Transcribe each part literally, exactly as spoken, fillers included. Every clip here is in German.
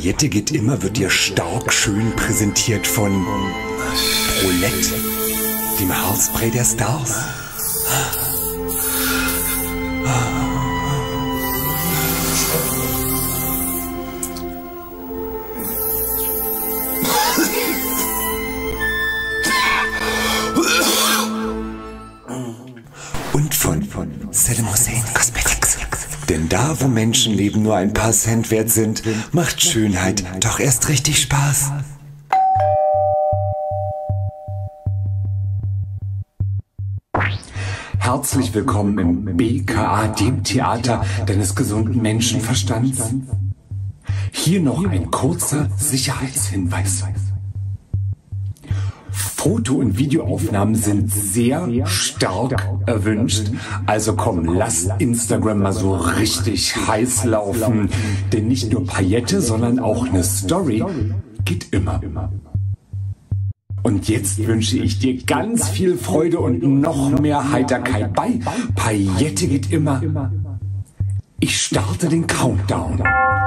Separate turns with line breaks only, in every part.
Paillette geht immer wird dir stark schön präsentiert von Prolette, dem Haarspray der Stars. Und von, von Saddam Hussein Cosmetics. Denn da, wo Menschenleben nur ein paar Cent wert sind, macht Schönheit doch erst richtig Spaß. Herzlich willkommen im B K A, dem Theater deines gesunden Menschenverstands. Hier noch ein kurzer Sicherheitshinweis. Foto- und Videoaufnahmen sind sehr stark erwünscht. Also komm, lass Instagram mal so richtig heiß laufen. Denn nicht nur Paillette, sondern auch eine Story geht immer. Und jetzt wünsche ich dir ganz viel Freude und noch mehr Heiterkeit bei Paillette geht immer. Ich starte den Countdown.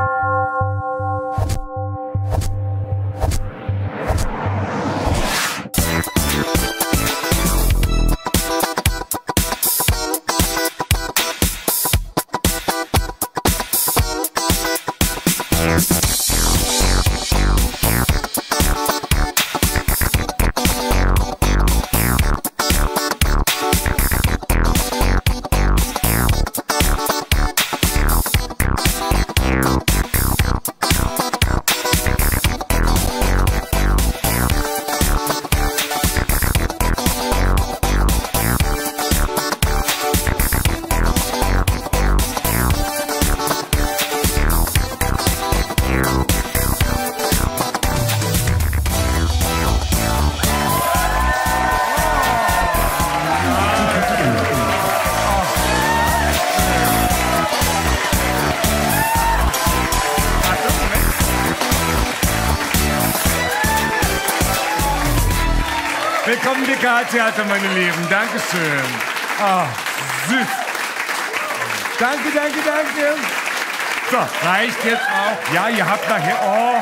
Willkommen im B K A-Theater, meine Lieben. Dankeschön. Ah, süß. Danke, danke, danke. So, reicht jetzt auch. Ja, ihr habt nachher... Oh.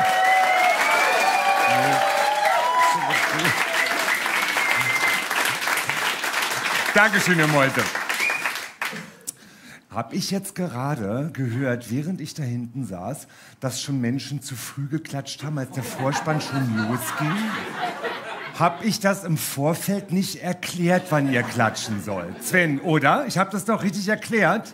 Dankeschön, ihr Mäuse. Hab ich jetzt gerade gehört, während ich da hinten saß, dass schon Menschen zu früh geklatscht haben, als der Vorspann schon losging? Hab ich das im Vorfeld nicht erklärt, wann ihr klatschen sollt? Sven, oder? Ich habe das doch richtig erklärt.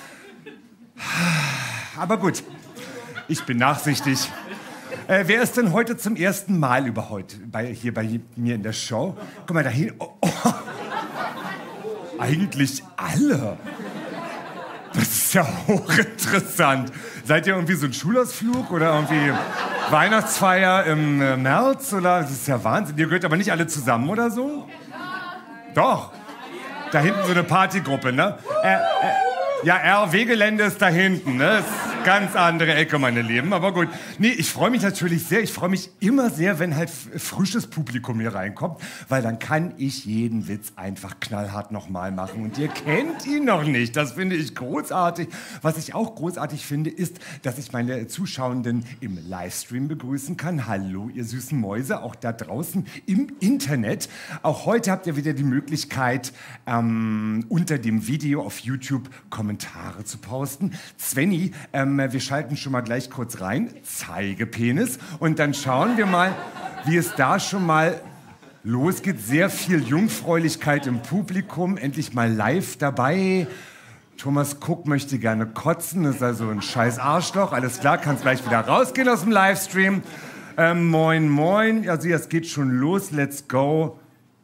Aber gut, ich bin nachsichtig. Äh, wer ist denn heute zum ersten Mal überhaupt bei, hier bei mir in der Show? Guck mal, da hin. Oh, oh. Eigentlich alle. Das ist ja hochinteressant. Seid ihr irgendwie so ein Schulausflug oder irgendwie Weihnachtsfeier im äh, März? Oder? Das ist ja Wahnsinn. Ihr gehört aber nicht alle zusammen oder so? Doch. Da hinten so eine Partygruppe, ne? Äh, äh, ja, R W-Gelände ist da hinten, ne? Das ist eine ganz andere Ecke, meine Lieben. Aber gut. Nee, ich freue mich natürlich sehr. Ich freue mich immer sehr, wenn halt frisches Publikum hier reinkommt, weil dann kann ich jeden Witz einfach knallhart nochmal machen. Und ihr kennt ihn noch nicht. Das finde ich großartig. Was ich auch großartig finde, ist, dass ich meine Zuschauenden im Livestream begrüßen kann. Hallo, ihr süßen Mäuse, auch da draußen im Internet. Auch heute habt ihr wieder die Möglichkeit, ähm, unter dem Video auf YouTube Kommentare zu posten. Svenny, ähm, wir schalten schon mal gleich kurz rein. Zeigepenis. Und dann schauen wir mal, wie es da schon mal losgeht. Sehr viel Jungfräulichkeit im Publikum. Endlich mal live dabei. Thomas Cook möchte gerne kotzen. Das ist also ein scheiß Arschloch. Alles klar, kannst gleich wieder rausgehen aus dem Livestream. Ähm, moin, moin. Also, es geht schon los. Let's go.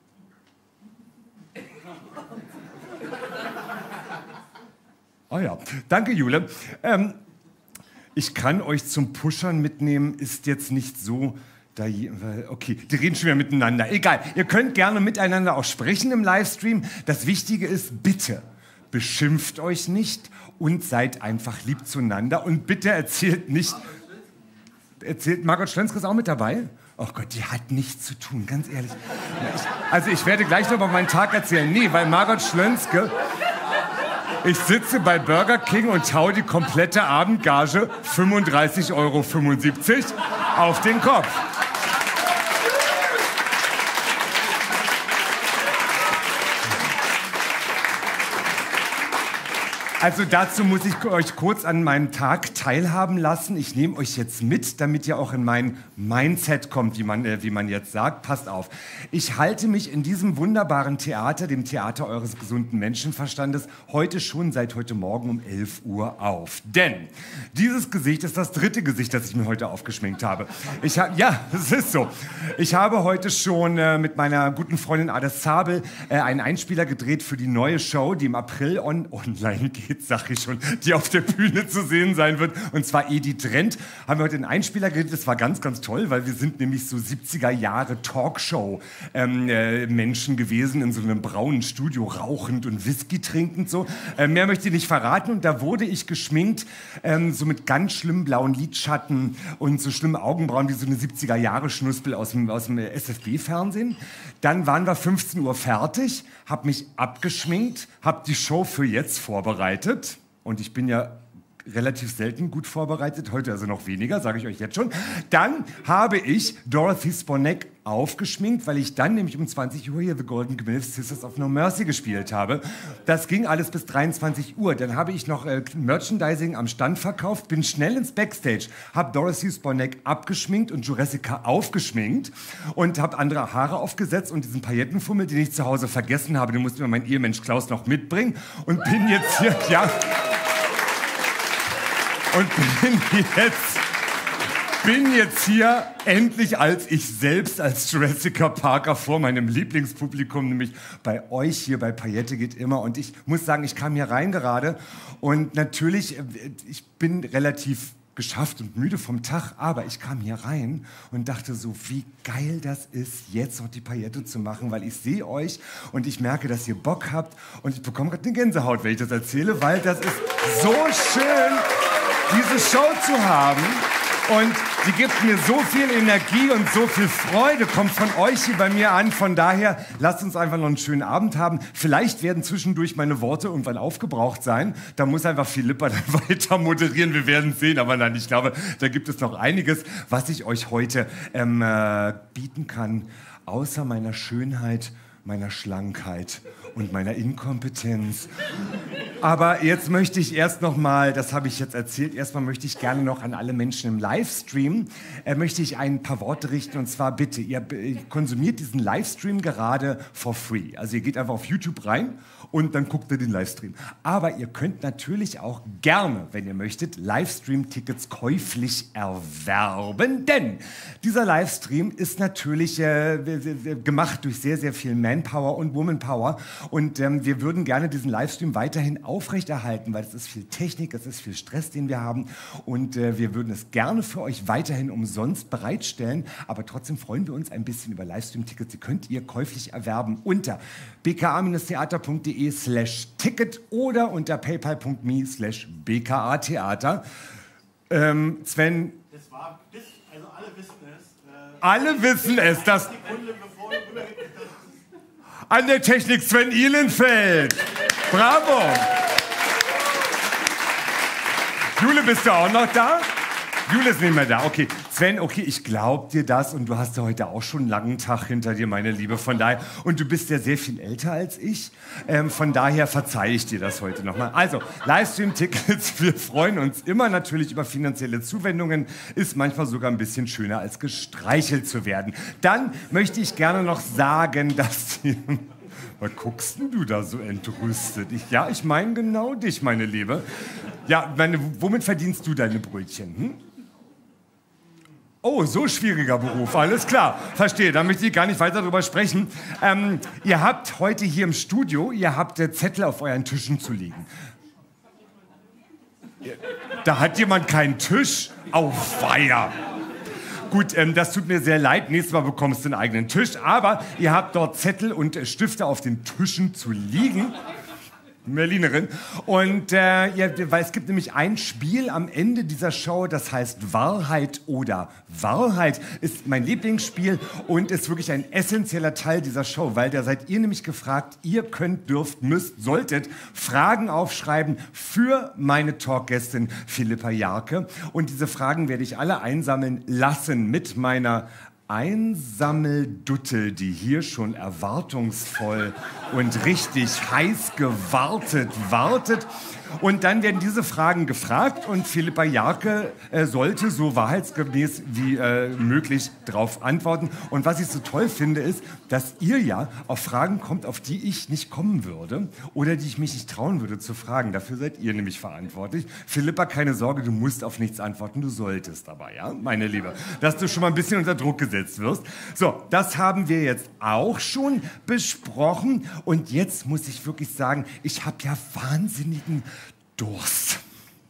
Oh ja, danke Jule. Ähm, ich kann euch zum Pushern mitnehmen, ist jetzt nicht so... Da, okay, die reden schon wieder miteinander. Egal, ihr könnt gerne miteinander auch sprechen im Livestream. Das Wichtige ist, bitte beschimpft euch nicht und seid einfach lieb zueinander. Und bitte erzählt nicht... Erzählt Margot Schlönske ist auch mit dabei? Oh Gott, die hat nichts zu tun, ganz ehrlich. Ich, also ich werde gleich noch über meinen Tag erzählen. Nee, weil Margot Schlönske... Ich sitze bei Burger King und hau die komplette Abendgage, fünfunddreißig Euro fünfundsiebzig, auf den Kopf. Also dazu muss ich euch kurz an meinem Tag teilhaben lassen. Ich nehme euch jetzt mit, damit ihr auch in mein Mindset kommt, wie man, äh, wie man jetzt sagt. Passt auf. Ich halte mich in diesem wunderbaren Theater, dem Theater eures gesunden Menschenverstandes, heute schon seit heute Morgen um elf Uhr auf. Denn dieses Gesicht ist das dritte Gesicht, das ich mir heute aufgeschminkt habe. Ich ha ja, es ist so. Ich habe heute schon äh, mit meiner guten Freundin Ades Zabel äh, einen Einspieler gedreht für die neue Show, die im April on online geht. Jetzt sag ich schon, die auf der Bühne zu sehen sein wird. Und zwar Edith Rennt. Haben wir heute einen Einspieler geredet. Das war ganz, ganz toll, weil wir sind nämlich so siebziger Jahre Talkshow-Menschen ähm, äh, gewesen, in so einem braunen Studio, rauchend und Whisky trinkend so. Äh, mehr möchte ich nicht verraten. Und da wurde ich geschminkt, ähm, so mit ganz schlimmen blauen Lidschatten und so schlimmen Augenbrauen, wie so eine siebziger Jahre Schnuspel aus dem, aus dem S F B-Fernsehen. Dann waren wir fünfzehn Uhr fertig, hab mich abgeschminkt, hab die Show für jetzt vorbereitet. Und ich bin ja relativ selten gut vorbereitet, heute also noch weniger, sage ich euch jetzt schon. Dann habe ich Dorothy Sponeck aufgeschminkt, weil ich dann nämlich um zwanzig Uhr hier The Golden Gimilfs Sisters of No Mercy gespielt habe. Das ging alles bis dreiundzwanzig Uhr. Dann habe ich noch äh, Merchandising am Stand verkauft, bin schnell ins Backstage, habe Dorothy Sponeck abgeschminkt und Jurassica aufgeschminkt und habe andere Haare aufgesetzt und diesen Paillettenfummel, den ich zu Hause vergessen habe, den musste mir mein Ehemensch Klaus noch mitbringen und bin jetzt hier, ja... Und bin jetzt, bin jetzt hier endlich als ich selbst, als Jurassica Parker vor meinem Lieblingspublikum, nämlich bei euch hier bei Paillette geht immer. Und ich muss sagen, ich kam hier rein gerade und natürlich, ich bin relativ geschafft und müde vom Tag, aber ich kam hier rein und dachte so, wie geil das ist, jetzt noch die Paillette zu machen, weil ich sehe euch und ich merke, dass ihr Bock habt und ich bekomme gerade eine Gänsehaut, wenn ich das erzähle, weil das ist so schön, diese Show zu haben und die gibt mir so viel Energie und so viel Freude, kommt von euch hier bei mir an. Von daher, lasst uns einfach noch einen schönen Abend haben. Vielleicht werden zwischendurch meine Worte irgendwann aufgebraucht sein. Da muss einfach Philippa dann weiter moderieren, wir werden sehen. Aber nein, ich glaube, da gibt es noch einiges, was ich euch heute ähm, äh, bieten kann, außer meiner Schönheit, meiner Schlankheit und meiner Inkompetenz. Aber jetzt möchte ich erst noch mal, das habe ich jetzt erzählt, erstmal möchte ich gerne noch an alle Menschen im Livestream, äh, möchte ich ein paar Worte richten und zwar bitte, ihr konsumiert diesen Livestream gerade for free. Also ihr geht einfach auf YouTube rein und dann guckt ihr den Livestream. Aber ihr könnt natürlich auch gerne, wenn ihr möchtet, Livestream-Tickets käuflich erwerben, denn dieser Livestream ist natürlich äh, gemacht durch sehr, sehr viel Manpower und Womanpower und ähm, wir würden gerne diesen Livestream weiterhin aufrechterhalten, weil es ist viel Technik, es ist viel Stress, den wir haben und äh, wir würden es gerne für euch weiterhin umsonst bereitstellen, aber trotzdem freuen wir uns ein bisschen über Livestream-Tickets. Die könnt ihr käuflich erwerben unter b k a theater punkt de slash ticket oder unter paypal punkt me slash b k a theater. Ähm, Sven...
Das war bis, also alle wissen es. Äh,
alle wissen es, dass...
Sekunde bevor du
An der Technik Sven Ihlenfeld. Bravo. Jule, bist du auch noch da? Jule ist nicht mehr da. Okay, Sven, okay, ich glaub dir das und du hast ja heute auch schon einen langen Tag hinter dir, meine Liebe. Von daher, und du bist ja sehr viel älter als ich. Ähm, von daher verzeihe ich dir das heute nochmal. Also, Livestream-Tickets, wir freuen uns immer natürlich über finanzielle Zuwendungen. Ist manchmal sogar ein bisschen schöner, als gestreichelt zu werden. Dann möchte ich gerne noch sagen, dass... Was guckst denn du da so entrüstet? Ich, ja, ich meine genau dich, meine Liebe. Ja, meine, womit verdienst du deine Brötchen? Hm? Oh, so schwieriger Beruf, alles klar, verstehe, da möchte ich gar nicht weiter drüber sprechen. Ähm, ihr habt heute hier im Studio, ihr habt äh, Zettel auf euren Tischen zu liegen. Da hat jemand keinen Tisch? Auf Feier. Gut, ähm, das tut mir sehr leid, nächstes Mal bekommst du einen eigenen Tisch, aber ihr habt dort Zettel und äh, Stifte auf den Tischen zu liegen. Berlinerin. Und äh, ja, weil es gibt nämlich ein Spiel am Ende dieser Show, das heißt Wahrheit oder Wahrheit, ist mein Lieblingsspiel und ist wirklich ein essentieller Teil dieser Show, weil da seid ihr nämlich gefragt, ihr könnt, dürft, müsst, solltet Fragen aufschreiben für meine Talkgästin Philippa Jarke. Und diese Fragen werde ich alle einsammeln lassen mit meiner Einsammelduttel, die hier schon erwartungsvoll und richtig heiß gewartet wartet. Und dann werden diese Fragen gefragt und Philippa Jarke äh, sollte so wahrheitsgemäß wie äh, möglich darauf antworten. Und was ich so toll finde, ist, dass ihr ja auf Fragen kommt, auf die ich nicht kommen würde oder die ich mich nicht trauen würde zu fragen. Dafür seid ihr nämlich verantwortlich. Philippa, keine Sorge, du musst auf nichts antworten, du solltest aber, ja, meine Liebe, dass du schon mal ein bisschen unter Druck gesetzt wirst. So, das haben wir jetzt auch schon besprochen und jetzt muss ich wirklich sagen, ich habe ja wahnsinnigen Durst.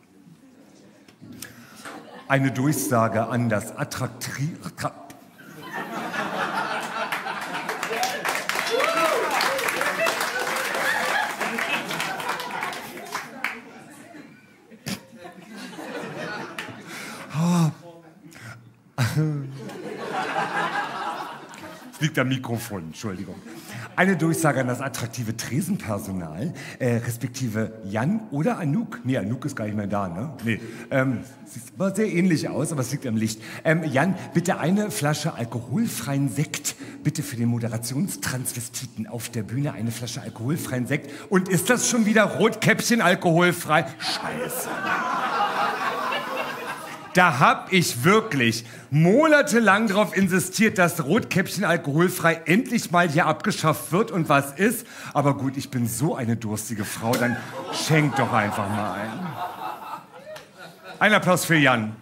Eine Durchsage an das Attraktiv... Es liegt am Mikrofon, Entschuldigung. Eine Durchsage an das attraktive Tresenpersonal, äh, respektive Jan oder Anouk. Nee, Anouk ist gar nicht mehr da, ne? Nee, ähm, sieht mal sehr ähnlich aus, aber es liegt am Licht. Ähm, Jan, bitte eine Flasche alkoholfreien Sekt. Bitte für den Moderationstransvestiten auf der Bühne eine Flasche alkoholfreien Sekt. Und ist das schon wieder Rotkäppchen alkoholfrei? Scheiße. Da hab ich wirklich monatelang darauf insistiert, dass Rotkäppchen alkoholfrei endlich mal hier abgeschafft wird und was ist. Aber gut, ich bin so eine durstige Frau, dann schenk doch einfach mal ein. Ein Applaus für Jan.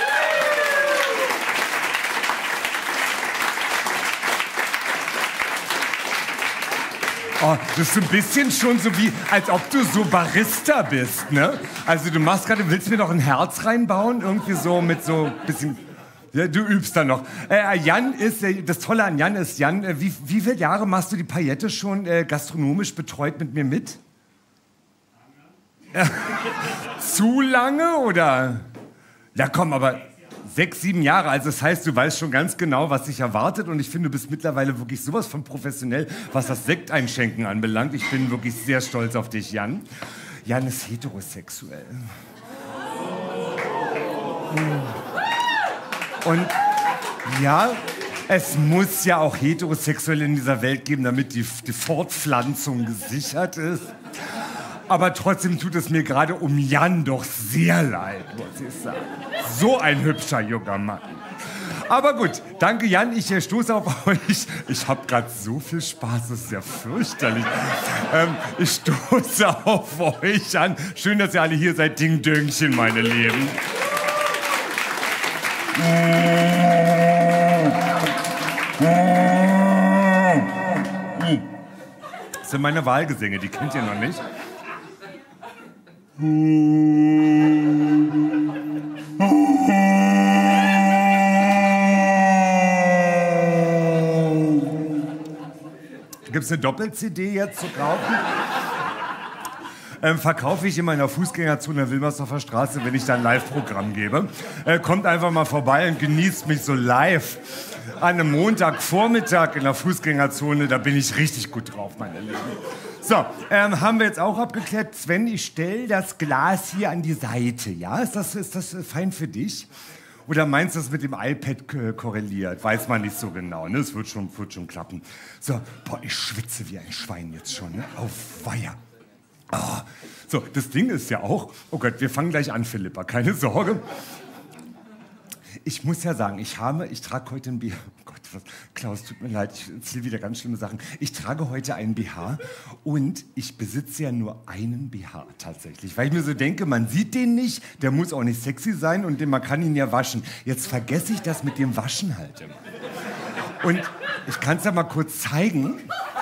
Oh, das ist so ein bisschen schon so wie, als ob du so Barista bist, ne? Also du machst gerade, willst du mir noch ein Herz reinbauen? Irgendwie so mit so ein bisschen, ja, du übst dann noch. Äh, Jan ist, äh, das Tolle an Jan ist, Jan, äh, wie, wie viele Jahre machst du die Paillette schon äh, gastronomisch betreut mit mir mit? Äh, zu lange oder? Ja komm, aber... Sechs, sieben Jahre, also das heißt, du weißt schon ganz genau, was dich erwartet und ich finde, du bist mittlerweile wirklich sowas von professionell, was das Sekteinschenken anbelangt. Ich bin wirklich sehr stolz auf dich, Jan. Jan ist heterosexuell. Und ja, es muss ja auch Heterosexuelle in dieser Welt geben, damit die, die Fortpflanzung gesichert ist. Aber trotzdem tut es mir gerade um Jan doch sehr leid, muss ich sagen. So ein hübscher junger Mann. Aber gut, danke Jan, ich äh, stoße auf euch. Ich habe gerade so viel Spaß, das ist ja fürchterlich. Ähm, ich stoße auf euch an. Schön, dass ihr alle hier seid. Ding Döngchen, meine Lieben. Das sind meine Wahlgesänge, die kennt ihr noch nicht. Gibt es eine Doppel-C D jetzt zu kaufen? Ähm, verkaufe ich in meiner Fußgängerzone der Wilmersdorfer Straße, wenn ich da ein Live-Programm gebe. Äh, kommt einfach mal vorbei und genießt mich so live an einem Montagvormittag in der Fußgängerzone. Da bin ich richtig gut drauf, meine Lieben. So, ähm, haben wir jetzt auch abgeklärt. Sven, ich stelle das Glas hier an die Seite. Ja, ist das, ist das fein für dich? Oder meinst du, das mit dem iPad äh, korreliert? Weiß man nicht so genau, ne? Es wird schon, wird schon klappen. So, boah, ich schwitze wie ein Schwein jetzt schon, ne? Auf Weiher. Oh. So, das Ding ist ja auch... Oh Gott, wir fangen gleich an, Philippa, keine Sorge. Ich muss ja sagen, ich habe, ich trage heute ein B H. Oh Gott, was, Klaus, tut mir leid, ich erzähle wieder ganz schlimme Sachen. Ich trage heute einen B H und ich besitze ja nur einen B H tatsächlich. Weil ich mir so denke, man sieht den nicht, der muss auch nicht sexy sein und man kann ihn ja waschen. Jetzt vergesse ich das mit dem Waschen halt immer. Und ich kann es ja mal kurz zeigen.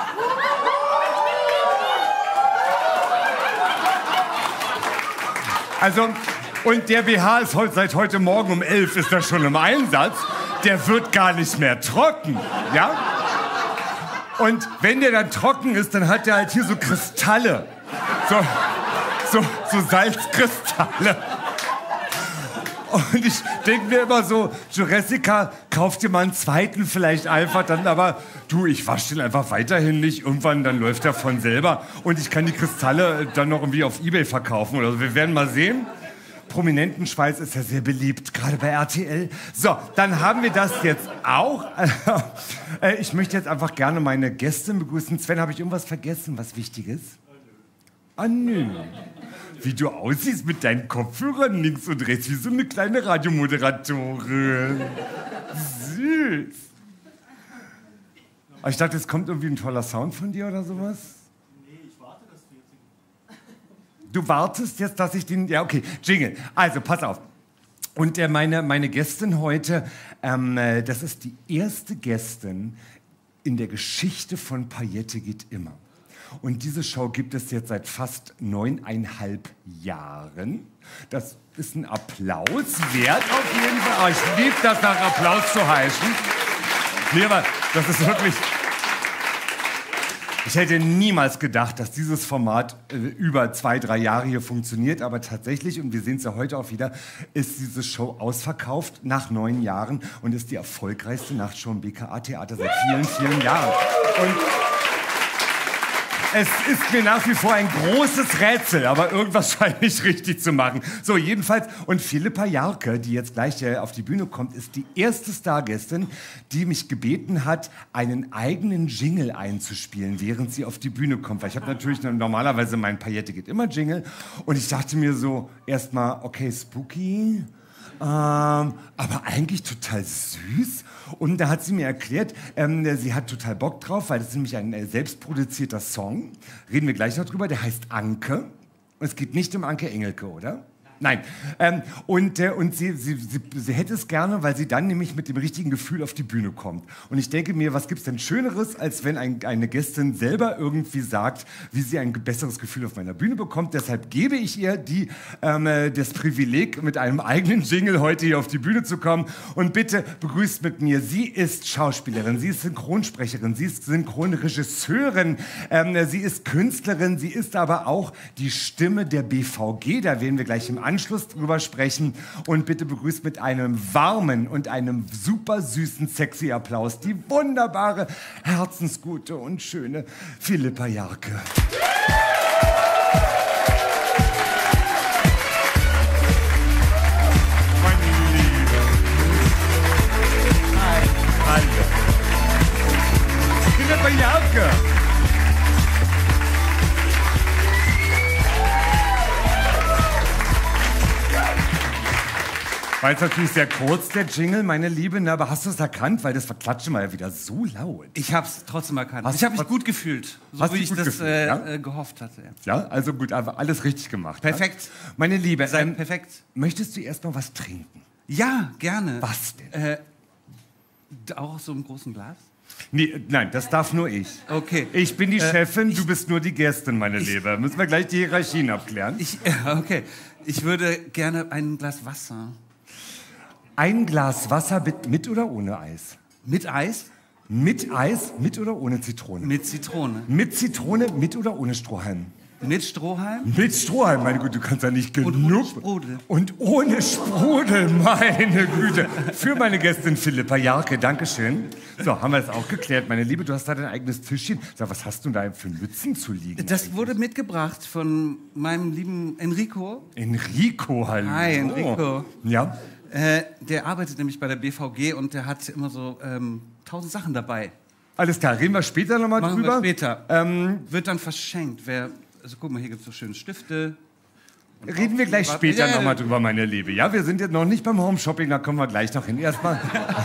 Also... Und der B H ist heute, seit heute Morgen um elf ist er schon im Einsatz. Der wird gar nicht mehr trocken, ja? Und wenn der dann trocken ist, dann hat der halt hier so Kristalle. So, so, so Salzkristalle. Und ich denke mir immer so, Jurassica, kauf dir mal einen zweiten vielleicht einfach, dann aber, du, ich wasche den einfach weiterhin nicht. Irgendwann, dann läuft er von selber. Und ich kann die Kristalle dann noch irgendwie auf Ebay verkaufen oder so. Wir werden mal sehen. Prominentenschweiß ist ja sehr beliebt, gerade bei R T L. So, dann haben wir das jetzt auch. Ich möchte jetzt einfach gerne meine Gäste begrüßen. Sven, habe ich irgendwas vergessen, was wichtig ist? Ah, nö. Wie du aussiehst mit deinen Kopfhörern links und rechts, wie so eine kleine Radiomoderatorin. Süß. Aber ich dachte, es kommt irgendwie ein toller Sound von dir oder sowas.
Nee, ich warte, dass du jetzt...
Du wartest jetzt, dass ich den... Ja, okay, Jingle. Also, pass auf. Und äh, meine, meine Gästin heute, ähm, äh, das ist die erste Gästin in der Geschichte von Paillette geht immer. Und diese Show gibt es jetzt seit fast neuneinhalb Jahren. Das ist ein Applaus wert auf jeden Fall. Aber ich liebe das, nach Applaus zu heischen. Nee, aber das ist wirklich... Ich hätte niemals gedacht, dass dieses Format äh, über zwei, drei Jahre hier funktioniert. Aber tatsächlich, und wir sehen es ja heute auch wieder, ist diese Show ausverkauft nach neun Jahren und ist die erfolgreichste Nachtshow im B K A-Theater seit vielen, vielen Jahren. Und es ist mir nach wie vor ein großes Rätsel, aber irgendwas scheint nicht richtig zu machen. So, jedenfalls, und Philippa Jarke, die jetzt gleich äh, auf die Bühne kommt, ist die erste Stargästin, die mich gebeten hat, einen eigenen Jingle einzuspielen, während sie auf die Bühne kommt. Weil ich habe natürlich normalerweise mein Paillette geht immer Jingle. Und ich dachte mir so, erstmal, okay, spooky, ähm, aber eigentlich total süß. Und da hat sie mir erklärt, ähm, sie hat total Bock drauf, weil das ist nämlich ein äh, selbstproduzierter Song. Reden wir gleich noch drüber, der heißt Anke. Und es geht nicht um Anke Engelke, oder? Nein. Ähm, und äh, und sie, sie, sie, sie hätte es gerne, weil sie dann nämlich mit dem richtigen Gefühl auf die Bühne kommt. Und ich denke mir, was gibt es denn Schöneres, als wenn ein, eine Gästin selber irgendwie sagt, wie sie ein besseres Gefühl auf meiner Bühne bekommt. Deshalb gebe ich ihr die, ähm, das Privileg, mit einem eigenen Jingle heute hier auf die Bühne zu kommen. Und bitte begrüßt mit mir, sie ist Schauspielerin, sie ist Synchronsprecherin, sie ist Synchronregisseurin, ähm, sie ist Künstlerin, sie ist aber auch die Stimme der B V G. Da werden wir gleich im Anschluss drüber sprechen. Und bitte begrüßt mit einem warmen und einem super süßen, sexy Applaus die wunderbare, herzensgute und schöne Philippa Jarke. Meine Liebe. Hi. Hallo. Philippa Jarke. War jetzt natürlich sehr kurz, der Jingle, meine Liebe, ne, aber hast du es erkannt? Weil das verklatscht mal ja wieder so laut.
Ich habe es trotzdem erkannt.
Hast
ich habe mich
was-
gut gefühlt, so
Hast
wie
dich
ich
gut
das
gefühlt,
äh,
ja?
äh, gehofft hatte.
Ja, also gut, aber alles richtig gemacht.
Perfekt.
Ja? Meine Liebe,
Sei
ähm,
perfekt.
möchtest du erst mal was trinken?
Ja, gerne.
Was denn?
Äh, d- auch aus so einem großen Glas?
Nee, nein, das darf nur ich.
Okay.
Ich bin die
Äh,
Chefin, du bist nur die Gästin, meine Liebe. Müssen wir gleich die Hierarchien abklären.
Ich, äh, okay. Ich würde gerne ein Glas Wasser.
Ein Glas Wasser mit, mit oder ohne Eis?
Mit Eis?
Mit Eis, mit oder ohne Zitrone?
Mit Zitrone.
Mit Zitrone, mit oder ohne Strohhalm?
Mit Strohhalm?
Mit Strohhalm, meine Güte, du kannst ja nicht genug.
Und ohne Sprudel.
Und ohne Sprudel, meine Güte. Für meine Gästin Philippa Jarke, Dankeschön. So, haben wir das auch geklärt. Meine Liebe, du hast da dein eigenes Tischchen. Sag, was hast du da für Mützen zu liegen?
Das wurde mitgebracht von meinem lieben Enrico.
Enrico, hallo.
Hi, Enrico.
Ja,
Äh, der arbeitet nämlich bei der B V G und der hat immer so ähm, tausend Sachen dabei.
alles klar. Reden wir später nochmal
Machen
drüber.
wir später.
Ähm,
Wird dann verschenkt. Wer, also guck mal, hier gibt es so schöne Stifte.
Reden wir gleich
Warte,
später
ja, ja.
nochmal drüber, meine Liebe. Ja, wir sind jetzt noch nicht beim Home Shopping, da kommen wir gleich noch hin. Erstmal.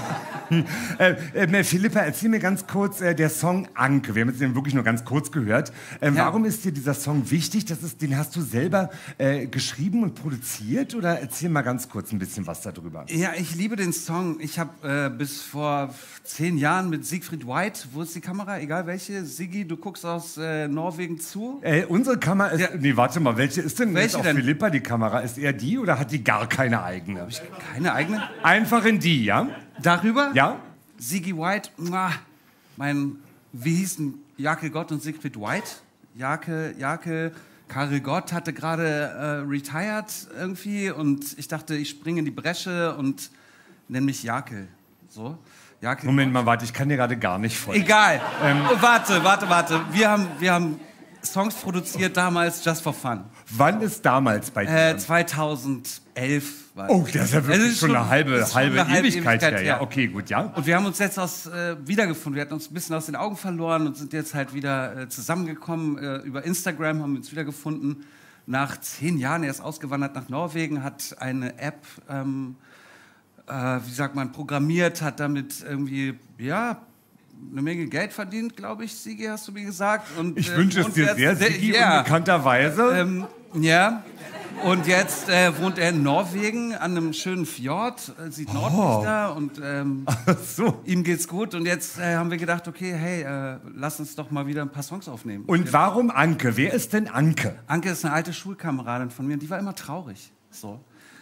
äh, äh, Philippa, erzähl mir ganz kurz, äh, der Song Anke. Wir haben jetzt den wirklich nur ganz kurz gehört. Ähm,
Ja.
Warum ist dir dieser Song wichtig? Das ist, den hast du selber äh, geschrieben und produziert? Oder erzähl mal ganz kurz ein bisschen was darüber.
Ja, ich liebe den Song. Ich habe äh, bis vor zehn Jahren mit Siegfried White, wo ist die Kamera, egal welche, Siggi, du guckst aus äh, Norwegen zu.
Äh, unsere Kamera ist.
Ja.
Nee, warte mal, welche ist denn
Welche
jetzt auf
denn?
Philippa die Kamera? Ist er die oder hat die gar keine eigene?
Keine eigene.
Einfach in die, ja?
Darüber?
Ja?
Siggi White, muah, mein, wie hießen Jake Gott und Siegfried White? Jake, Jake, Karel Gott hatte gerade äh, retired irgendwie und ich dachte, ich springe in die Bresche und nenne mich Jakel. So. Jakel
Moment mal, warte, ich kann dir gerade gar nicht folgen.
Egal. Ähm, oh, warte, warte, warte. Wir haben, wir haben Songs produziert damals just for fun.
Wann ist damals bei dir?
Äh, zweitausendelf war
Oh, das ist ja wirklich
Es ist
schon, eine halbe,
ist schon
halbe,
eine halbe
Ewigkeit, her.
her.
Ja, okay, gut, ja.
Und wir haben uns jetzt aus, äh, wiedergefunden. Wir hatten uns ein bisschen aus den Augen verloren und sind jetzt halt wieder äh, zusammengekommen. Äh, über Instagram haben wir uns wiedergefunden. Nach zehn Jahren, er ist ausgewandert nach Norwegen, hat eine App, ähm, äh, wie sagt man, programmiert, hat damit irgendwie, ja, eine Menge Geld verdient, glaube ich, Sigi, hast du mir gesagt. Und,
Ich
äh,
wünsche es
und
dir
jetzt-
sehr,
der-
Sigi,
ja.
unbekannterweise.
Ähm, ja, und jetzt äh, wohnt er in Norwegen an einem schönen Fjord, äh, sieht Nordlichter und ähm,
Ach so.
ihm geht's gut. Und jetzt äh, haben wir gedacht, okay, hey, äh, lass uns doch mal wieder ein paar Songs aufnehmen.
Und warum Anke? Wer ist denn Anke?
Anke ist eine alte Schulkameradin von mir und die war immer traurig. So.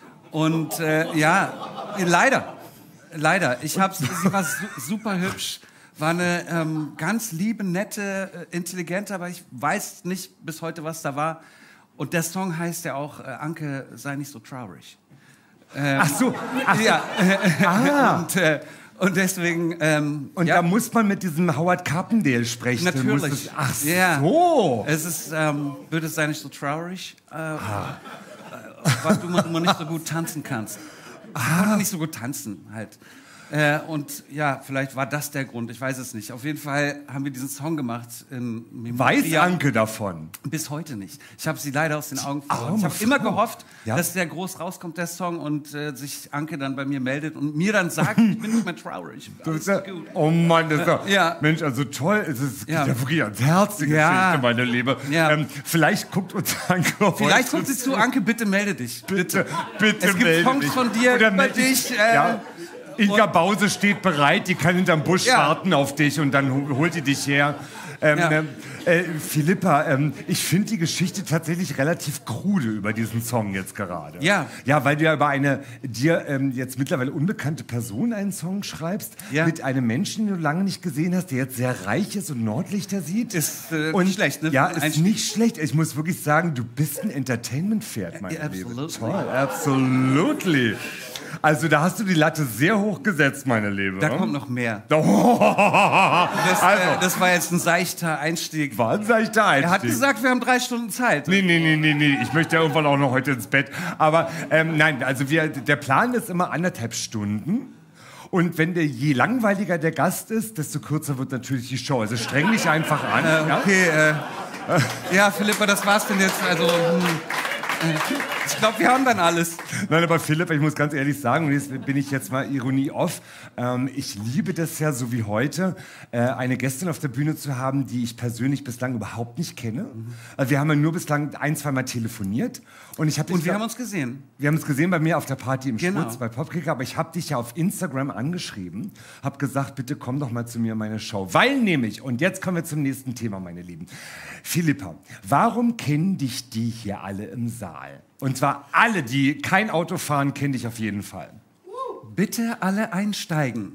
Und äh, ja, äh, leider, leider. Ich hab's, sie war su super hübsch, war eine ähm, ganz liebe, nette, äh, intelligente, aber ich weiß nicht bis heute, was da war. Und der Song heißt ja auch, äh, Anke, sei nicht so traurig. Ähm,
Ach so. Ach so.
Ja,
Ah.
und, äh, und deswegen... Ähm,
Und
ja,
da muss man mit diesem Howard Carpendale sprechen. Da muss
natürlich.
Es, ach
Ja.
so.
Es ist, ähm, bitte sei nicht so traurig, äh, äh, weil du immer, immer nicht so gut tanzen kannst. Ich konnte nicht so gut tanzen halt. Äh, und ja, vielleicht war das der Grund, ich weiß es nicht. Auf jeden Fall haben wir diesen Song gemacht in
Weiß
Memoria.
Anke davon?
Bis heute nicht. Ich habe sie leider aus den Augen verloren.
arme
Ich habe
Frau.
immer gehofft,
Ja.
dass der groß rauskommt, der Song, und äh, sich Anke dann bei mir meldet und mir dann sagt, ich bin nicht mehr traurig.
Du
Alles
bist ja,
gut.
oh Mann, das ist ja,
Ja.
Mensch, also toll. Es ist,
Ja.
geht ja wirklich ans Herz, die
Ja.
Geschichte, meine Liebe.
Ja.
Ähm, vielleicht guckt uns Anke heute
Vielleicht kommt sie zu, Anke, bitte melde dich.
Bitte, bitte
Es gibt
melde
Songs
dich.
von dir
Oder
über
melde
dich, äh,
ja. Inga Bause steht bereit, die kann hinterm Busch
Ja.
warten auf dich und dann hol- holt die dich her. Ähm,
Ja.
ähm, äh, Philippa, ähm, ich finde die Geschichte tatsächlich relativ krude über diesen Song jetzt gerade.
Ja.
Ja, weil du ja über eine dir ähm, jetzt mittlerweile unbekannte Person einen Song schreibst,
Ja.
mit einem Menschen, den du lange nicht gesehen hast, der jetzt sehr reich ist und Nordlichter sieht.
Ist, äh,
und
nicht schlecht, ne?
Ja,
Für einen
ist
Einstieg.
nicht schlecht. Ich muss wirklich sagen, du bist ein Entertainment-Pferd, meine
Ja,
Liebe.
absolutely.
Toll, absolutely. Also da hast du die Latte sehr hoch gesetzt, meine Liebe.
Da kommt noch mehr.
Oh,
Das,
also,
äh, das war jetzt ein seichter Einstieg.
wann sag ich da
Er hat gesagt, wir haben drei Stunden Zeit.
Nee, nee, nee, nee, nee. Ich möchte ja irgendwann auch noch heute ins Bett. Aber ähm, nein, also wir, der Plan ist immer anderthalb Stunden. Und wenn der je langweiliger der Gast ist, desto kürzer wird natürlich die Show. Also streng dich einfach an.
Äh,
ja?
okay, äh, ja, Philippa, das war's denn jetzt. Also, hm, äh, ich glaube, wir haben dann alles.
Nein, aber Philipp, ich muss ganz ehrlich sagen, und jetzt bin ich jetzt mal Ironie off, ähm, ich liebe das ja, so wie heute, äh, eine Gästin auf der Bühne zu haben, die ich persönlich bislang überhaupt nicht kenne. Also wir haben ja nur bislang ein, zwei Mal telefoniert. Und, ich hab dich
Und wir
ja-
haben uns gesehen.
Wir haben es gesehen bei mir auf der Party im
Genau.
Schmutz bei Popkicker, aber ich habe dich ja auf Instagram angeschrieben, habe gesagt, bitte komm doch mal zu mir in meine Show. Weil nämlich, und jetzt kommen wir zum nächsten Thema, meine Lieben. Philippa, warum kennen dich die hier alle im Saal? Und zwar alle, die kein Auto fahren, kennen dich auf jeden Fall.
Bitte alle einsteigen.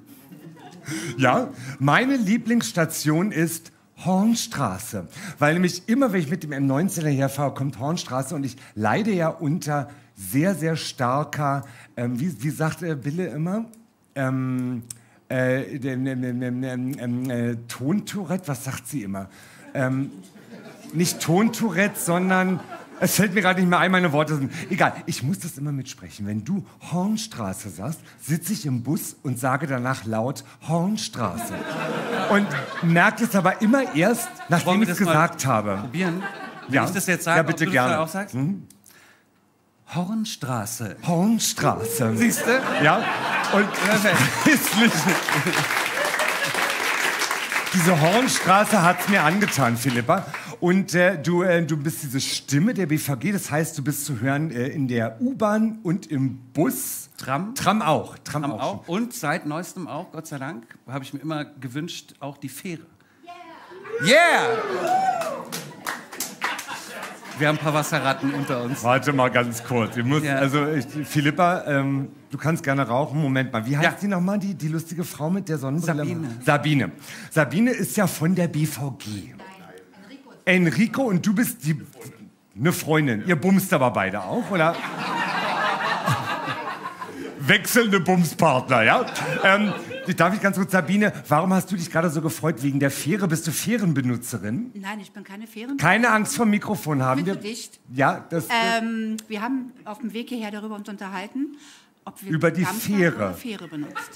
Ja, meine Lieblingsstation ist Hornstraße. Weil nämlich immer, wenn ich mit dem M neunzehner herfahre, kommt Hornstraße und ich leide ja unter sehr, sehr starker, ähm, wie, wie sagt äh, Bille immer? Ähm, äh, dem, dem, dem, dem, dem, ähm, äh, Tontourette, was sagt sie immer? Ähm, nicht Tontourette, sondern... Es fällt mir gerade nicht mehr ein, meine Worte sind... Egal, ich muss das immer mitsprechen. Wenn du Hornstraße sagst, sitze ich im Bus und sage danach laut Hornstraße. Und merke es aber immer erst,
Wollen
nachdem
wir
ich es
das mal
gesagt habe.
Probieren? Wenn
Ja.
ich das jetzt sage,
Ja, bitte
ob du
gerne.
das dann auch sagst? Hornstraße.
Hornstraße.
Siehst du?
Ja, und
Perfekt.
ist nicht... Diese Hornstraße hat's mir angetan, Philippa. Und äh, du, äh, du bist diese Stimme der B V G, das heißt, du bist zu hören äh, in der U-Bahn und im Bus.
Tram.
Tram auch. Tram,
Haben
auch.
auch. Und seit neuestem auch, Gott sei Dank, habe ich mir immer gewünscht, auch die Fähre. Yeah! Wir haben ein paar Wasserratten unter uns.
Warte mal ganz kurz. Ich muss,
Ja.
Also ich, Philippa, ähm, du kannst gerne rauchen. Moment mal, wie heißt
Ja.
die nochmal, die, die lustige Frau mit der Sonnenbrille?
Sabine.
Sabine. Sabine ist ja von der B V G. Enrico, und du bist die... Eine Freundin. Ihr bumst aber beide auch, oder? Wechselnde Bumspartner, ja? Ähm, darf ich ganz kurz, Sabine, warum hast du dich gerade so gefreut wegen der Fähre? Bist du Fährenbenutzerin?
Nein, ich bin keine Fähren.
Keine Angst vor dem Mikrofon haben wir.
Mitteldicht.
Ja, das.
Ähm, wir haben auf dem Weg hierher darüber uns unterhalten, ob wir
Über die
Dampfer
Fähre.
oder Fähre benutzt.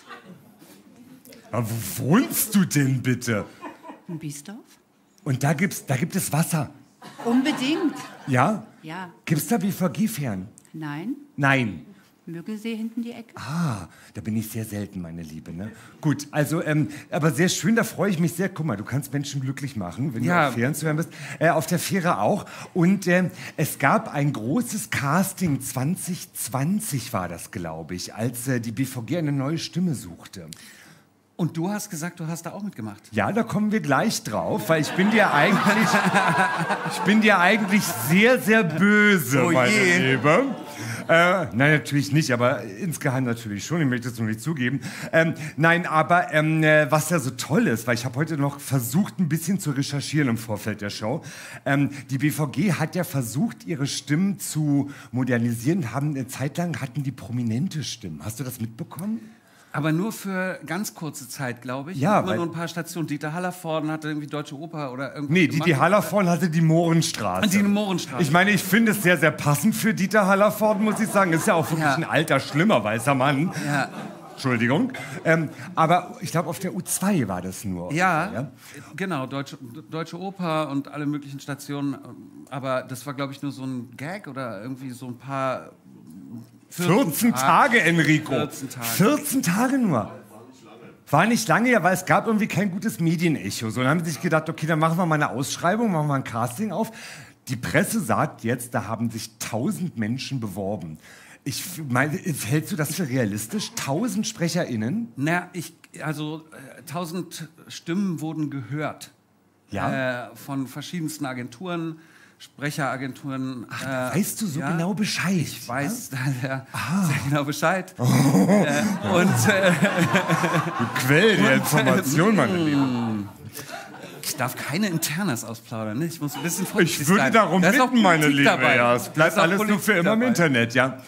Aber wo wohnst du denn bitte?
In Biesdorf?
Und da gibt's, da gibt es Wasser.
Unbedingt.
Ja?
Ja.
Gibt's da B V G-Fähren?
Nein.
Nein.
Müggelsee hinten die Ecke.
Ah, da bin ich sehr selten, meine Liebe. Ne? Gut, also, ähm, aber sehr schön, da freue ich mich sehr. Guck mal, du kannst Menschen glücklich machen, wenn
Ja.
du auf Fähren zu hören bist. Äh, auf der Fähre auch. Und ähm, es gab ein großes Casting, zwanzig zwanzig war das, glaube ich, als äh, die B V G eine neue Stimme suchte.
Und du hast gesagt, du hast da auch mitgemacht.
Ja, da kommen wir gleich drauf, weil ich bin dir eigentlich, ich bin dir eigentlich sehr, sehr böse,
Oh
meine
je.
Liebe. Äh, nein, natürlich nicht, aber insgeheim natürlich schon. Ich möchte es nur nicht zugeben. Ähm, nein, aber ähm, äh, was ja so toll ist, weil ich habe heute noch versucht, ein bisschen zu recherchieren im Vorfeld der Show. Ähm, die B V G hat ja versucht, ihre Stimmen zu modernisieren. Haben eine Zeit lang hatten die prominente Stimmen. Hast du das mitbekommen?
Aber nur für ganz kurze Zeit, glaube ich.
Ja,
Immer
weil-
nur ein paar Stationen. Dieter Hallervorden hatte irgendwie Deutsche Oper oder irgendwas
Nee, Dieter
gemacht.
Hallervorden hatte die Mohrenstraße.
Und die Mohrenstraße.
Ich meine, ich finde es sehr, sehr passend für Dieter Hallervorden, muss ich sagen. Ist ja auch wirklich
Ja.
ein alter, schlimmer weißer Mann.
Ja.
Entschuldigung. Ähm, aber ich glaube, auf der U zwei war das nur.
Ja,
Ja?
genau, Deutsche, Deutsche Oper und alle möglichen Stationen. Aber das war, glaube ich, nur so ein Gag oder irgendwie so ein paar...
vierzehn Tage, Enrico.
vierzehn Tage.
vierzehn Tage nur. War nicht lange, ja, weil es gab irgendwie kein gutes Medienecho. So, dann haben sie sich gedacht, okay, dann machen wir mal eine Ausschreibung, machen wir ein Casting auf. Die Presse sagt jetzt, da haben sich tausend Menschen beworben. Ich meine, hältst du das für realistisch? Tausend SprecherInnen?
Na, ich, also äh, tausend Stimmen wurden gehört.
Ja.
Äh, von verschiedensten Agenturen, Sprecheragenturen.
Ach,
äh,
weißt du so
ja,
genau Bescheid?
Ich weiß da sehr,
Ah.
sehr genau Bescheid. äh, und äh,
Quell der Information, meine Liebe.
ich darf keine Internas ausplaudern. Ne? Ich muss ein bisschen vorsichtig
Ich würde
sein.
darum
Da ist auch
bitten, meine
Politik
Liebe.
dabei.
Ja, es
Da
bleibt
ist auch
alles nur
Politik
für immer im
dabei.
Internet, ja.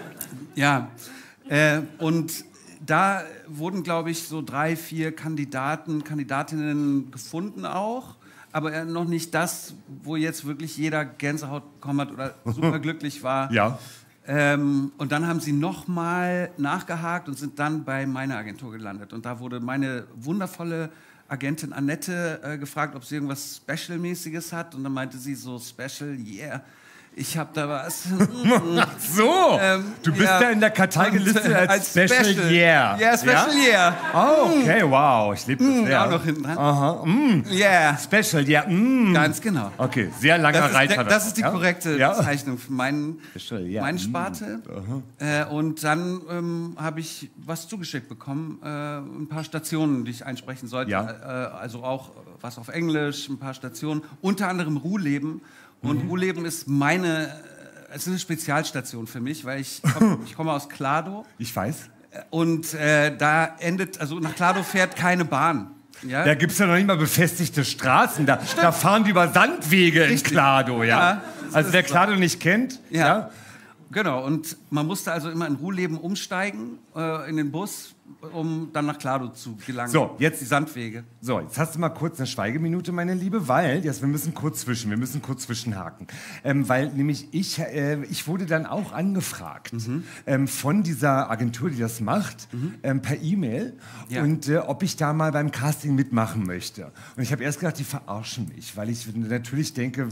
Ja, äh, und da wurden, glaube ich, so drei, vier Kandidaten, Kandidatinnen gefunden auch, aber äh, noch nicht das, wo jetzt wirklich jeder Gänsehaut bekommen hat oder super glücklich war.
Ja.
Ähm, und dann haben sie nochmal nachgehakt und sind dann bei meiner Agentur gelandet. Und da wurde meine wundervolle Agentin Annette äh, gefragt, ob sie irgendwas Special-mäßiges hat. Und dann meinte sie so, Special, yeah, ich habe da was.
Ach so,
Ähm,
du bist
ja.
ja in der Kartei gelistet
Und, äh,
als, Special, Year.
Ja, Special Year.
Oh, okay, wow, ich liebe das
Mm,
sehr.
auch noch hinten dran.
Aha, mm,
Yeah,
Special Year, mm.
ganz genau.
Okay, sehr langer
Das ist,
Reiter.
der, das ist die
ja?
korrekte
Ja.
Bezeichnung für meinen,
Special Year,
meine
mm.
Sparte. Äh, und dann ähm, habe ich was zugeschickt bekommen, äh, ein paar Stationen, die ich einsprechen sollte.
Ja.
Äh, also auch was auf Englisch, ein paar Stationen, unter anderem Ruhleben. Und
Mhm.
Ruhleben ist meine, äh, es ist eine Spezialstation für mich, weil ich, komm, ich komme aus Klado.
Ich weiß.
Und äh, da endet, also nach Klado fährt keine Bahn. Ja?
Da gibt es ja noch nicht mal befestigte Straßen. Da, da fahren die über Sandwege in
Richtig.
Klado, ja.
Ja, das
also
ist
wer
so.
Klado nicht kennt,
Ja.
ja.
Genau, und man musste also immer in Ruhleben umsteigen, äh, in den Bus, um dann nach Klado zu gelangen.
So, jetzt-
die Sandwege.
So, jetzt hast du mal kurz eine Schweigeminute, meine Liebe, weil, jetzt, wir müssen kurz zwischen, wir müssen kurz zwischenhaken. Ähm, weil nämlich ich, äh, ich wurde dann auch angefragt
Mhm.
ähm, von dieser Agentur, die das macht, ähm, per E-Mail
Ja.
und äh, ob ich da mal beim Casting mitmachen möchte. Und ich habe erst gedacht, die verarschen mich, weil ich natürlich denke,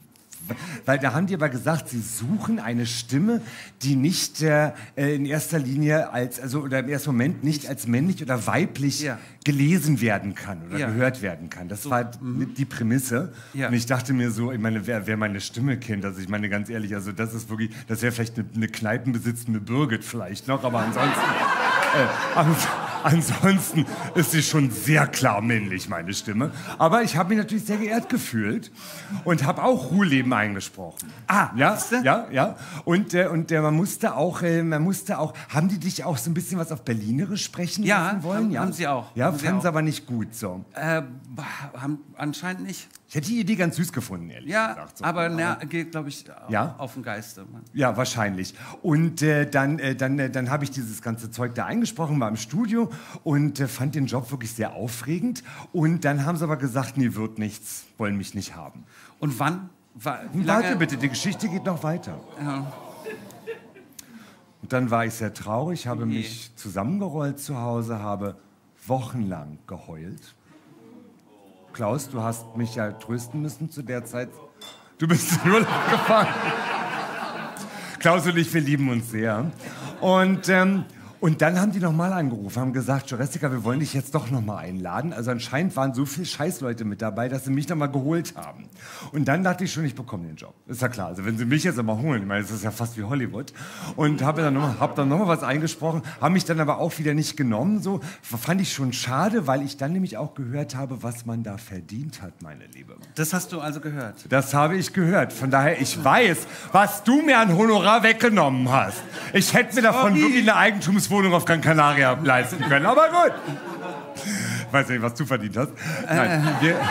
weil da haben die aber gesagt, sie suchen eine Stimme, die nicht äh, in erster Linie als, also oder im ersten Moment nicht als männlich oder weiblich
Ja.
gelesen werden kann oder
Ja.
gehört werden kann. Das war die Prämisse.
Ja.
Und ich dachte mir so, ich meine, wer, wer meine Stimme kennt, also ich meine ganz ehrlich, also das ist wirklich, das wäre vielleicht eine, eine kneipenbesitzende Birgit vielleicht noch, aber ansonsten, äh, ans, ansonsten ist sie schon sehr klar männlich, meine Stimme. Aber ich habe mich natürlich sehr geehrt gefühlt und habe auch Ruhleben eingesprochen.
Ah,
Ja,
siehste?
ja, ja. Und, äh, und äh, man musste auch, äh, man musste auch, haben die dich auch so ein bisschen was auf Berlinerisch sprechen
Ja,
lassen wollen?
haben-
ja,
haben sie auch.
Ja,
Haben sie
fanden sie
auch.
aber nicht gut so.
Äh, haben, anscheinend nicht.
Ich hätte die Idee ganz süß gefunden, ehrlich
Ja,
gesagt. So.
aber na, geht, glaube ich,
Ja?
auf den Geiste.
Ja, wahrscheinlich. Und äh, dann, äh, dann, äh, dann habe ich dieses ganze Zeug da eingesprochen, war im Studio und äh, fand den Job wirklich sehr aufregend. Und dann haben sie aber gesagt, nee, wird nichts, wollen mich nicht haben.
Und wann? War, wie lange?
Warte bitte, die Geschichte geht noch weiter.
Ja.
Und dann war ich sehr traurig, habe
Nee.
mich zusammengerollt zu Hause, habe wochenlang geheult. Klaus, du hast mich ja trösten müssen zu der Zeit. Du bist in Urlaub gefahren. Klaus und ich, wir lieben uns sehr. Und, ähm, und dann haben die nochmal angerufen, haben gesagt, Jurassica, wir wollen dich jetzt doch nochmal einladen. Also anscheinend waren so viele Scheißleute mit dabei, dass sie mich nochmal geholt haben. Und dann dachte ich schon, ich bekomme den Job. Ist ja klar, also wenn sie mich jetzt aber holen, ich meine, das ist ja fast wie Hollywood. Und habe dann nochmal hab dann noch mal was eingesprochen, haben mich dann aber auch wieder nicht genommen. So fand ich schon schade, weil ich dann nämlich auch gehört habe, was man da verdient hat, meine Liebe.
Das hast du also gehört?
Das habe ich gehört. Von daher, ich weiß, was du mir an Honorar weggenommen hast. Ich hätte mir davon
Sorry.
wirklich eine Eigentumswohnung auf Gran Canaria leisten können. Aber gut. Ich weiß nicht, was du verdient hast. Nein, wir,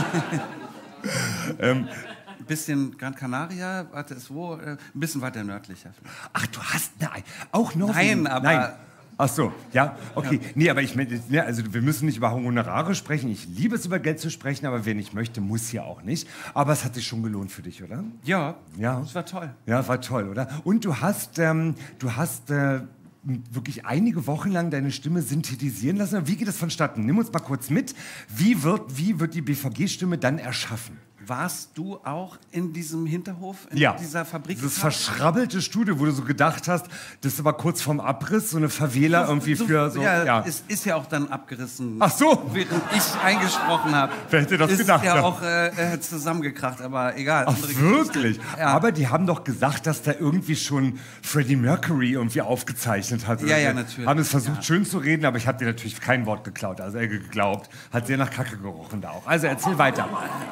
ähm,
Ein bisschen Gran Canaria, warte, ist wo? Äh, Ein bisschen weiter nördlicher.
ach, du hast eine, auch Norwegen.
Nein, aber-
Nein. Ach so, ja, okay. Nee, aber ich meine, ne, also wir müssen nicht über Honorare sprechen. Ich liebe es, über Geld zu sprechen, aber wer nicht möchte, muss ja auch nicht. Aber es hat sich schon gelohnt für dich, oder?
Ja,
Ja.
das war toll.
Ja, war toll, oder? Und du hast, ähm, du hast äh, wirklich einige Wochen lang deine Stimme synthetisieren lassen. Wie geht das vonstatten? Nimm uns mal kurz mit. Wie wird, wie wird die B V G-Stimme dann erschaffen?
Warst du auch in diesem Hinterhof, in
Ja,
dieser Fabrik?
dieses verschrabbelte Studio, wo du so gedacht hast, das war kurz vorm Abriss, so eine Favela irgendwie für so.
ja,
Ja.
Es ist ja auch dann abgerissen.
Ach so.
Während ich eingesprochen habe.
Wer hätte das
ist
gedacht,
ja
ja.
auch äh, äh, zusammengekracht, aber egal.
Ach,
andere Geschichte.
wirklich?
Ja.
Aber die haben doch gesagt, dass da irgendwie schon Freddie Mercury irgendwie aufgezeichnet hat. oder
Ja, ja,
so.
natürlich.
Haben es versucht,
Ja.
schön zu reden, aber ich habe dir natürlich kein Wort geklaut, also äh, geglaubt. Hat sehr nach Kacke gerochen da auch. Also erzähl weiter.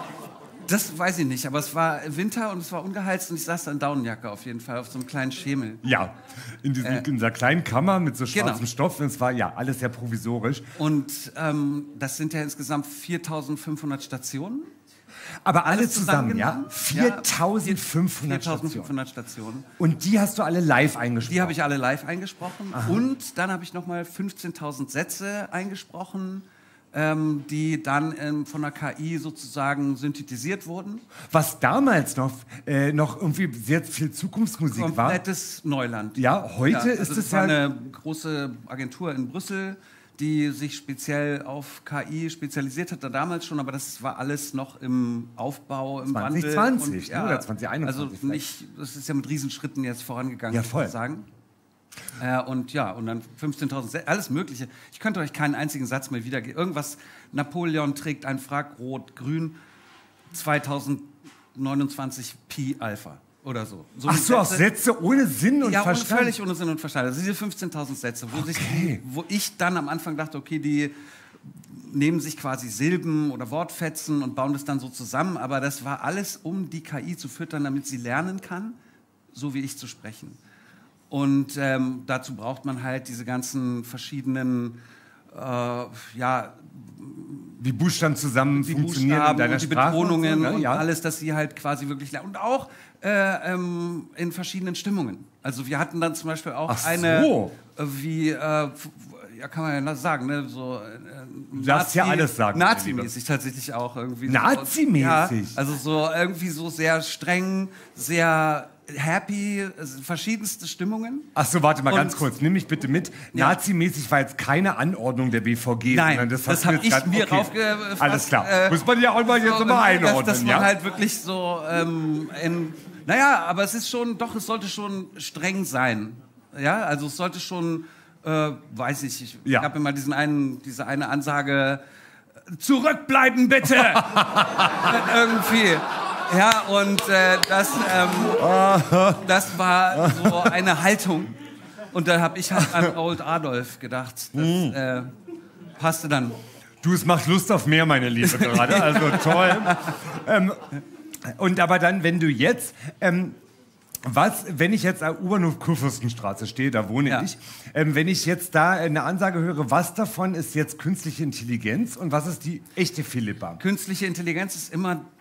Das weiß ich nicht, aber es war Winter und es war ungeheizt und ich saß da in Daunenjacke auf jeden Fall, auf so einem kleinen Schemel.
Ja, in, diesem, in dieser kleinen Kammer mit so schwarzem
Genau.
Stoff. Und es war ja alles sehr provisorisch.
Und ähm, das sind ja insgesamt viertausendfünfhundert Stationen.
Aber alle
Alles
zusammen, ja?
zusammengenommen?
viertausendfünfhundert Stationen.
viertausendfünfhundert Stationen.
Und die hast du alle live eingesprochen?
Die habe ich alle live eingesprochen. Und dann habe ich nochmal fünfzehntausend Sätze eingesprochen, ähm, die dann ähm, von der K I sozusagen synthetisiert wurden.
Was damals noch, äh, noch irgendwie sehr viel Zukunftsmusik war.
Komplettes Neuland.
Ja, heute
also
ist
das
es
war
ja...
eine große Agentur in Brüssel, die sich speziell auf K I spezialisiert hatte, damals schon, aber das war alles noch im Aufbau, im
zwanzig
Wandel.
zwanzig,
und,
ne, oder zwanzig einundzwanzig
Also nicht, das ist ja mit Riesenschritten jetzt vorangegangen,
Ja, voll.
sozusagen. Äh, und ja, und dann fünfzehntausend, Sä- alles Mögliche. Ich könnte euch keinen einzigen Satz mehr wiedergeben. Irgendwas, Napoleon trägt ein Frack, rot, grün, zweitausendneunundzwanzig Pi Alpha oder so. so
Ach so, auch Sätze ohne Sinn und
ja, ohne,
Verstand?
völlig ohne Sinn und Verstand. Also diese fünfzehntausend Sätze, wo, sich,
Okay.
wo ich dann am Anfang dachte, okay, die nehmen sich quasi Silben oder Wortfetzen und bauen das dann so zusammen. Aber das war alles, um die K I zu füttern, damit sie lernen kann, so wie ich zu sprechen. Und ähm, dazu braucht man halt diese ganzen verschiedenen, äh, ja,
Wie Buchstaben zusammen
die
funktionieren in
Buchstaben
deiner
und die
Sprache und so,
Betonungen
ne?
und
Ja.
alles, dass sie halt quasi wirklich lernen. Und auch äh, ähm, in verschiedenen Stimmungen. Also wir hatten dann zum Beispiel auch
Ach so.
eine, äh, wie, äh, f- ja kann man ja das sagen, ne? So, äh,
darfst ja alles sagen,
Nazi-mäßig tatsächlich auch irgendwie.
Nazi-mäßig?
Ja, also so irgendwie so sehr streng, sehr happy, also verschiedenste Stimmungen.
Ach so, warte mal
Und-
ganz kurz. Nimm mich bitte mit.
Ja.
Nazimäßig war jetzt keine Anordnung der B V G.
Nein,
sondern
das,
hast du
habe
jetzt
ich
grad-
mir
okay.
raufgefasst.
Alles klar.
äh,
Muss man ja auch mal jetzt
so,
mal
dass,
einordnen,
dass man
ja?
halt wirklich so ähm, in, naja, aber es ist schon, doch, es sollte schon streng sein. Ja, also es sollte schon, äh, weiß ich, ich
Ja.
habe immer diesen einen, diese eine Ansage, zurückbleiben bitte! Irgendwie. Ja, und äh, das, ähm, das war so eine Haltung. Und da habe ich halt an Old Adolf gedacht. Das äh, passte dann.
Du, es macht Lust auf mehr, meine Liebe, gerade. Also toll. ähm, und aber dann, wenn du jetzt... Ähm, was, wenn ich jetzt am U-Bahnhof Kurfürstenstraße stehe, da wohne
Ja.
ich, ähm, wenn ich jetzt da eine Ansage höre, was davon ist jetzt künstliche Intelligenz und was ist die echte Philippa?
Künstliche Intelligenz ist immer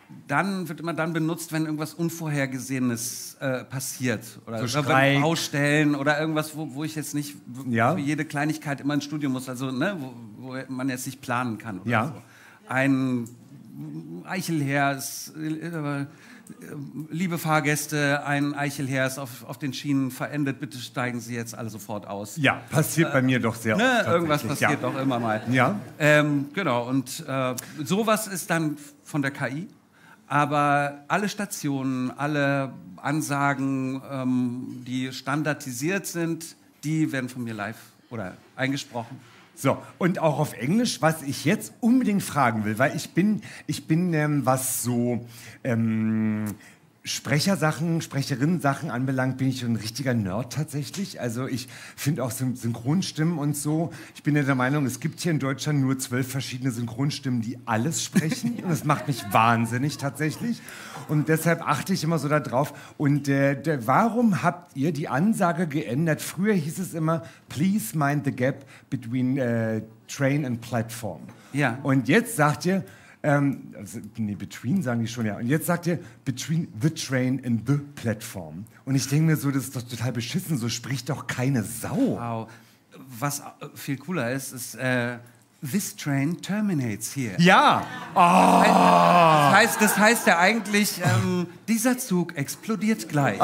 dann wird immer dann benutzt, wenn irgendwas Unvorhergesehenes äh, passiert. Oder
So
oder
Streik.
Baustellen oder irgendwas, wo, wo ich jetzt nicht w-
Ja.
für jede Kleinigkeit immer ins Studio muss. Also, ne, wo, wo man jetzt nicht planen kann. Oder
Ja.
so. Ein Eichelherz, äh, liebe Fahrgäste, ein Eichelherr ist auf, auf den Schienen verendet, bitte steigen Sie jetzt alle sofort aus.
Ja, passiert bei mir doch sehr
Ne,
oft.
irgendwas
tatsächlich.
passiert
ja.
doch immer mal.
Ja.
Ähm, genau, und äh, sowas ist dann von der K I. Aber alle Stationen, alle Ansagen, ähm, die standardisiert sind, die werden von mir live oder eingesprochen.
So, und auch auf Englisch, was ich jetzt unbedingt fragen will, weil ich bin, ich bin ähm, was so ähm, Sprechersachen, Sprecherinnen-Sachen anbelangt, bin ich ein richtiger Nerd tatsächlich. Also ich finde auch Syn- Synchronstimmen und so. Ich bin ja der Meinung, es gibt hier in Deutschland nur zwölf verschiedene Synchronstimmen, die alles sprechen. Und das macht mich wahnsinnig tatsächlich. Und deshalb achte ich immer so darauf. Und äh, der, warum habt ihr die Ansage geändert? Früher hieß es immer, please mind the gap between äh, train and platform.
Ja.
Und jetzt sagt ihr, ähm, also, nee, between sagen die schon, ja. Und jetzt sagt ihr, between the train and the platform. Und ich denke mir so, das ist doch total beschissen, so spricht doch keine Sau.
Wow. Was äh, viel cooler ist, ist, äh, this train terminates here.
Ja!
Das heißt, das heißt ja eigentlich, ähm, dieser Zug explodiert gleich.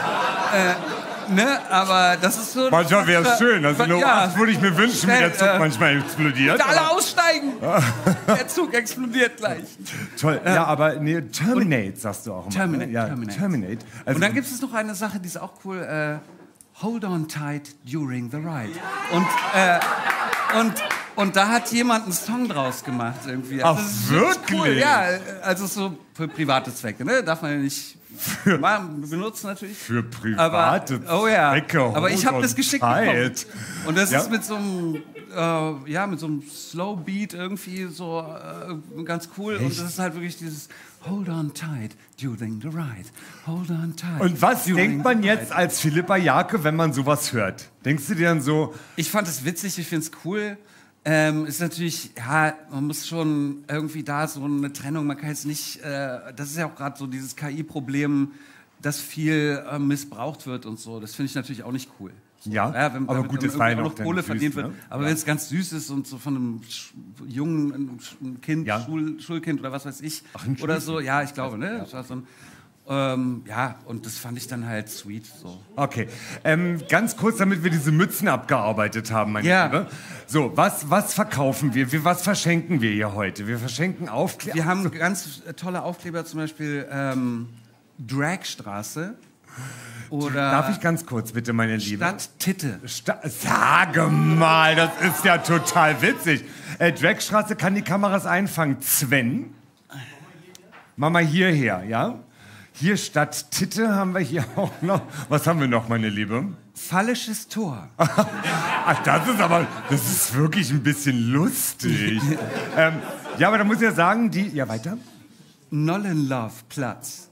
äh, ne? Aber das ist so...
Manchmal wäre es schön, also nur
Ja.
das würde ich mir wünschen, wie der Zug
Schnell, äh,
manchmal explodiert.
Bitte alle
aber-
aussteigen! Der Zug explodiert gleich.
Toll, ja, aber nee, terminate sagst du auch immer.
Terminate,
ne? Ja,
terminate.
terminate. Also,
Und dann gibt es noch eine Sache, die ist auch cool. Äh, hold on tight during the ride. Und, äh, und, und da hat jemand einen Song draus gemacht irgendwie.
Ach,
das ist wirklich Cool.
wirklich?
Ja, also so für private Zwecke, ne? Darf man ja nicht mal benutzen natürlich.
für private
Aber, oh ja.
Zwecke,
Aber ich
hold
habe
on
das geschickt
tight.
bekommen. Und das
Ja?
ist mit so einem, äh, ja, mit so einem Slow Beat irgendwie so äh, ganz cool. Und das ist halt wirklich dieses Hold on tight during the ride. Hold on tight.
Und was
during
denkt man
the
jetzt
ride.
als Philippa Jake, wenn man sowas hört? Denkst du dir dann so,
Ich fand es witzig, ich finde es cool. Ähm, ist natürlich, ja, man muss schon irgendwie da so eine Trennung, man kann jetzt nicht, äh, das ist ja auch gerade so dieses K I-Problem, dass viel äh, missbraucht wird und so. Das finde ich natürlich auch nicht cool. So,
Ja,
wenn,
aber
damit
gut,
dann
es war ja
irgendwie
noch
auch
dann
Kohle
süß,
verdient wird.
ne?
Aber
Ja.
wenn es ganz süß ist und so von einem Sch jungen ein Sch- ein Kind,
Ja.
Schul Schulkind oder was weiß ich,
Ach, ein
oder
Schulkind.
so, ja, ich glaube, ne? Das war so ein, ähm, ja, und das fand ich dann halt sweet. So.
okay, ähm, ganz kurz, damit wir diese Mützen abgearbeitet haben, meine
Ja.
Liebe. So, was, was verkaufen wir? wir? Was verschenken wir hier heute? Wir verschenken Aufkleber.
Wir haben ganz äh, tolle Aufkleber, zum Beispiel ähm, Dragstraße oder
Darf ich ganz kurz, bitte, meine Liebe?
Stadt Titte.
Sta Sage mal, das ist ja total witzig. Äh, Dragstraße kann die Kameras einfangen. Sven, mach mal hierher, ja? Hier statt Titte haben wir hier auch noch. Was haben wir noch, meine Liebe?
Phallisches Tor.
Ach, das ist aber, das ist wirklich ein bisschen lustig. ähm, ja, aber da muss ich ja sagen, die, ja weiter.
Nollenlaufplatz.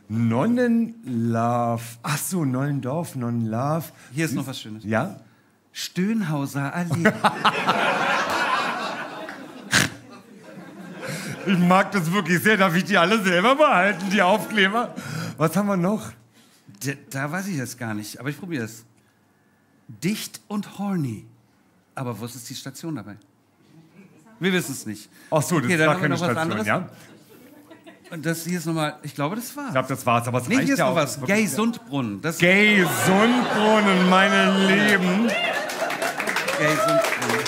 Nonnenlove. Ach so, Nollendorf, Nonnenlove.
Hier ist noch was Schönes.
Ja?
Stöhnhauser Allee.
Ich mag das wirklich sehr. Darf ich die alle selber behalten, die Aufkleber? Was haben wir noch?
Da, da weiß ich jetzt gar nicht, aber ich probiere es. Dicht und horny. Aber wo ist die Station dabei? Wir wissen es nicht.
Ach so, das
Okay,
ist
dann
gar
haben wir
keine
noch was
Station,
anderes.
ja?
Und das hier ist nochmal, ich glaube, das war's.
Ich glaube, das war's, aber es
Nee,
reicht
hier ist
ja
noch
auch.
was. Gay Sundbrunnen. Das
Gay Sundbrunnen, meine Lieben.
Gay Sundbrunnen.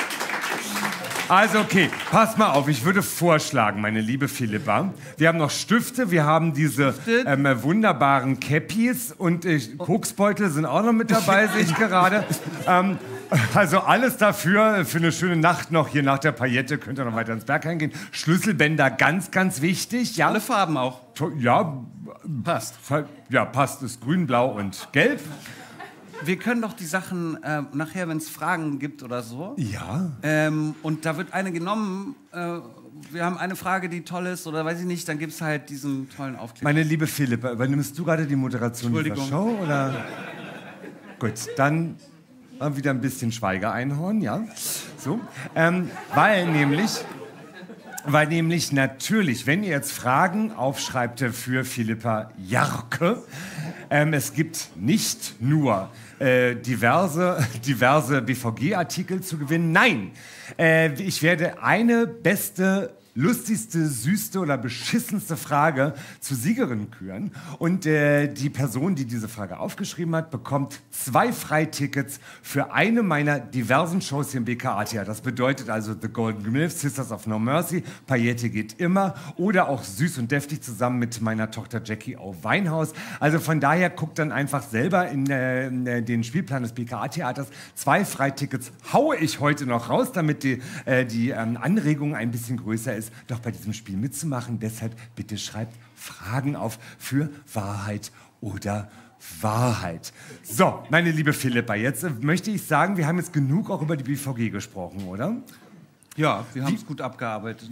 Also okay, pass mal auf, ich würde vorschlagen, meine liebe Philippa, wir haben noch Stifte, wir haben diese ähm, wunderbaren Cappies und äh, Koksbeutel sind auch noch mit dabei, sehe ich gerade. Ähm, also alles dafür, für eine schöne Nacht noch hier nach der Paillette, könnt ihr noch weiter ins Bergheim gehen. Schlüsselbänder, ganz, ganz wichtig. Ja,
Alle Farben auch.
To- ja,
Passt.
ja, passt, ist grün, blau und gelb.
Wir können doch die Sachen äh, nachher, wenn es Fragen gibt oder so.
Ja.
Ähm, und da wird eine genommen. Äh, wir haben eine Frage, die toll ist, oder weiß ich nicht, dann gibt es halt diesen tollen Aufkleber.
Meine liebe Philippa, übernimmst du gerade die Moderation dieser
Entschuldigung.
Show? Oder? Gut, dann mal wieder ein bisschen Schweigeeinhorn, ja? So. Ähm, weil nämlich, Weil nämlich natürlich, wenn ihr jetzt Fragen aufschreibt für Philippa Jarke, ähm, es gibt nicht nur äh, diverse, diverse B V G-Artikel zu gewinnen. Nein, äh, ich werde eine beste, lustigste, süßste oder beschissenste Frage zur Siegerin küren. Und äh, die Person, die diese Frage aufgeschrieben hat, bekommt zwei Freitickets für eine meiner diversen Shows hier im B K A-Theater. Das bedeutet also The Golden Milf, Sisters of No Mercy, Paillette geht immer oder auch Süß und Deftig zusammen mit meiner Tochter Jackie auf Weinhaus. Also von daher guckt dann einfach selber in, äh, in den Spielplan des B K A-Theaters. Zwei Freitickets haue ich heute noch raus, damit die, äh, die ähm, Anregung ein bisschen größer ist, doch bei diesem Spiel mitzumachen. Deshalb bitte schreibt Fragen auf für Wahrheit oder Wahrheit. So, meine liebe Philippa, jetzt äh, möchte ich sagen, wir haben jetzt genug auch über die B V G gesprochen, oder?
Ja, wir haben es gut abgearbeitet.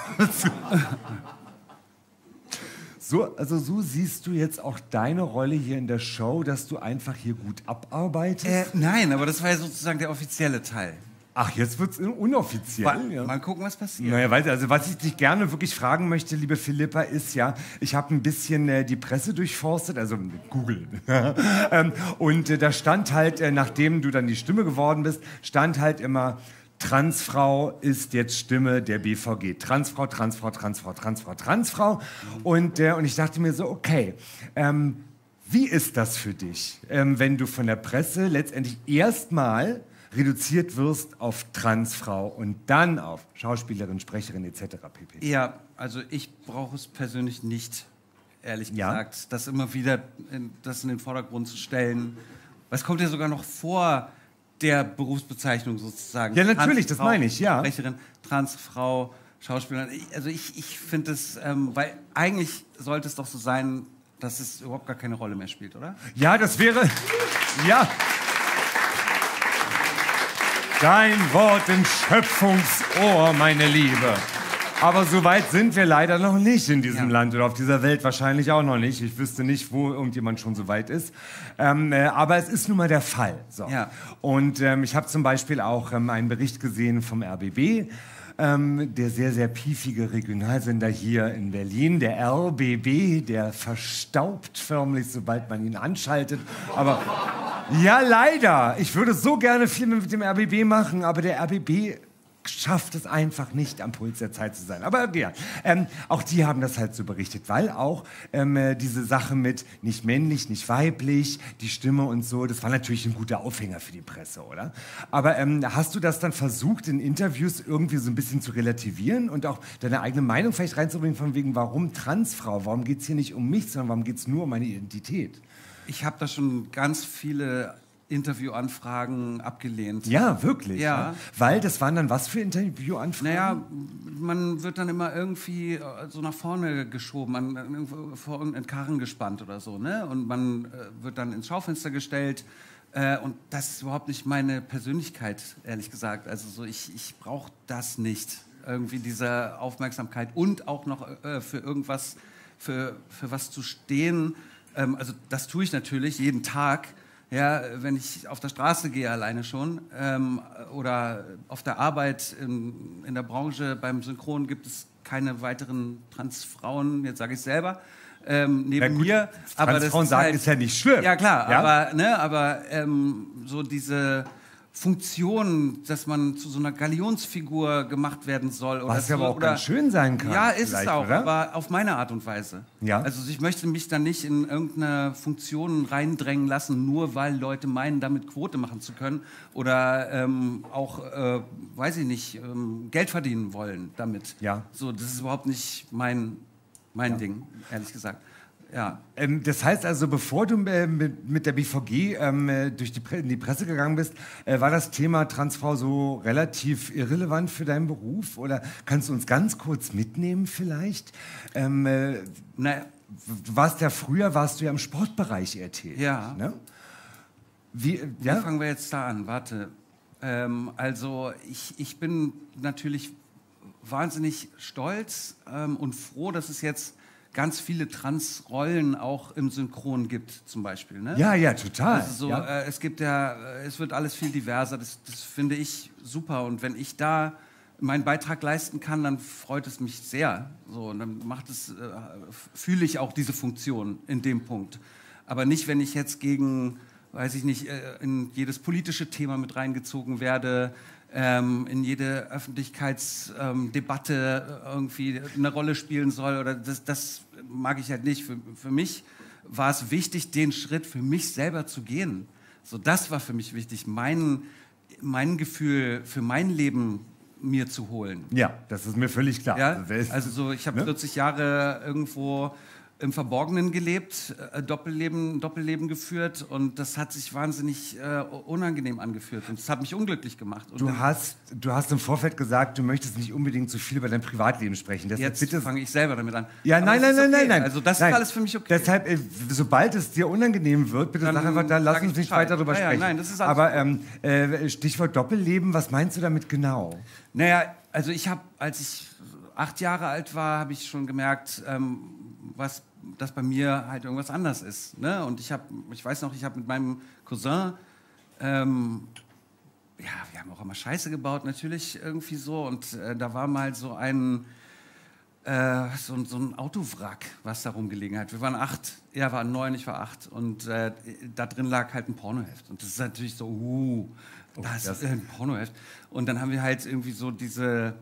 So, also so siehst du jetzt auch deine Rolle hier in der Show, dass du einfach hier gut abarbeitest?
Äh, nein, aber das war ja sozusagen der offizielle Teil.
Ach, jetzt wird es unoffiziell.
Mal,
ja.
mal gucken, was passiert.
Naja, weißt du, also was ich dich gerne wirklich fragen möchte, liebe Philippa, ist ja, ich habe ein bisschen äh, die Presse durchforstet, also Google. ähm, und äh, da stand halt, äh, nachdem du dann die Stimme geworden bist, stand halt immer, Transfrau ist jetzt Stimme der B V G. Transfrau, Transfrau, Transfrau, Transfrau, Transfrau. Und, äh, und ich dachte mir so, okay, ähm, wie ist das für dich, ähm, wenn du von der Presse letztendlich erstmal reduziert wirst auf Transfrau und dann auf Schauspielerin, Sprecherin et cetera pp.
Ja, also ich brauche es persönlich nicht, ehrlich
Ja?
gesagt, das immer wieder in, das in den Vordergrund zu stellen. Es kommt ja sogar noch vor der Berufsbezeichnung sozusagen.
Ja, natürlich, das
Transfrau,
meine ich, ja.
Sprecherin, Transfrau, Schauspielerin. Ich, also ich, ich finde es, ähm, weil eigentlich sollte es doch so sein, dass es überhaupt gar keine Rolle mehr spielt, oder?
Ja, das wäre... Ja. Dein Wort in Schöpfungsohr, meine Liebe. Aber so weit sind wir leider noch nicht in diesem
Ja.
Land oder auf dieser Welt wahrscheinlich auch noch nicht. Ich wüsste nicht, wo irgendjemand schon so weit ist. Ähm, äh, aber es ist nun mal der Fall. So.
Ja.
Und ähm, ich habe zum Beispiel auch ähm, einen Bericht gesehen vom R B B. Ähm, der sehr, sehr piefige Regionalsender hier in Berlin, der R B B, der verstaubt förmlich, sobald man ihn anschaltet. Aber ja, leider. Ich würde so gerne Filme mit dem R B B machen, aber der R B B schafft es einfach nicht, am Puls der Zeit zu sein. Aber ja, ähm, auch die haben das halt so berichtet, weil auch ähm, äh, diese Sache mit nicht männlich, nicht weiblich, die Stimme und so, das war natürlich ein guter Aufhänger für die Presse, oder? Aber ähm, hast du das dann versucht, in Interviews irgendwie so ein bisschen zu relativieren und auch deine eigene Meinung vielleicht reinzubringen, von wegen, warum Transfrau? Warum geht es hier nicht um mich, sondern warum geht es nur um meine Identität?
Ich habe da schon ganz viele Interviewanfragen abgelehnt.
Ja, wirklich?
Ja.
Weil, das waren dann was für Interviewanfragen?
Naja, man wird dann immer irgendwie äh, so nach vorne geschoben, an, an, vor irgendeinen Karren gespannt oder so, ne? Und man äh, wird dann ins Schaufenster gestellt. Äh, und das ist überhaupt nicht meine Persönlichkeit, ehrlich gesagt. Also so, ich, ich brauche das nicht. Irgendwie diese Aufmerksamkeit und auch noch äh, für irgendwas, für, für was zu stehen. Ähm, also das tue ich natürlich jeden Tag. Ja, wenn ich auf der Straße gehe alleine schon ähm, oder auf der Arbeit in, in der Branche beim Synchron gibt es keine weiteren Transfrauen, jetzt sage ich selber, ähm, neben
Ja, gut,
mir. Aber das
Transfrauen
ist
sagen
halt,
ist ja nicht schlimm.
Ja klar,
Ja?
aber, ne, aber ähm, so diese Funktion, dass man zu so einer Galionsfigur gemacht werden soll. Oder
Was ja
so,
aber auch
oder,
ganz schön sein kann.
Ja, ist es
vielleicht,
auch,
oder?
aber auf meine Art und Weise.
Ja.
Also ich möchte mich da nicht in irgendeine Funktion reindrängen lassen, nur weil Leute meinen, damit Quote machen zu können oder ähm, auch, äh, weiß ich nicht, ähm, Geld verdienen wollen damit.
Ja.
So, das ist überhaupt nicht mein, mein Ding, ehrlich gesagt. Ja.
Ähm, das heißt also, bevor du äh, mit, mit der B V G ähm, äh, durch die Pre in die Presse gegangen bist, äh, war das Thema Transfrau so relativ irrelevant für deinen Beruf? Oder kannst du uns ganz kurz mitnehmen vielleicht? Ähm, äh,
Naja,
du warst ja früher, warst du ja im Sportbereich eher tätig.
Ja.
Ne? Wie, äh,
Wie
ja?
fangen wir jetzt da an? Warte. Ähm, also ich, ich bin natürlich wahnsinnig stolz ähm, und froh, dass es jetzt ganz viele Transrollen auch im Synchron gibt, zum Beispiel. Ne?
Ja, ja, total.
Also so,
ja.
äh, es gibt ja, äh, es wird alles viel diverser. Das, das finde ich super. Und wenn ich da meinen Beitrag leisten kann, dann freut es mich sehr. So, und dann macht es, äh, fühle ich auch diese Funktion in dem Punkt. Aber nicht, wenn ich jetzt gegen, weiß ich nicht, äh, in jedes politische Thema mit reingezogen werde, ähm, in jede Öffentlichkeitsdebatte ähm, irgendwie eine Rolle spielen soll. Oder das, das mag ich halt nicht. Für, für mich war es wichtig, den Schritt für mich selber zu gehen. So, das war für mich wichtig, mein, mein Gefühl für mein Leben mir zu holen.
Ja, das ist mir völlig klar.
Ja? Also so, ich habe
ne?
vierzig Jahre irgendwo im Verborgenen gelebt, äh, Doppelleben, Doppelleben geführt und das hat sich wahnsinnig äh, unangenehm angeführt und das hat mich unglücklich gemacht. Und
Du hast, du hast im Vorfeld gesagt, du möchtest nicht unbedingt so viel über dein Privatleben sprechen. Deshalb
jetzt
bitte
fange ich selber damit an.
Ja,
Aber
nein,
das
nein,
ist
nein,
okay.
nein, nein.
Also das
nein.
ist alles für mich okay.
Deshalb, äh, sobald es dir unangenehm wird, bitte
Dann
sag einfach, dann lass
sag
uns
ich
nicht
Bescheid.
weiter darüber
Ja, ja,
sprechen.
nein, das ist alles
Aber ähm, äh, Stichwort Doppelleben, was meinst du damit genau?
Naja, also ich habe, als ich acht Jahre alt war, habe ich schon gemerkt, ähm, was, dass bei mir halt irgendwas anders ist. Ne? Und ich habe, ich weiß noch, ich habe mit meinem Cousin, ähm, ja, wir haben auch immer Scheiße gebaut, natürlich irgendwie so. Und äh, da war mal so ein, äh, so, so ein Autowrack, was da rumgelegen hat. Wir waren acht, er war neun, ich war acht. Und äh, da drin lag halt ein Pornoheft. Und das ist natürlich so, uh, das ist ein Pornoheft. Und dann haben wir halt irgendwie so diese,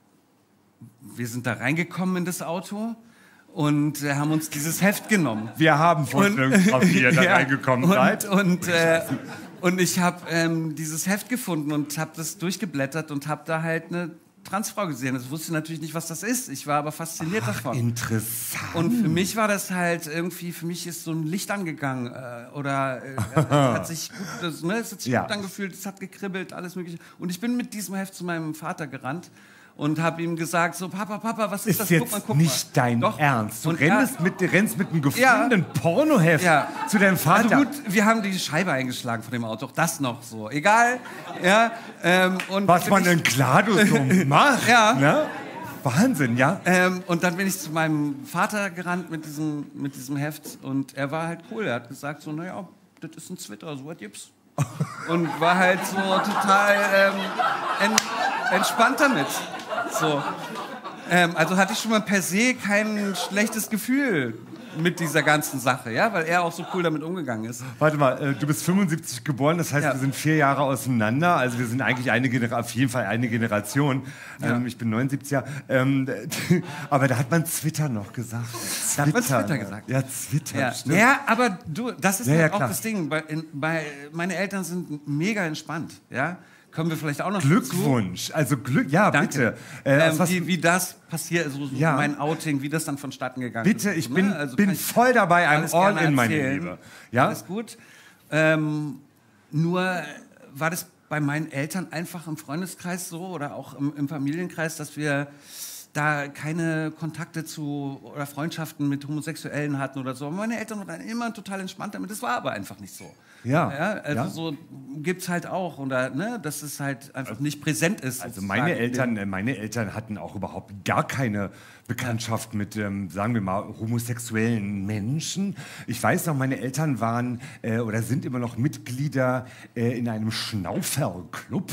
wir sind da reingekommen in das Auto und äh, haben uns dieses Heft genommen.
Wir haben Vorstellungskraft, wie ihr da
Ja,
reingekommen
und,
seid.
Und, äh, und ich habe ähm, dieses Heft gefunden und habe das durchgeblättert und habe da halt eine Transfrau gesehen. Ich wusste natürlich nicht, was das ist. Ich war aber fasziniert
Ach,
davon.
interessant.
Und für mich war das halt irgendwie, für mich ist so ein Licht angegangen äh, oder äh, es hat sich gut, das, ne, es hat sich
Ja.
gut angefühlt, es hat gekribbelt, alles mögliche. Und ich bin mit diesem Heft zu meinem Vater gerannt und habe ihm gesagt, so Papa, Papa, was ist,
ist
das?
jetzt
Guck mal, guck
nicht
mal.
dein
Doch.
Ernst. Du
Und
rennst,
er-
mit, rennst mit einem gefundenen Pornoheft
Ja.
zu deinem Vater.
Also gut, wir haben die Scheibe eingeschlagen von dem Auto, auch das noch so. Egal. Ja, ähm, und
Was
bin
man
ich-
in Klado so macht.
Ja.
Ne? Wahnsinn, ja?
Ähm, und dann bin ich zu meinem Vater gerannt mit diesem, mit diesem Heft und er war halt cool. Er hat gesagt so, naja, das ist ein Twitter, so was gibt's. Und war halt so total ähm, en, entspannt damit. So. Ähm, also hatte ich schon mal per se kein schlechtes Gefühl mit dieser ganzen Sache, ja, weil er auch so cool damit umgegangen ist.
Warte mal, äh, du bist fünfundsiebzig geboren, das heißt,
Ja.
wir sind vier Jahre auseinander. Also wir sind eigentlich eine Genera- auf jeden Fall eine Generation.
Ja.
Ähm, ich bin neunundsiebzig. Ähm, aber da hat man Twitter noch gesagt.
Da hat man Twitter
ne?
gesagt.
Ja, Twitter.
Ja.
stimmt.
ja, aber du, das ist
Ja,
halt
ja,
auch
klar.
das Ding. Bei, in, bei, meine Eltern sind mega entspannt, ja. Können wir vielleicht auch noch
Glückwunsch. Also Glück, ja,
Danke.
bitte. Äh, aus
ähm,
was-
wie, wie das passiert, so, so
Ja.
mein Outing, wie das dann vonstatten gegangen
Bitte,
ist.
ich
Ne?
bin,
Also
bin
kann ich
voll dabei, I'm
alles
all
gerne
in, meine
erzählen.
Liebe. Ja?
Alles gut. Ähm, nur war das bei meinen Eltern einfach im Freundeskreis so oder auch im, im Familienkreis, dass wir da keine Kontakte zu oder Freundschaften mit Homosexuellen hatten oder so. Meine Eltern waren immer total entspannt damit. Das war aber einfach nicht so.
Ja,
ja also
ja.
so gibt's halt auch oder ne, dass es halt einfach nicht präsent ist.
Also
sozusagen.
meine Eltern, äh, meine Eltern hatten auch überhaupt gar keine Bekanntschaft mit, ähm, sagen wir mal, homosexuellen Menschen. Ich weiß noch, meine Eltern waren äh, oder sind immer noch Mitglieder äh, in einem Schnauferl-Club.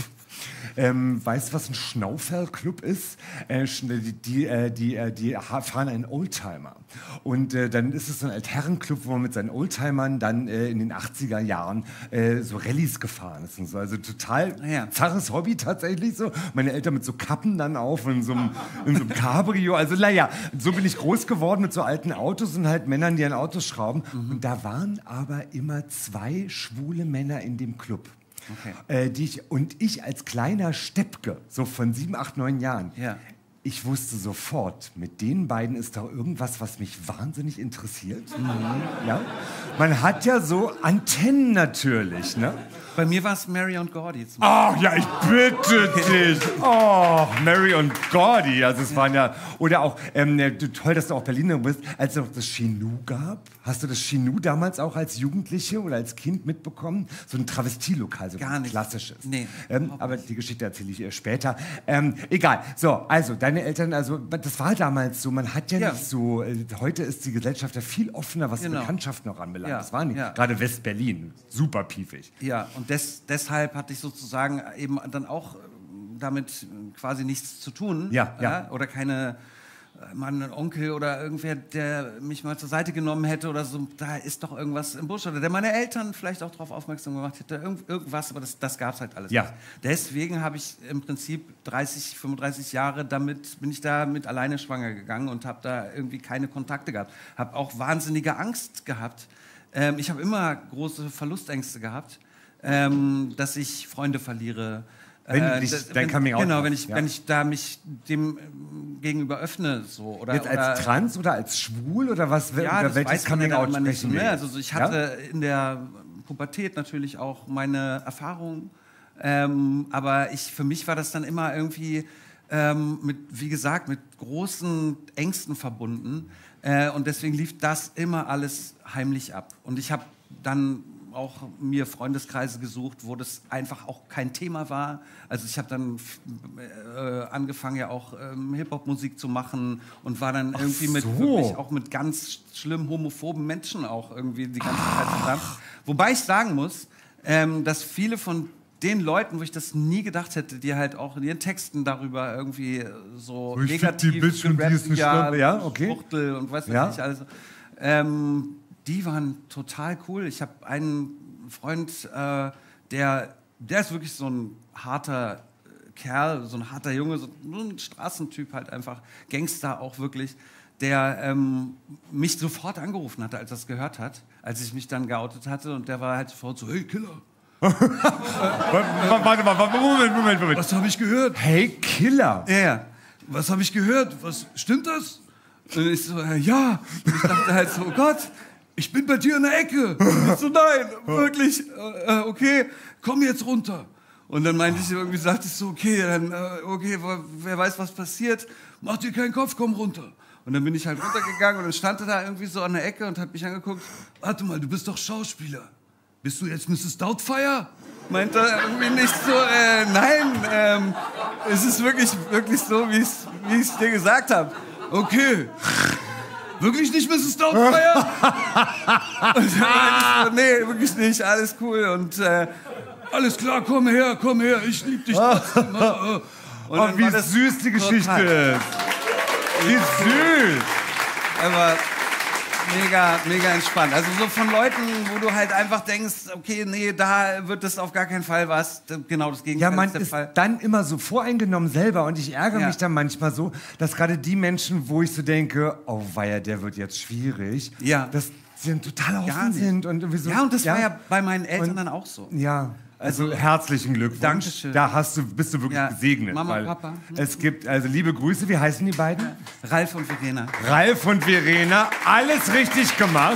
Ähm, weißt du, was ein Schnauferl-Club ist? Äh, schn- die die, äh, die, äh, die ha- fahren einen Oldtimer. Und äh, dann ist es so ein Altherrenclub, wo man mit seinen Oldtimern dann äh, in den achtziger Jahren äh, so Rallyes gefahren ist. Und so. Also total
Ja.
zarres Hobby tatsächlich so. Meine Eltern mit so Kappen dann auf in so einem, in so einem Cabrio. Also naja, so bin ich groß geworden mit so alten Autos und halt Männern, die an Autos schrauben. Und da waren aber immer zwei schwule Männer in dem Club.
Okay.
Äh, die ich, und ich als kleiner Steppke, so von sieben, acht, neun Jahren,
Ja.
ich wusste sofort, mit den beiden ist da irgendwas, was mich wahnsinnig interessiert. Ja? Man hat ja so Antennen natürlich, ne?
Bei mir war es Mary und Gordy. Zum
Ach ja, ich bitte dich. Oh, Mary und Gordy. Also es waren ja, oder auch, ähm, du, toll, dass du auch Berliner bist, als es noch das Chinu gab. Hast du das Chinu damals auch als Jugendliche oder als Kind mitbekommen? So ein Travestielokal, so
Gar
ein
nicht.
klassisches.
Nee,
Ähm,
überhaupt
aber die Geschichte erzähle ich ihr später. Ähm, egal. So, also deine Eltern, also das war damals so, man hat ja,
Ja.
nicht so, äh, heute ist die Gesellschaft ja viel offener, was
Genau.
Bekanntschaften noch anbelangt.
Ja,
Das war nicht,
ja.
gerade West-Berlin, super piefig.
Ja, und des, deshalb hatte ich sozusagen eben dann auch äh, damit quasi nichts zu tun.
Ja, ja.
Oder keine, äh, mal ein Onkel oder irgendwer, der mich mal zur Seite genommen hätte oder so, da ist doch irgendwas im Busch. Oder der meine Eltern vielleicht auch darauf aufmerksam gemacht hätte, irgend, irgendwas, aber das, das gab es halt alles
Ja.
nicht. Deswegen habe ich im Prinzip dreißig, fünfunddreißig Jahre damit, bin ich da mit alleine schwanger gegangen und habe da irgendwie keine Kontakte gehabt. Habe auch wahnsinnige Angst gehabt. Ähm, ich habe immer große Verlustängste gehabt, ähm, dass ich Freunde verliere.
Wenn du
Äh,
dich
das-
dein
wenn,
Coming Out
Genau,
machst,
wenn ich,
ja.
wenn ich da mich dem ähm, gegenüber öffne. So, oder,
Jetzt als
oder,
trans oder als schwul oder was?
ja,
über
das
welches
weiß man ja
Coming
dann
Out
immer nicht so,
sprechen wir
ne?
jetzt?
Also ich
Ja?
hatte in der Pubertät natürlich auch meine Erfahrungen, ähm, aber ich, für mich war das dann immer irgendwie ähm, mit, wie gesagt, mit großen Ängsten verbunden äh, und deswegen lief das immer alles heimlich ab. Und ich habe dann auch mir Freundeskreise gesucht, wo das einfach auch kein Thema war. Also ich habe dann äh, angefangen ja auch ähm, Hip-Hop-Musik zu machen und war dann irgendwie mit
so.
wirklich auch mit ganz schlimm homophoben Menschen auch irgendwie die ganze Zeit zusammen. Wobei ich sagen muss, ähm, dass viele von den Leuten, wo ich das nie gedacht hätte, die halt auch in ihren Texten darüber irgendwie so
Ich find
negativ
die Bitch und die ist eine
ja,
Schlimme. Ja, okay.
Schwuchtel und weiß
Ja.
nicht alles. Ähm, die waren total cool. Ich habe einen Freund, äh, der, der ist wirklich so ein harter Kerl, so ein harter Junge, so ein Straßentyp halt einfach, Gangster auch wirklich, der ähm, mich sofort angerufen hatte, als er es gehört hat, als ich mich dann geoutet hatte und der war halt sofort so, hey Killer,
Warte mal, warte, Moment, Moment, Moment.
was habe ich gehört?
Hey, Killer.
Ja, ja. Was habe ich gehört? Was, stimmt das? Und ich so, äh, ja. Und ich dachte halt so, oh Gott, ich bin bei dir in der Ecke. Und ich so, nein, wirklich, äh, okay, komm jetzt runter. Und dann meinte ich irgendwie, sagte ich so, okay, dann, äh, okay, wer weiß, was passiert, mach dir keinen Kopf, komm runter. Und dann bin ich halt runtergegangen und dann stand er da irgendwie so an der Ecke und hat mich angeguckt, warte mal, du bist doch Schauspieler. Bist du jetzt Misses Doubtfire? Meint er irgendwie nicht so, äh, nein, ähm, es ist wirklich, wirklich so, wie ich es wie ich's dir gesagt habe. Okay. Wirklich nicht Misses Doubtfire? Und dann meinte ich so, nee, wirklich nicht, alles cool. Und äh, alles klar, komm her, komm her, ich lieb dich trotzdem. Und
Oh,
dann
wie
war das
süß die Geschichte
total-
ist. Wie süß.
Aber mega, mega entspannt. Also so von Leuten, wo du halt einfach denkst, okay, nee, da wird das auf gar keinen Fall was. Genau das Gegenteil
Ja, man
ist der
ist
Fall.
dann immer so voreingenommen selber und ich ärgere
Ja.
mich dann manchmal so, dass gerade die Menschen, wo ich so denke, oh weia, der wird jetzt schwierig,
Ja.
dass sie dann total
Gar
offen
nicht.
sind. Und irgendwie so,
Ja, und das war ja bei meinen Eltern
Und-
dann auch so.
Ja, also,
Also,
herzlichen Glückwunsch.
Dankeschön.
Da hast du, bist du wirklich
Ja,
gesegnet.
Mama,
weil
Papa.
Es gibt, also liebe Grüße, wie heißen die beiden?
Ralf und Verena.
Ralf und Verena, alles richtig gemacht.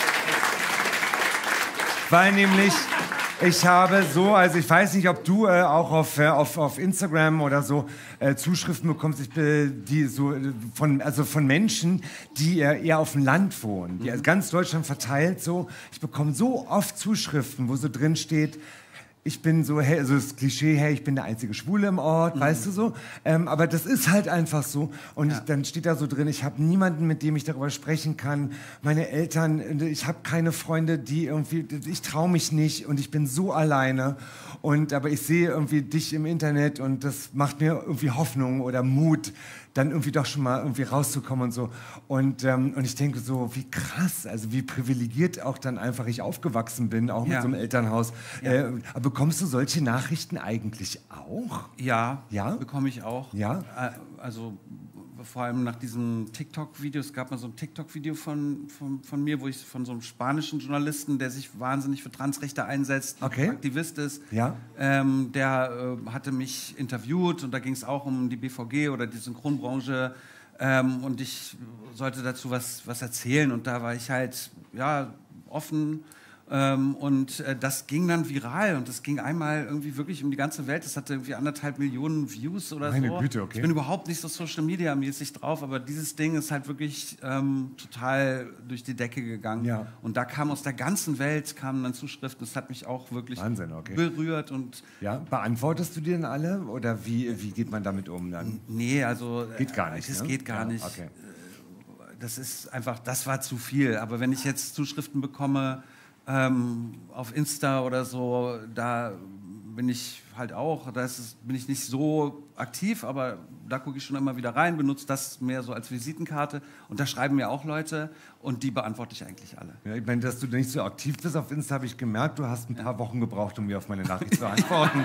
Weil nämlich, ich habe so, also ich weiß nicht, ob du äh, auch auf, äh, auf, auf Instagram oder so äh, Zuschriften bekommst, ich, äh, die so äh, von, also von Menschen, die äh, eher auf dem Land wohnen, die also ganz Deutschland verteilt so. Ich bekomme so oft Zuschriften, wo so drin steht, ich bin so, hey, also das Klischee, hey, ich bin der einzige Schwule im Ort, weißt du so. Ähm, aber das ist halt einfach so. Und
Ja.
ich, dann steht da so drin, ich habe niemanden, mit dem ich darüber sprechen kann. Meine Eltern, ich habe keine Freunde, die irgendwie, ich traue mich nicht und ich bin so alleine. Und aber ich sehe irgendwie dich im Internet und das macht mir irgendwie Hoffnung oder Mut, dann irgendwie doch schon mal irgendwie rauszukommen und so. Und, ähm, und ich denke so, wie krass, also wie privilegiert auch dann einfach ich aufgewachsen bin, auch mit
Ja.
so einem Elternhaus.
Ja.
Äh, aber bekommst du solche Nachrichten eigentlich auch?
Ja,
Ja?
bekomme ich auch.
Ja?
Äh, Also vor allem nach diesem TikTok-Video, es gab mal so ein TikTok-Video von, von, von mir, wo ich von so einem spanischen Journalisten, der sich wahnsinnig für Transrechte einsetzt,
Okay.
Aktivist ist,
Ja.
ähm, der äh, hatte mich interviewt und da ging es auch um die B V G oder die Synchronbranche ähm, und ich sollte dazu was, was erzählen und da war ich halt ja, offen. Ähm, und äh, das ging dann viral und das ging einmal irgendwie wirklich um die ganze Welt. Das hatte irgendwie anderthalb Millionen Views oder
Meine
so.
Güte, okay.
Ich bin überhaupt nicht so Social Media mäßig drauf, aber dieses Ding ist halt wirklich ähm, total durch die Decke gegangen.
Ja.
Und da kam aus der ganzen Welt kamen dann Zuschriften. Das hat mich auch wirklich
Wahnsinn, okay.
berührt und
Ja, beantwortest du die denn alle oder wie, wie geht man damit um dann?
nee, also
Geht gar nicht,
Es
ne?
geht gar
Ja,
nicht.
okay.
Das ist einfach, das war zu viel. Aber wenn ich jetzt Zuschriften bekomme ähm, auf Insta oder so, da bin ich, halt auch. Da ist es, bin ich nicht so aktiv, aber da gucke ich schon immer wieder rein, benutze das mehr so als Visitenkarte. Und da schreiben mir auch Leute und die beantworte ich eigentlich alle.
Ja, ich meine, dass du nicht so aktiv bist auf Insta, habe ich gemerkt. Du hast ein paar Wochen gebraucht, um mir auf meine Nachricht zu antworten.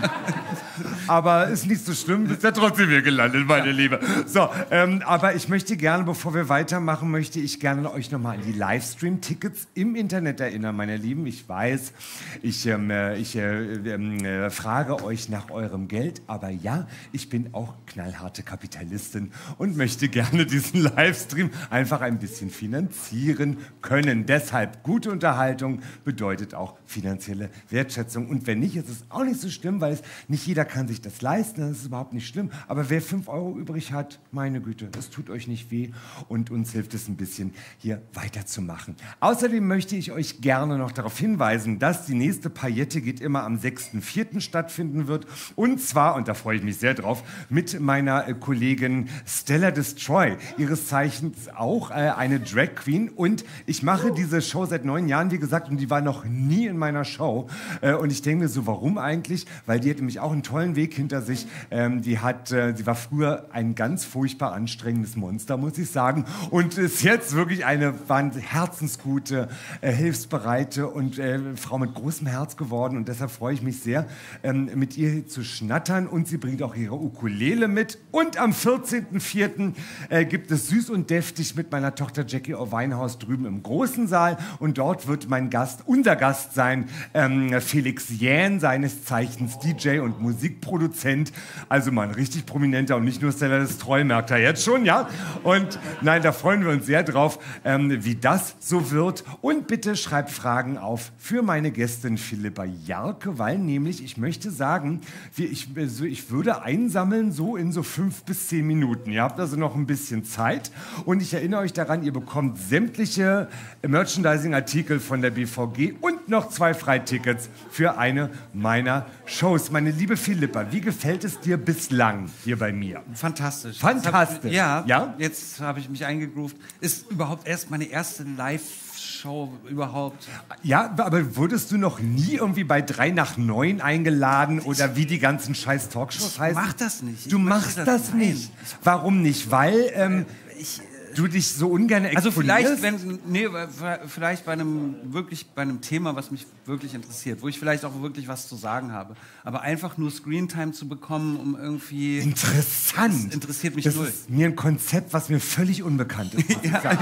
Aber ist nicht so schlimm, bist ja trotzdem hier gelandet, meine Liebe. So, ähm, aber ich möchte gerne, bevor wir weitermachen, möchte ich gerne euch nochmal an die Livestream-Tickets im Internet erinnern, meine Lieben. Ich weiß, ich, ähm, ich äh, äh, frage euch nach eurem Geld, aber ja, ich bin auch knallharte Kapitalistin und möchte gerne diesen Livestream einfach ein bisschen finanzieren können. Deshalb gute Unterhaltung bedeutet auch finanzielle Wertschätzung. Und wenn nicht, ist es auch nicht so schlimm, weil es nicht jeder kann sich das leisten. Das ist überhaupt nicht schlimm. Aber wer fünf Euro übrig hat, meine Güte, das tut euch nicht weh und uns hilft es ein bisschen, hier weiterzumachen. Außerdem möchte ich euch gerne noch darauf hinweisen, dass die nächste Paillette geht immer am sechsten vierten stattfinden wird. Und zwar, und da freue ich mich sehr drauf, mit meiner äh, Kollegin Stella Destroy, ihres Zeichens auch äh, eine Drag Queen. Und ich mache diese Show seit neun Jahren, wie gesagt, und die war noch nie in meiner Show. Äh, und ich denke mir so, warum eigentlich? Weil die hat nämlich auch einen tollen Weg hinter sich. Ähm, die hat, äh, sie war früher ein ganz furchtbar anstrengendes Monster, muss ich sagen. Und ist jetzt wirklich eine herzensgute, äh, hilfsbereite und äh, Frau mit großem Herz geworden. Und deshalb freue ich mich sehr, ähm, mit ihr zu schnattern. Und sie bringt auch ihre Ukulele mit. Und am vierzehnten vierten äh, gibt es Süß und Deftig mit meiner Tochter Jackie O'Weinhaus drüben im großen Saal. Und dort wird mein Gast, unser Gast sein, ähm, Felix Jähn, seines Zeichens D J und Musikproduzent. Also mal ein richtig prominenter und nicht nur Stella Destroy, merkt er jetzt schon, ja? Und nein, da freuen wir uns sehr drauf, ähm, wie das so wird. Und bitte schreibt Fragen auf für meine Gästin Philippa Jarke, weil nämlich, ich möchte sagen, wir, ich, also ich würde einsammeln so in so fünf bis zehn Minuten. Ihr habt also noch ein bisschen Zeit. Und ich erinnere euch daran, ihr bekommt sämtliche Merchandising-Artikel von der B V G und noch zwei Freitickets für eine meiner Shows. Meine liebe Philippa, wie gefällt es dir bislang hier bei mir?
Fantastisch.
Fantastisch.
Jetzt hab,
Ja?
ja, jetzt habe ich mich eingegroovt. Ist überhaupt erst meine erste Live-Show überhaupt.
Ja, aber wurdest du noch nie irgendwie bei drei nach neun eingeladen oder wie die ganzen scheiß Talkshows heißen?
Ich mach das nicht. Ich
Du
möchte
machst
das-
das,
nein.
nicht. Warum nicht? Weil ähm,
Ich,
du dich so ungern
also
exponierst?
vielleicht, wenn, nee, vielleicht bei einem wirklich bei einem Thema, was mich wirklich interessiert, wo ich vielleicht auch wirklich was zu sagen habe. Aber einfach nur Screentime zu bekommen, um irgendwie
Interessant.
Das interessiert mich
das
null.
ist mir ein Konzept, was mir völlig unbekannt ist. muss ich sagen.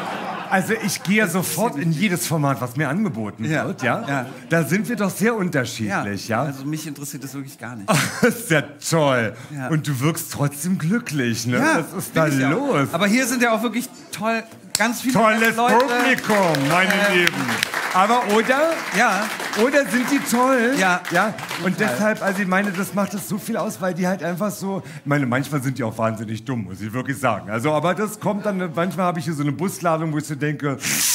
Also ich gehe sofort in jedes Format, was mir angeboten
Ja.
wird. Ja?
Ja.
Da sind wir doch sehr unterschiedlich. Ja.
Also mich interessiert das wirklich gar nicht.
Das ist ja toll.
Ja.
Und du wirkst trotzdem glücklich. Ne?
Ja,
Was ist da
bin ich auch.
los?
Aber hier sind ja auch wirklich toll, ganz viele
Tolles
Leute.
Publikum, meine
Äh,
Lieben. Aber oder?
Ja,
Oder sind die toll?
Ja.
ja. Und deshalb, also ich meine, das macht es so viel aus, weil die halt einfach so, ich meine, manchmal sind die auch wahnsinnig dumm, muss ich wirklich sagen. Also, aber das kommt dann, manchmal habe ich hier so eine Busladung, wo ich so denke,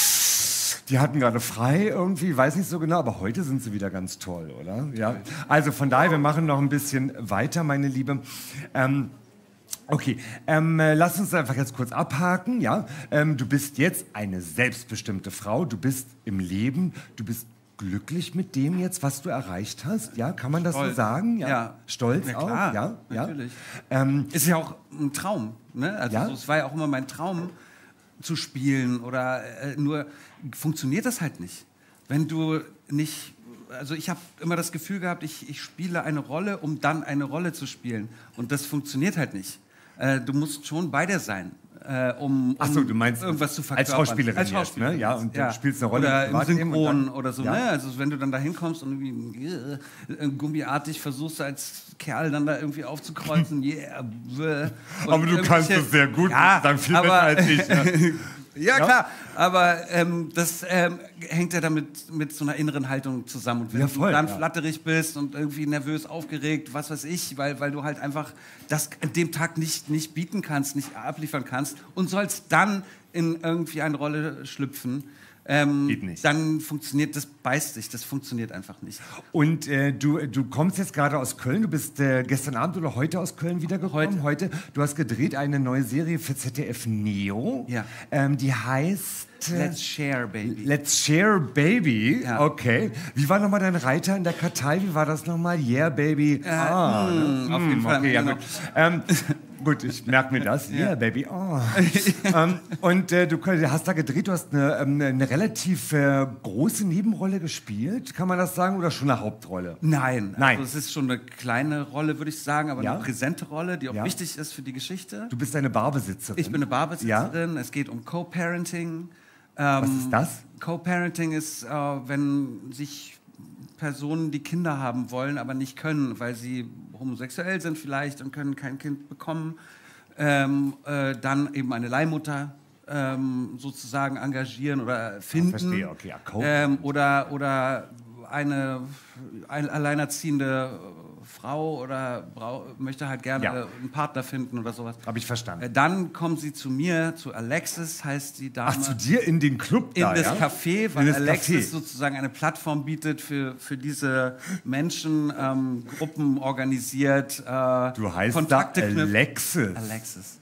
die hatten gerade frei irgendwie, weiß nicht so genau, aber heute sind sie wieder ganz toll, oder? Ja. Also von daher, wir machen noch ein bisschen weiter, meine Liebe. Ähm, Okay, ähm, äh, lass uns einfach jetzt kurz abhaken, ja. Ähm, du bist jetzt eine selbstbestimmte Frau, du bist im Leben, du bist glücklich mit dem jetzt, was du erreicht hast, ja? Kann man das so
Stolz.
sagen? Ja.
Ja.
Stolz
Ja,
auch?
klar,
Ja, ja.
natürlich.
Ähm,
ist ja auch ein Traum. Ne? Also
Ja.
so, es war ja auch immer mein Traum, zu spielen oder äh, nur funktioniert das halt nicht. Wenn du nicht, also ich habe immer das Gefühl gehabt, ich, ich spiele eine Rolle, um dann eine Rolle zu spielen. Und das funktioniert halt nicht. Äh, du musst schon bei dir sein, äh, um, um
Ach so, du meinst
irgendwas zu
als
verkörpern.
Schauspielerin
Als
jetzt,
Schauspielerin.
ne? Ja, und du spielst eine Rolle
Oder
im
im
Privatleben und
Synchron
dann-
oder so.
Ja.
Ne? Also wenn du dann da hinkommst und irgendwie äh, gummiartig versuchst als Kerl dann da irgendwie aufzukreuzen, yeah. bäh. Und
Aber du kannst
irgendwelche-
es sehr gut,
ja,
dann viel
aber,
besser als ich. Ja.
Ja, klar, aber ähm, das ähm, hängt ja damit mit so einer inneren Haltung zusammen. Und wenn
Ja, voll,
du dann
ja.
flatterig bist und irgendwie nervös, aufgeregt, was weiß ich, weil, weil du halt einfach das an dem Tag nicht, nicht bieten kannst, nicht abliefern kannst und sollst dann in irgendwie eine Rolle schlüpfen, ähm,
Geht nicht.
dann funktioniert das, beißt sich, das funktioniert einfach nicht.
Und äh, du, du kommst jetzt gerade aus Köln, du bist äh, gestern Abend oder heute aus Köln wiedergekommen.
Heute.
heute. Du hast gedreht eine neue Serie für Z D F Neo.
Ja.
Ähm, die heißt... äh,
Let's share, baby.
Let's Share Baby.
Ja.
Okay. Wie war nochmal dein Reiter in der Kartei? Wie war das nochmal? Yeah, Baby. ah, ne?
Auf jeden
Hm,
Fall.
Okay, ja,
Genau.
gut. Ähm, gut, ich merke mir das. Yeah, Baby. Oh. ähm, und äh, du hast da gedreht, du hast eine, ähm, eine relativ äh, große Nebenrolle gespielt, kann man das sagen, oder schon eine Hauptrolle?
Nein,
Nein.
also es ist schon eine kleine Rolle, würde ich sagen, aber
Ja?
eine präsente Rolle, die auch
Ja?
wichtig ist für die Geschichte.
Du bist eine Barbesitzerin.
Ich bin eine Barbesitzerin, es geht um Co-Parenting. Ähm,
Was ist das?
Co-Parenting ist, äh, wenn sich Personen, die Kinder haben wollen, aber nicht können, weil sie homosexuell sind vielleicht und können kein Kind bekommen, ähm, äh, dann eben eine Leihmutter ähm, sozusagen engagieren oder finden.
verstehe, okay, ja, Co-
ähm, oder, oder eine, eine alleinerziehende Frau oder brau möchte halt gerne
Ja.
einen Partner finden oder sowas.
Habe ich verstanden.
Äh, Dann kommen sie zu mir, zu Alexis, heißt die Dame.
Ach, zu dir in den Club
in
da,
das
ja?
Café, weil
In das
Alexis
Café.
sozusagen eine Plattform bietet für, für diese Menschen, ähm, Gruppen organisiert, äh,
Du heißt
Kontakte
da
knüpft.
Alexis.
Alexis.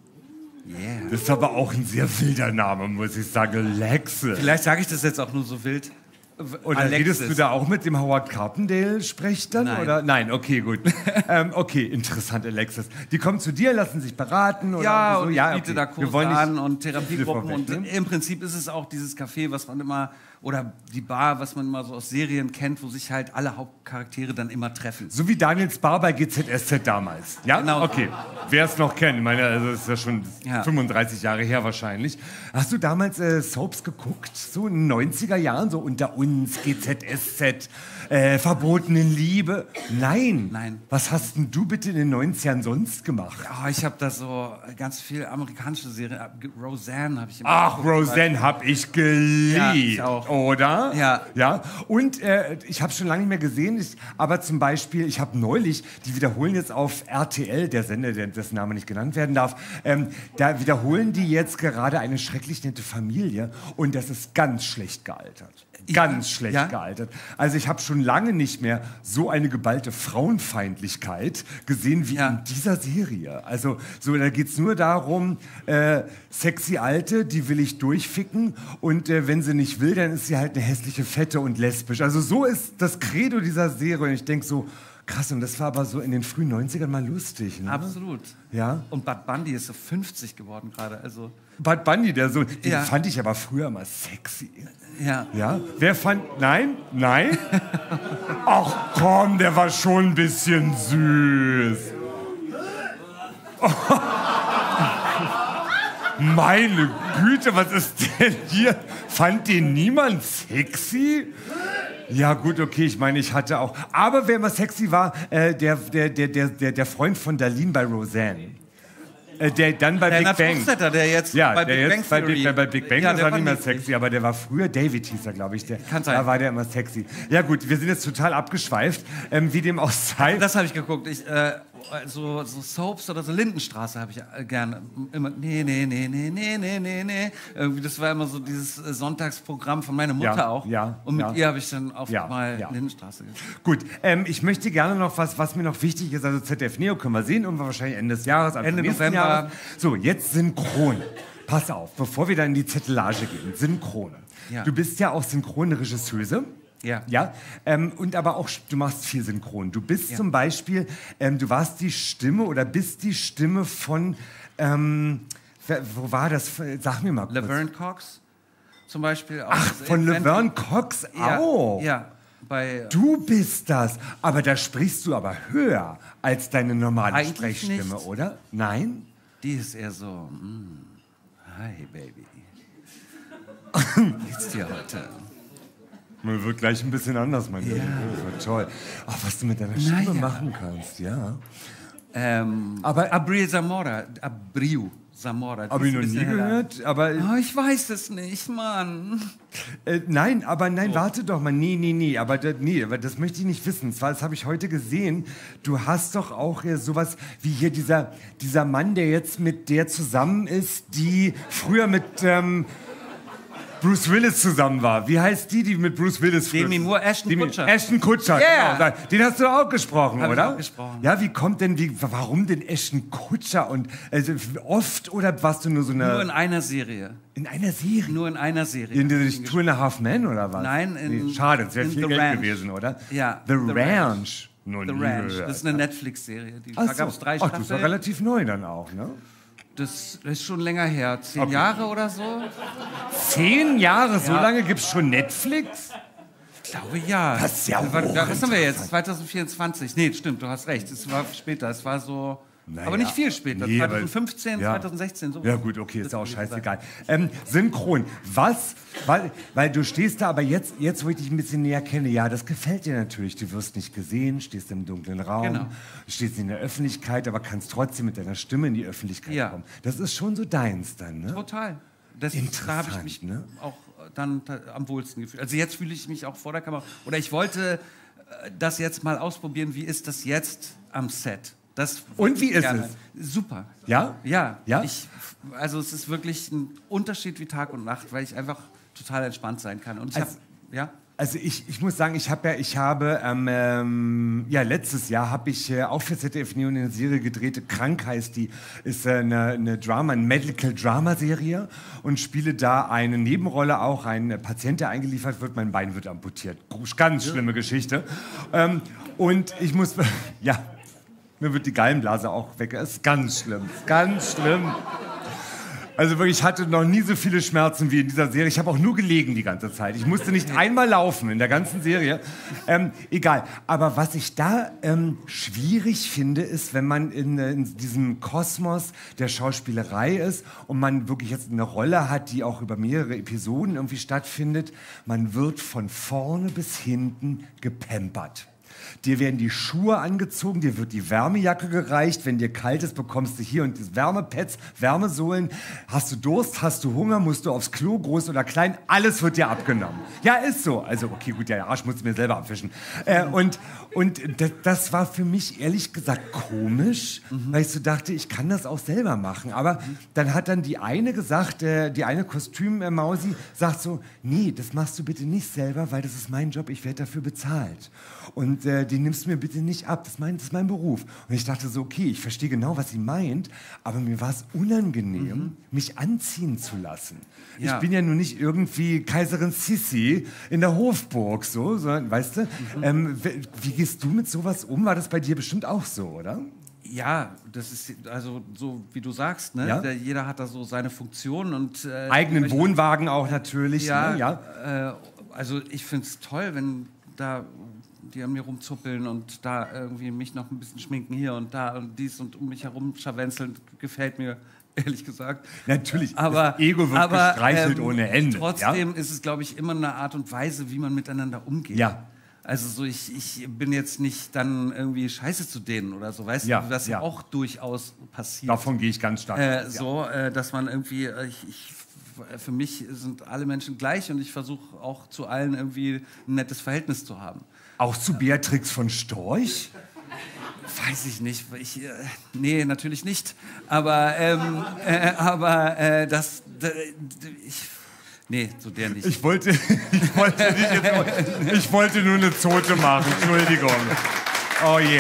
Yeah.
Das ist aber auch ein sehr wilder Name, muss ich sagen. Alexis.
Vielleicht sage ich das jetzt auch nur so wild.
Oder
Alexis.
redest du da auch mit dem Howard Carpendale-Sprech dann?
Nein.
Oder? Nein, okay, gut. ähm, okay, interessant, Alexis. Die kommen zu dir, lassen sich beraten? Oder
Ja,
so?
und ich
ja,
biete
okay.
da
Wir
Kurse
wollen nicht
an und
viel
Therapiegruppen. Und
vorwegnehmen.
im Prinzip ist es auch dieses Café, was man immer, oder die Bar, was man immer so aus Serien kennt, wo sich halt alle Hauptcharaktere dann immer treffen.
So wie Daniels Bar bei G Z S Z damals. Ja?
Genau.
Okay. Wer es noch kennt, ich meine, also das ist ja schon
Ja.
fünfunddreißig Jahre her wahrscheinlich. Hast du damals äh, Soaps geguckt? So in den neunziger Jahren, so Unter uns, G Z S Z, äh, Verbotene Liebe? Nein.
Nein.
Was hast denn du bitte in den neunzigern sonst gemacht?
Oh, ich habe da so ganz viel amerikanische Serien. Roseanne habe ich immer
Ach,
geguckt.
Roseanne hab ich geliebt,
Ja, ich auch.
oder?
Ja.
Ja. Und äh, ich habe schon lange nicht mehr gesehen, ich, aber zum Beispiel, ich habe neulich, die wiederholen jetzt auf R T L, der Sender, der, dessen Name nicht genannt werden darf, ähm, da wiederholen die jetzt gerade Eine schrecklich nette Familie und das ist ganz schlecht gealtert. Ganz
Ja.
schlecht
Ja?
gealtert. Also ich habe schon lange nicht mehr so eine geballte Frauenfeindlichkeit gesehen wie
Ja.
in dieser Serie. Also so, da geht es nur darum, äh, sexy Alte, die will ich durchficken und äh, wenn sie nicht will, dann ist sie halt eine hässliche Fette und lesbisch. Also so ist das Credo dieser Serie und ich denke so, krass, und das war aber so in den frühen neunzigern mal lustig. Ne?
Absolut.
Ja.
Und Bud Bundy ist so fünfzig geworden gerade. Also,
Bud Bundy, der so, den
Ja.
fand ich aber früher mal sexy.
ja.
Ja? Wer fand, nein, nein? Ach komm, der war schon ein bisschen süß. Meine Güte, was ist denn hier? Fand den niemand sexy? Ja gut, okay, ich meine, ich hatte auch... Aber wer immer sexy war, äh, der, der, der, der, der, der Freund von Darlene bei Roseanne. Äh, der dann bei
Lennart
Big Bang...
Fuchssetter, der jetzt
Ja,
bei
der
Big
jetzt
Bang
bei,
Theory...
Big, bei Big Bang,
Ja,
das
der
war
war
nicht mehr
niedlich.
sexy, aber der war früher, David hieß er, glaube ich. Der,
Kann sein.
Da war der immer sexy. Ja gut, wir sind jetzt total abgeschweift, ähm, wie dem auch sei.
Das habe ich geguckt. Ich, äh, so, so Soaps oder so Lindenstraße habe ich äh, gerne. Immer, nee, nee, nee, nee, nee, nee, nee, nee. Irgendwie, das war immer so dieses äh, Sonntagsprogramm von meiner Mutter
Ja,
auch.
ja,
Und mit
ja.
ihr habe ich dann oft
Ja,
mal
ja.
Lindenstraße geguckt.
Gut, ähm, ich möchte gerne noch was, was mir noch wichtig ist, also Z D F Neo können wir sehen, irgendwann wahrscheinlich Ende des Jahres, Anfang
Ende
nächsten
November.
Jahres. So, jetzt Synchron. Pass auf, bevor wir dann in die Zettelage gehen, Synchron.
Ja.
Du bist ja auch Synchronregisseuse.
Ja.
Ja, ähm, und aber auch, du machst viel Synchron. Du bist
Ja.
zum Beispiel, ähm, du warst die Stimme oder bist die Stimme von, ähm, wer- wo war das? Sag mir mal kurz.
Laverne Cox zum Beispiel. Auch
Ach,
das
von
Invent-
Laverne Cox
Ja,
auch.
ja. Bei,
Du bist das. Aber da sprichst du aber höher als deine normale
Eigentlich
Sprechstimme,
nicht.
oder? Nein?
die ist eher so, mm, hi Baby. Wie geht's dir heute?
Man wird gleich ein bisschen anders, mein Lieber. Das wird toll. Ach, was du mit deiner Stimme
Naja.
machen kannst, ja.
Ähm,
Aber-
Abril Zamora, Abril Zamora. die
Habe
ist
ich
ein
noch nie
bisschen heller.
gehört, aber...
Oh, ich weiß es nicht, Mann.
Äh, nein, aber nein,
Oh.
warte doch mal. Nee, nee, nee, aber, das- nee, aber das möchte ich nicht wissen. Zwar, das habe ich heute gesehen. Du hast doch auch äh, sowas wie hier dieser, dieser Mann, der jetzt mit der zusammen ist, die früher mit... Ähm, Bruce Willis zusammen war. Wie heißt die, die mit Bruce Willis
Demi Moore, Ashton
Demi,
Kutcher.
Ashton Kutcher,
Yeah.
genau. Den hast du auch gesprochen,
Hab ich
oder?
auch gesprochen.
Ja, wie kommt denn, wie, warum denn Ashton Kutcher? Und also oft oder warst du nur so eine...
Nur in einer Serie.
in einer Serie?
Nur in einer Serie.
In dieser Two and a Half Men oder was?
Nein, in-
nee, schade, das wäre
in
viel
The
Geld
Ranch.
gewesen, oder?
Ja,
The,
The
Ranch.
Ranch.
Noch
The
nie
Ranch.
gehört.
Das ist eine Netflix-Serie. Die-
Ach
Da gab es
so.
drei
Ach, du bist ja
Staffeln.
relativ neu dann auch, ne?
Das ist schon länger her. Zehn
Okay.
Jahre oder so?
Zehn Jahre, so
Ja.
lange gibt's schon Netflix?
Ich glaube ja.
Das ist ja
was, was haben wir jetzt?
hochinteressant.
zwanzig vierundzwanzig. Nee, stimmt, du hast recht. Es war später. Es war so.
Naja.
Aber nicht viel später.
Nee, aber-
zwanzig fünfzehn,
ja.
zwanzig sechzehn. So.
Ja gut, okay, ist ja auch
Das-
scheißegal. Ähm, Synchron, was, weil, weil du stehst da, aber jetzt, jetzt, wo ich dich ein bisschen näher kenne, ja, das gefällt dir natürlich. Du wirst nicht gesehen, stehst im dunklen Raum,
Genau.
stehst in der Öffentlichkeit, aber kannst trotzdem mit deiner Stimme in die Öffentlichkeit
Ja.
kommen. Das ist schon so deins dann, ne?
Total. Das, da habe ich mich
ne?
auch dann ta- am wohlsten gefühlt. Also jetzt fühle ich mich auch vor der Kamera. Oder ich wollte äh, das jetzt mal ausprobieren. Wie ist das jetzt am Set? Das
Und wie ist
gerne. Super.
Ja?
Ja.
Ja?
Ich, also es ist wirklich ein Unterschied wie Tag und Nacht, weil ich einfach total entspannt sein kann. Und ich
Also-
habe, ja.
Also ich, ich muss sagen, ich habe ja, ich habe, ähm, ähm, ja, letztes Jahr habe ich äh, auch für Z D F Neo eine Serie gedreht, Krank heißt die, ist äh, eine, eine Drama, eine Medical-Drama-Serie und spiele da eine Nebenrolle auch, ein äh, Patient, der eingeliefert wird, mein Bein wird amputiert. Ganz schlimme Geschichte. Ähm, und ich muss, ja, mir wird die Gallenblase auch weg, das ist ganz schlimm, ganz schlimm. Also wirklich, ich hatte noch nie so viele Schmerzen wie in dieser Serie. Ich habe auch nur gelegen die ganze Zeit. Ich musste nicht einmal laufen in der ganzen Serie. Ähm, egal. Aber was ich da ähm, schwierig finde, ist, wenn man in, äh, in diesem Kosmos der Schauspielerei ist und man wirklich jetzt eine Rolle hat, die auch über mehrere Episoden irgendwie stattfindet. Man wird von vorne bis hinten gepampert. Dir werden die Schuhe angezogen, dir wird die Wärmejacke gereicht. Wenn dir kalt ist, bekommst du hier und die Wärmepads, Wärmesohlen. Hast du Durst, hast du Hunger, musst du aufs Klo, groß oder klein, alles wird dir abgenommen. Ja, ist so. Also, okay, gut, der Arsch muss ich mir selber abwischen. Äh, und und das, das war für mich ehrlich gesagt komisch, mhm. weil ich so dachte, ich kann das auch selber machen. Aber dann hat dann die eine gesagt, äh, die eine Kostümmausi sagt so, nee, das machst du bitte nicht selber, weil das ist mein Job, ich werde dafür bezahlt. Und äh, den nimmst du mir bitte nicht ab, das ist, mein, das ist mein Beruf. Und ich dachte so, okay, ich verstehe genau, was sie meint, aber mir war es unangenehm, mhm. mich anziehen zu lassen.
Ja.
Ich bin ja nun nicht irgendwie Kaiserin Sissi in der Hofburg, so, sondern, weißt du, mhm. ähm, wie, wie gehst du mit sowas um? War das bei dir bestimmt auch so, oder?
Ja, das ist also so, wie du sagst, ne?
Ja?
Der, jeder hat da so seine Funktion und äh,
Eigenen
möchte-
Wohnwagen auch natürlich.
Ja,
Ne? Ja.
Äh, also ich finde es toll, wenn da die an mir rumzuppeln und da irgendwie mich noch ein bisschen schminken hier und da und dies und um mich herum scharwenzeln, gefällt mir ehrlich gesagt.
Natürlich,
aber,
das Ego wird
aber,
gestreichelt
ähm,
ohne Ende.
Trotzdem
ja?
ist es, glaube ich, immer eine Art und Weise, wie man miteinander umgeht.
Ja.
Also so, ich, ich bin jetzt nicht dann irgendwie scheiße zu denen oder so, weißt
Ja,
du, was ja
ja.
auch durchaus passiert.
Davon gehe ich ganz stark
Äh,
aus, ja.
so, äh, dass man irgendwie, äh, ich, ich, für mich sind alle Menschen gleich und ich versuche auch zu allen irgendwie ein nettes Verhältnis zu haben.
Auch zu Beatrix von Storch?
Weiß ich nicht. Ich, äh, nee, natürlich nicht. Aber, ähm, äh, aber äh, das, d- d- ich, nee, so der nicht.
Ich wollte, ich wollte nicht jetzt, ich wollte nur eine Zote machen, Entschuldigung. Oh je.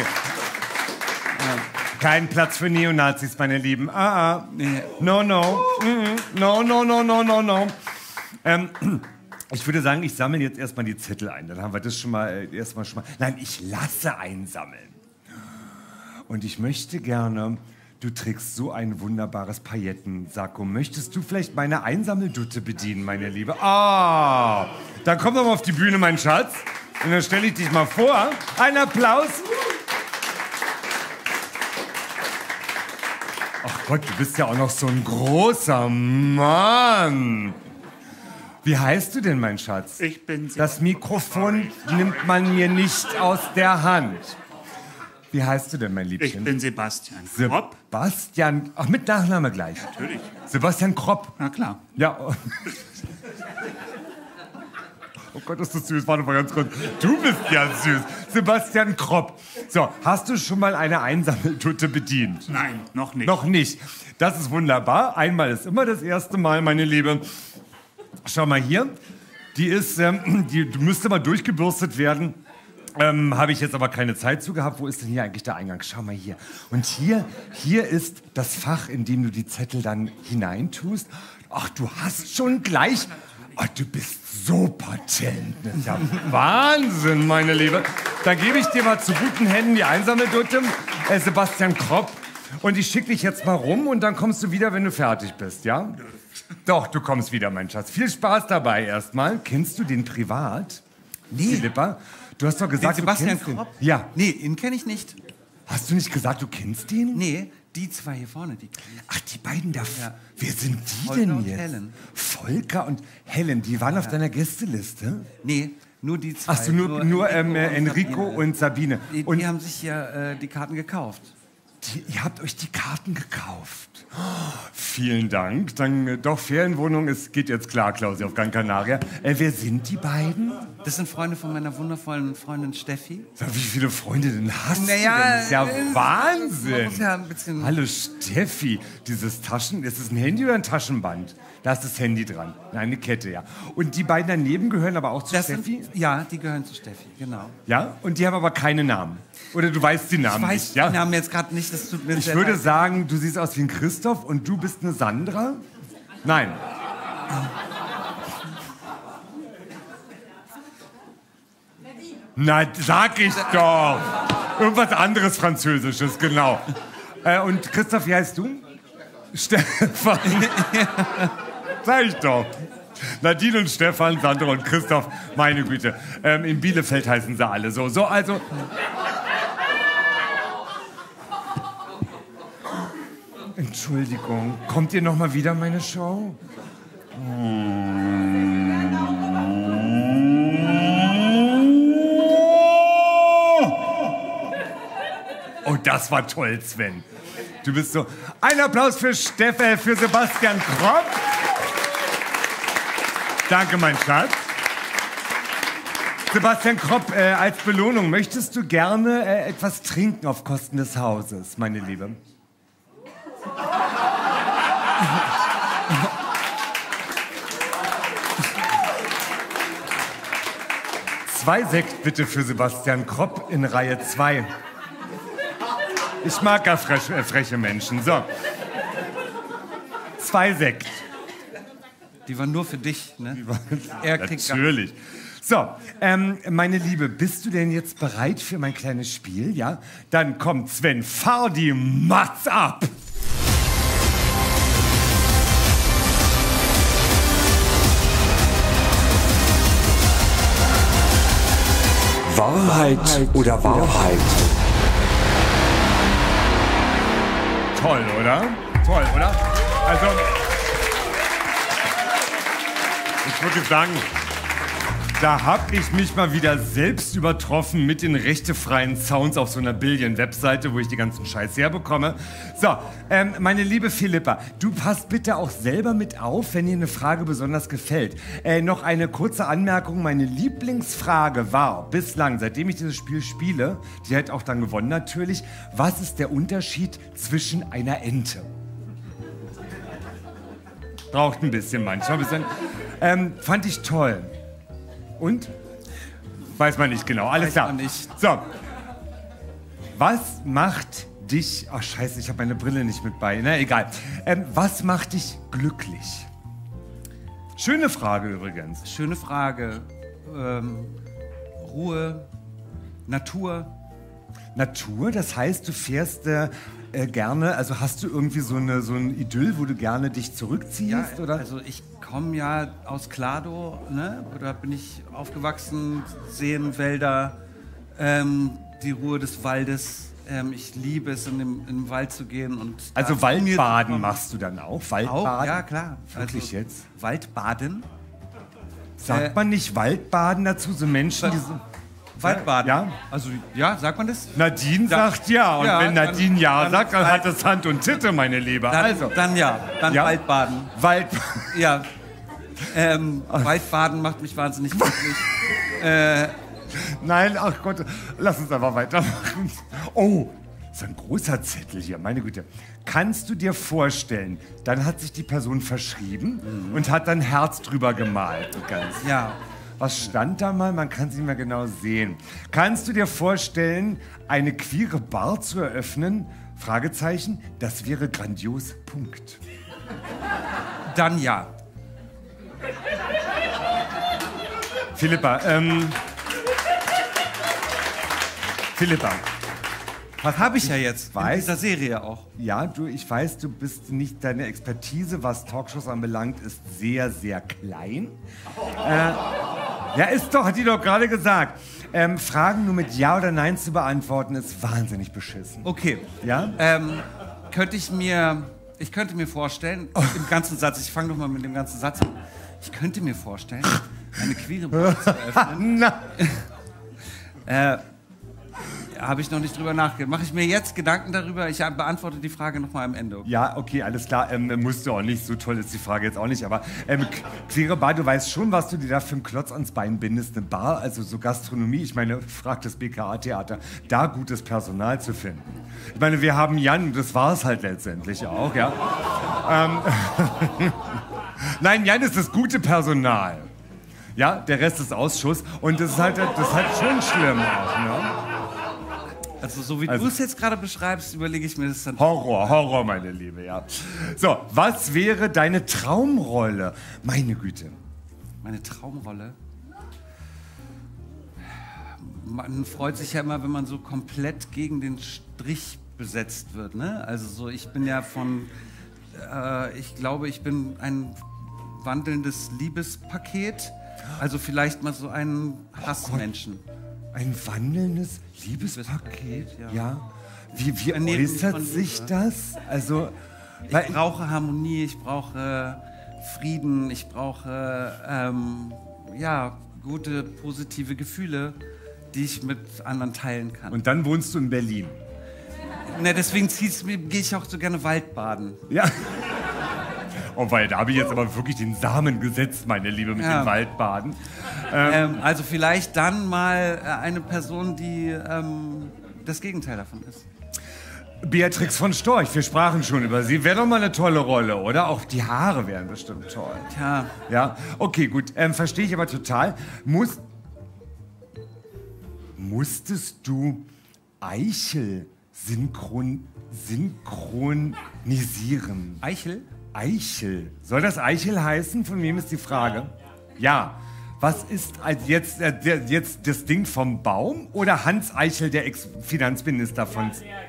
Kein Platz für Neonazis, meine Lieben. Ah, ah.
Nee.
No, no. Mhm. No, no, no, no, no, no. Ähm, ich würde sagen, ich sammle jetzt erstmal die Zettel ein. Dann haben wir das schon mal äh, erstmal schon mal. Nein, ich lasse einsammeln. Und ich möchte gerne, du trägst so ein wunderbares Paillettensacko. Möchtest du vielleicht meine Einsammeldutte bedienen, meine Liebe? Ah, dann komm doch mal auf die Bühne, mein Schatz. Und dann stelle ich dich mal vor. Ein Applaus. Ach Gott, du bist ja auch noch so ein großer Mann. Wie heißt du denn, mein Schatz?
Ich bin
Das Mikrofon nimmt man mir nicht aus der Hand. Wie heißt du denn, mein
Ich
Liebchen?
bin Sebastian Kropp.
Sebastian, ach, mit Nachname gleich.
Natürlich.
Sebastian Kropp.
Na klar.
Ja. Oh. Oh Gott, ist das süß. Warte mal ganz kurz. Du bist ja süß. Sebastian Kropp. So, hast du schon mal eine Einsammeltutte bedient?
Nein, noch nicht.
Noch nicht. Das ist wunderbar. Einmal ist immer das erste Mal, meine Liebe. Schau mal hier. Die ist, ähm, die müsste mal durchgebürstet werden. Ähm, Habe ich jetzt aber keine Zeit zu gehabt. Wo ist denn hier eigentlich der Eingang? Schau mal hier. Und hier, hier ist das Fach, in dem du die Zettel dann hineintust. Ach, du hast schon gleich... Oh, du bist so patent. Das ist ja Wahnsinn, meine Liebe. Dann gebe ich dir mal zu guten Händen die Einsammeldutte, äh, Sebastian Kropp. Und ich schicke dich jetzt mal rum und dann kommst du wieder, wenn du fertig bist, ja? Doch, du kommst wieder, mein Schatz. Viel Spaß dabei erstmal. Kennst du den privat?
Nee.
Philippa? Du hast doch gesagt,
Den Sebastian
du kennst
Kropp?
den. Ja.
Nee, ihn kenne ich nicht.
Hast du nicht gesagt, du kennst den?
Nee, die zwei hier vorne, die kenn ich.
Ach, die beiden da.
Ja.
Wer sind die
Volker
denn
und
jetzt?
Helen.
Volker und Helen, die waren auf deiner Gästeliste?
Nee, nur die zwei.
Ach so, nur, nur, ähm, äh, Enrico
Sabine.
und Sabine.
Die,
Und
die haben sich ja äh, die Karten gekauft.
die, ihr habt euch die Karten gekauft. Oh, vielen Dank. Dann äh, doch, Ferienwohnung, es geht jetzt klar, Klausi, auf Gran Canaria. Äh, wer sind die beiden?
Das sind Freunde von meiner wundervollen Freundin Steffi.
Sag, wie viele Freunde denn hast
Naja,
du denn? Das ist ja
äh,
Wahnsinn.
man muss ja ein bisschen-
Hallo Steffi, dieses Taschen, ist es ein Handy oder ein Taschenband? Da ist das Handy dran. Nein, eine Kette, ja. Und die beiden daneben gehören aber auch zu
Das
Steffi?
sind, ja, die gehören zu Steffi, genau.
Ja? Und die haben aber keine Namen. Oder du weißt die Namen
Ich weiß
nicht, ja?
die Namen jetzt gerade nicht, das tut mir
Ich
sehr
würde
leid.
sagen, du siehst aus wie ein Christoph und du bist eine Sandra? Nein. Na, sag ich doch. Irgendwas anderes Französisches, genau. Äh, und Christoph, wie heißt du? Stefan. Sag ich doch. Nadine und Stefan, Sandra und Christoph, meine Güte. Ähm, in Bielefeld heißen sie alle so. So, also... Entschuldigung, kommt ihr noch mal wieder, meine Show? Oh, das war toll, Sven. Du bist so... Ein Applaus für Steffe, für Sebastian Kropp. Danke, mein Schatz. Sebastian Kropp, äh, als Belohnung, möchtest du gerne äh, etwas trinken auf Kosten des Hauses, meine Liebe? Zwei Sekt bitte für Sebastian Kropp in Reihe zwei. Ich mag ja frech, äh, freche Menschen. So. Zwei Sekt.
Die waren nur für dich, ne? Er kriegt gar-
Natürlich. So, ähm, meine Liebe, bist du denn jetzt bereit für mein kleines Spiel? Ja? Dann kommt Sven, fahr die Matz ab!
Wahrheit oder Wahrheit?
Toll, oder? Toll, oder? Also, ich würde sagen, da habe ich mich mal wieder selbst übertroffen mit den rechtefreien Sounds auf so einer Billion-Webseite, wo ich die ganzen Scheiß herbekomme. So, ähm, meine liebe Philippa, du passt bitte auch selber mit auf, wenn dir eine Frage besonders gefällt. Äh, noch eine kurze Anmerkung. Meine Lieblingsfrage war bislang, seitdem ich dieses Spiel spiele, die hat auch dann gewonnen natürlich, was ist der Unterschied zwischen einer Ente? Braucht ein bisschen manchmal. Ein bisschen. Ähm, fand ich toll. Und? Weiß man nicht genau. Alles
Weiß
klar.
man nicht.
So. Was macht dich... Ach, scheiße, ich habe meine Brille nicht mit bei. Na, egal. Ähm, was macht dich glücklich? Schöne Frage übrigens.
Schöne Frage. Ähm, Ruhe, Natur.
Natur, das heißt, du fährst äh, äh, gerne... Also hast du irgendwie so, eine, so ein Idyll, wo du gerne dich zurückziehst? oder?
Also ich komme ja aus Klado, ne? Da bin ich aufgewachsen, Seen, Wälder, ähm, die Ruhe des Waldes. Ähm, ich liebe es, in den, in den Wald zu gehen. Und da
Also
zu mir
Waldbaden
zu kommen.
machst du dann auch? Waldbaden?
Auch, ja klar.
Wirklich
Also,
jetzt?
Waldbaden?
Sagt
Äh,
man nicht Waldbaden dazu, so Menschen, die so...
Waldbaden?
Ja?
Also, ja, sagt man das?
Nadine
Da-
sagt ja. Und
Ja,
wenn
dann-
Nadine ja
dann-
sagt, dann hat es Hand und Titte, meine Liebe.
Dann,
also,
dann ja, dann
Ja?
Waldbaden.
Wald...
Ja. Ähm, Waldbaden macht mich wahnsinnig glücklich. äh,
Nein, ach Gott, lass uns einfach weitermachen. Oh, So ein großer Zettel hier, meine Güte. Kannst du dir vorstellen, dann hat sich die Person verschrieben mhm. und hat dann Herz drüber gemalt. Ganz.
Ja.
Was stand da mal? Man kann es nicht mehr genau sehen. Kannst du dir vorstellen, eine queere Bar zu eröffnen? Fragezeichen. Das wäre grandios. Punkt.
Dann ja.
Philippa, ähm... Philippa.
Was habe ich ja jetzt
weiß,
in dieser Serie auch.
Ja, du, ich weiß, du bist nicht, deine Expertise, was Talkshows anbelangt, ist sehr, sehr klein. Äh, ja, ist doch, hat die doch gerade gesagt. Ähm, Fragen nur mit Ja oder Nein zu beantworten, ist wahnsinnig beschissen.
Okay.
Ja?
Ähm, könnte ich mir, ich könnte mir vorstellen, oh. im ganzen Satz, ich fange doch mal mit dem ganzen Satz an. Ich könnte mir vorstellen, eine queere Bar zu öffnen. äh, Habe ich noch nicht drüber nachgedacht. Mache ich mir jetzt Gedanken darüber? Ich beantworte die Frage noch mal am Ende.
Ja, okay, alles klar. Ähm, musst du auch nicht. So toll ist die Frage jetzt auch nicht. Aber ähm, queere Bar, du weißt schon, was du dir da für einen Klotz ans Bein bindest. Eine Bar, also so Gastronomie. Ich meine, frag das B K A-Theater, da gutes Personal zu finden. Ich meine, wir haben Jan, das war es halt letztendlich auch, ja. ähm, Nein, Jan ist das gute Personal. Ja, der Rest ist Ausschuss. Und das ist halt, das ist halt schon schlimm auch, ne?
Also so wie
Also,
du es jetzt gerade beschreibst, überlege ich mir das dann...
Horror, Horror, meine Liebe, ja. So, was wäre deine Traumrolle? Meine Güte.
Meine Traumrolle? Man freut sich ja immer, wenn man so komplett gegen den Strich besetzt wird, ne? Also so, ich bin ja von... Äh, ich glaube, ich bin ein wandelndes Liebespaket. Also vielleicht mal so einen Hassmenschen.
Ein wandelndes Liebespaket?
Ja.
Ja. Wie, wie
Ernähren
äußert
von
sich
Liebe.
das? Also,
Ich brauche Harmonie, ich brauche Frieden, ich brauche ähm, ja, gute, positive Gefühle, die ich mit anderen teilen kann.
und dann wohnst du in Berlin.
Ne, deswegen gehe ich auch so gerne Waldbaden.
Ja. Oh, weil da habe ich jetzt aber wirklich den Samen gesetzt, meine Liebe, mit
Ja.
dem Waldbaden.
Ähm, also vielleicht dann mal äh, eine Person, die ähm, das Gegenteil davon ist.
Beatrix von Storch, wir sprachen schon über sie. Wäre doch mal eine tolle Rolle, oder? Auch die Haare wären bestimmt toll.
Tja,
Ja, okay, gut. Ähm, verstehe ich aber total. Muss, musstest du Eichel synchron, synchronisieren?
Eichel?
Eichel. Soll das Eichel heißen? Von wem ist die Frage? Ja. Was ist als jetzt, äh, der, jetzt das Ding vom Baum oder Hans Eichel, der Ex-Finanzminister von...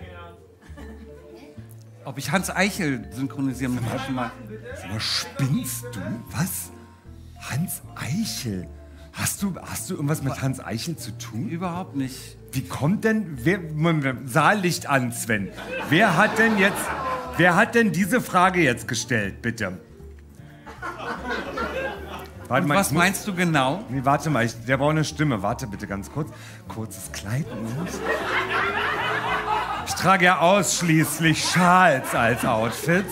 Ob ich Hans Eichel synchronisieren muss? Sag mal.
Sag mal, spinnst du? Was? Hans Eichel? Hast du, hast du irgendwas mit Hans Eichel zu tun?
Überhaupt nicht.
Wie kommt denn... Wer, Saallicht an, Sven. Wer hat denn jetzt... Wer hat denn diese Frage jetzt gestellt, bitte? Warte
Und
mal,
was
ich muss-
meinst du genau?
Nee, warte mal, ich, der braucht eine Stimme. Warte bitte ganz kurz. Kurzes Kleid. Und ich trage ja ausschließlich Schals als Outfits.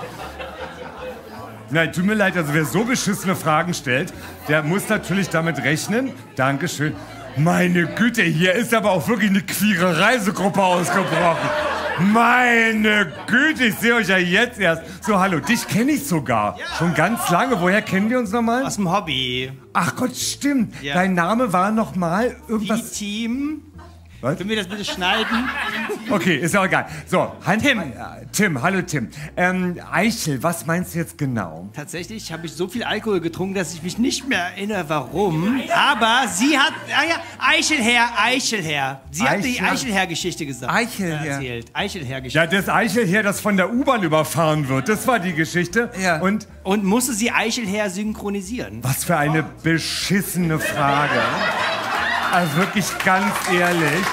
Nein, tut mir leid, also wer so beschissene Fragen stellt, der muss natürlich damit rechnen. Dankeschön. Meine Güte, hier ist aber auch wirklich eine queere Reisegruppe ausgebrochen. Meine Güte, ich sehe euch ja jetzt erst. So, hallo, dich kenne ich sogar. Schon ganz lange. Woher kennen wir uns nochmal?
Aus dem Hobby.
Ach Gott, stimmt.
Ja.
Dein Name war noch mal irgendwas...
Team.
Was?
Können wir das bitte schneiden?
Okay, ist ja auch egal. So, Han Tim. Äh, Tim, hallo Tim. Ähm, Eichel, was meinst du jetzt genau?
Tatsächlich habe ich so viel Alkohol getrunken, dass ich mich nicht mehr erinnere, warum. Aber sie hat... Ah ja, Eichelherr, Eichelherr. Sie hat die
Eichel-
Eichelherr-Geschichte gesagt.
Eichelherr.
Äh, Erzählt. Eichelherr-Geschichte.
Ja, das Eichelherr, das von der U-Bahn überfahren wird. Das war die Geschichte.
Ja.
Und
Und musste sie Eichelherr synchronisieren?
was für eine beschissene Frage. Also wirklich ganz ehrlich.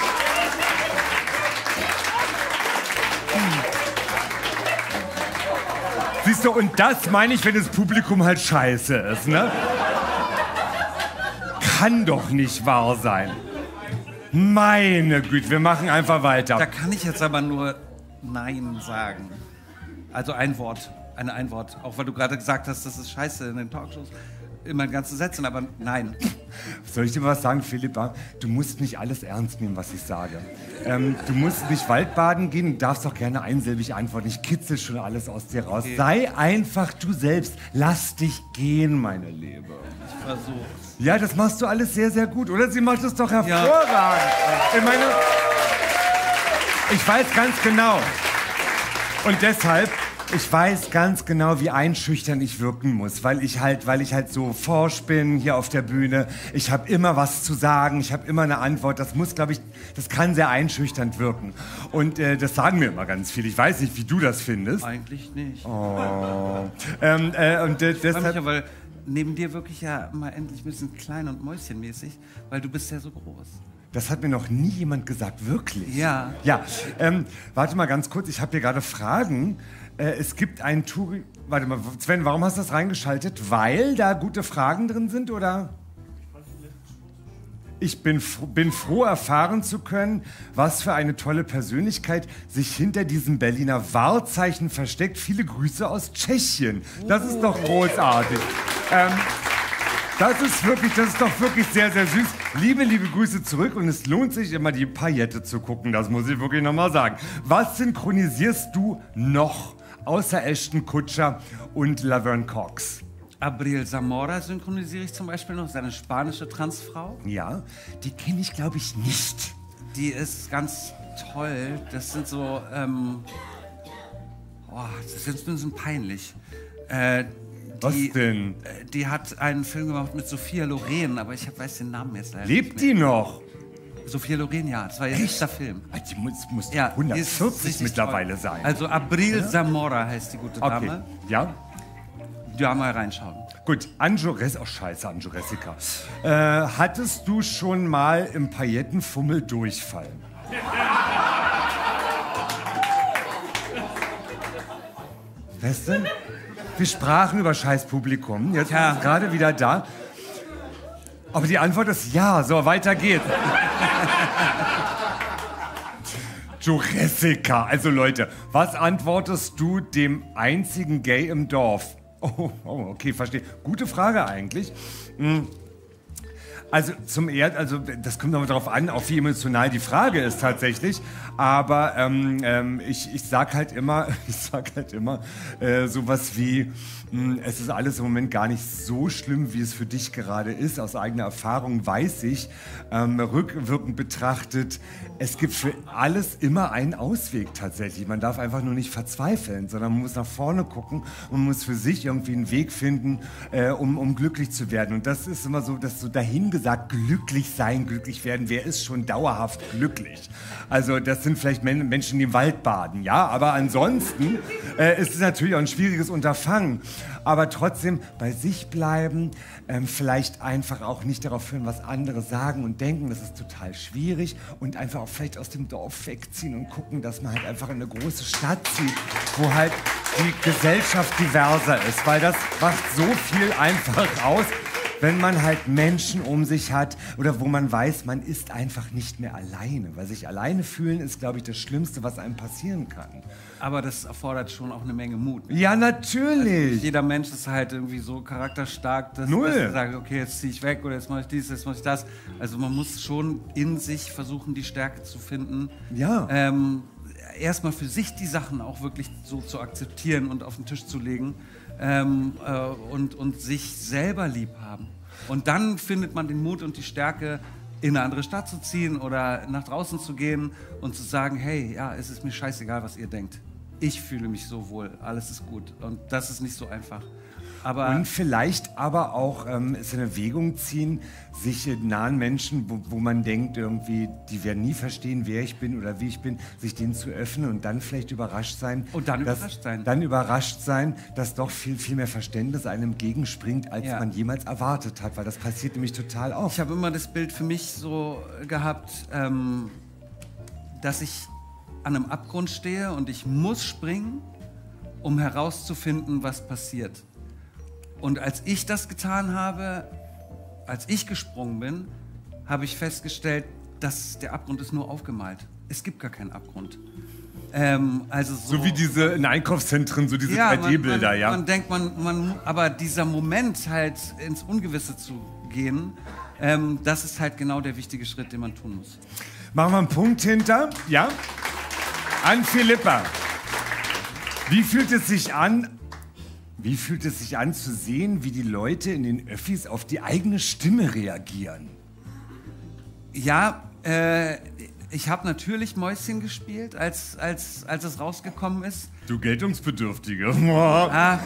Siehst du, und das meine ich, wenn das Publikum halt scheiße ist, ne? Kann doch nicht wahr sein. Meine Güte, wir machen einfach
Da
weiter.
kann ich jetzt aber nur Nein sagen. Also ein Wort, eine ein Wort. Auch weil du gerade gesagt hast, das ist scheiße in den Talkshows. immer in ganzen Sätzen, aber nein.
Soll ich dir was sagen, Philippa? Du musst nicht alles ernst nehmen, was ich sage. Ähm, du musst nicht Waldbaden gehen, du darfst auch gerne einsilbig antworten. Ich kitzel schon alles aus dir raus. Okay. Sei einfach du selbst. Lass dich gehen, meine Liebe.
Ich versuch's.
Ja, das machst du alles sehr, sehr gut. Oder sie macht es doch hervorragend. Ja. Ich meine, ich weiß ganz genau. Und deshalb... Ich weiß ganz genau, wie einschüchtern ich wirken muss, weil ich halt, weil ich halt so forsch bin hier auf der Bühne. Ich habe immer was zu sagen, ich habe immer eine Antwort. Das muss, glaube ich, das kann sehr einschüchternd wirken. Und äh, das sagen mir immer ganz viele. Ich weiß nicht, wie du das findest.
Eigentlich nicht.
Oh. ähm, äh, und äh, deshalb...
Ja, weil neben dir wirklich ja mal endlich ein bisschen klein und mäuschenmäßig, weil du bist ja so groß.
Das hat mir noch nie jemand gesagt, wirklich.
Ja.
Ja, ähm, warte mal ganz kurz, ich habe hier gerade Fragen. Äh, es gibt einen Tour... Warte mal, Sven, warum hast du das reingeschaltet? Weil da gute Fragen drin sind, oder? Ich bin, bin froh, erfahren zu können, was für eine tolle Persönlichkeit sich hinter diesem Berliner Wahrzeichen versteckt. Viele Grüße aus Tschechien. Das ist doch großartig. Ähm, das ist wirklich, das ist doch wirklich sehr, sehr süß. Liebe, liebe Grüße zurück und es lohnt sich immer, die Paillette zu gucken. Das muss ich wirklich nochmal sagen. Was synchronisierst du noch außer Ashton Kutcher und Laverne Cox?
Abril Zamora synchronisiere ich zum Beispiel noch, seine spanische Transfrau.
Ja, die kenne ich, glaube ich, nicht.
Die ist ganz toll. Das sind so, ähm, oh, das ist jetzt ein bisschen peinlich. Äh,
Was
die,
denn?
Äh, die hat einen Film gemacht mit Sophia Loren, aber ich hab, weiß den Namen jetzt leider
Lebt
nicht mehr.
die noch?
Sophia Loren, ja. Das war ihr letzter Film.
Die muss, muss
Ja,
hundertvierzig mittlerweile
toll.
sein.
Also Abril Zamora heißt die gute
Okay,
Dame.
ja.
Ja, mal reinschauen.
Gut, Anjo Jessica. Oh, scheiße, Anjo Jessica. Äh, hattest du schon mal im Paillettenfummel Durchfall? Was denn? Wir sprachen über Scheißpublikum. Jetzt
Ja.
ist es gerade wieder da. Aber die Antwort ist ja. So, weiter geht's. Jessica. Also Leute, was antwortest du dem einzigen Gay im Dorf? Oh, oh, okay, verstehe. Gute Frage eigentlich. Also zum Erd, also das kommt aber darauf an, auch wie emotional die Frage ist tatsächlich. Aber ähm, ähm, ich, ich sag halt immer, ich sag halt immer äh, sowas wie, mh, es ist alles im Moment gar nicht so schlimm, wie es für dich gerade ist. Aus eigener Erfahrung weiß ich, ähm, rückwirkend betrachtet, es gibt für alles immer einen Ausweg tatsächlich. Man darf einfach nur nicht verzweifeln, sondern man muss nach vorne gucken und muss für sich irgendwie einen Weg finden, äh, um, um glücklich zu werden. Und das ist immer so, dass so dahingesagt, glücklich sein, glücklich werden. Wer ist schon dauerhaft glücklich? Also das sind vielleicht Men Menschen, die im Wald baden, ja. Aber ansonsten äh, ist es natürlich auch ein schwieriges Unterfangen. Aber trotzdem bei sich bleiben, ähm, vielleicht einfach auch nicht darauf hören, was andere sagen und denken. Das ist total schwierig. Und einfach auch vielleicht aus dem Dorf wegziehen und gucken, dass man halt einfach in eine große Stadt zieht, wo halt die Gesellschaft diverser ist. Weil das macht so viel einfach aus, wenn man halt Menschen um sich hat oder wo man weiß, man ist einfach nicht mehr alleine. Weil sich alleine fühlen ist, glaube ich, das Schlimmste, was einem passieren kann.
Aber das erfordert schon auch eine Menge Mut.
Ja, natürlich.
Also jeder Mensch ist halt irgendwie so charakterstark, dass,
Null.
dass er sagt, okay, jetzt ziehe ich weg oder jetzt mache ich dies, jetzt mache ich das. Also man muss schon in sich versuchen, die Stärke zu finden.
Ja.
Ähm, erstmal für sich die Sachen auch wirklich so zu akzeptieren und auf den Tisch zu legen. Ähm, äh, und, und sich selber lieb haben. Und dann findet man den Mut und die Stärke, in eine andere Stadt zu ziehen oder nach draußen zu gehen und zu sagen, hey, ja, es ist mir scheißegal, was ihr denkt. Ich fühle mich so wohl, alles ist gut. Und das ist nicht so einfach. Aber
und vielleicht aber auch ähm, es in Erwägung ziehen, sich äh, nahen Menschen, wo, wo man denkt, irgendwie, die werden nie verstehen, wer ich bin oder wie ich bin, sich denen zu öffnen und dann vielleicht überrascht sein.
Und dann
dass,
überrascht sein.
Dann überrascht sein, dass doch viel, viel mehr Verständnis einem entgegenspringt, als
Ja.
man jemals erwartet hat. Weil das passiert nämlich total oft.
ich habe immer das Bild für mich so gehabt, ähm, dass ich an einem Abgrund stehe und ich muss springen, um herauszufinden, was passiert. Und als ich das getan habe, als ich gesprungen bin, habe ich festgestellt, dass der Abgrund ist nur aufgemalt. Es gibt gar keinen Abgrund. Ähm, also so,
So wie diese in Einkaufszentren, so diese
ja,
drei D-Bilder,
man, man,
ja.
Man denkt, man, man, aber dieser Moment halt ins Ungewisse zu gehen, ähm, das ist halt genau der wichtige Schritt, den man tun muss.
Machen wir einen Punkt hinter, ja? An Philippa. Wie fühlt es sich an, wie fühlt es sich an zu sehen, wie die Leute in den Öffis auf die eigene Stimme reagieren?
Ja, äh, ich habe natürlich Mäuschen gespielt, als, als, als es rausgekommen ist.
Du Geltungsbedürftige.
Ah,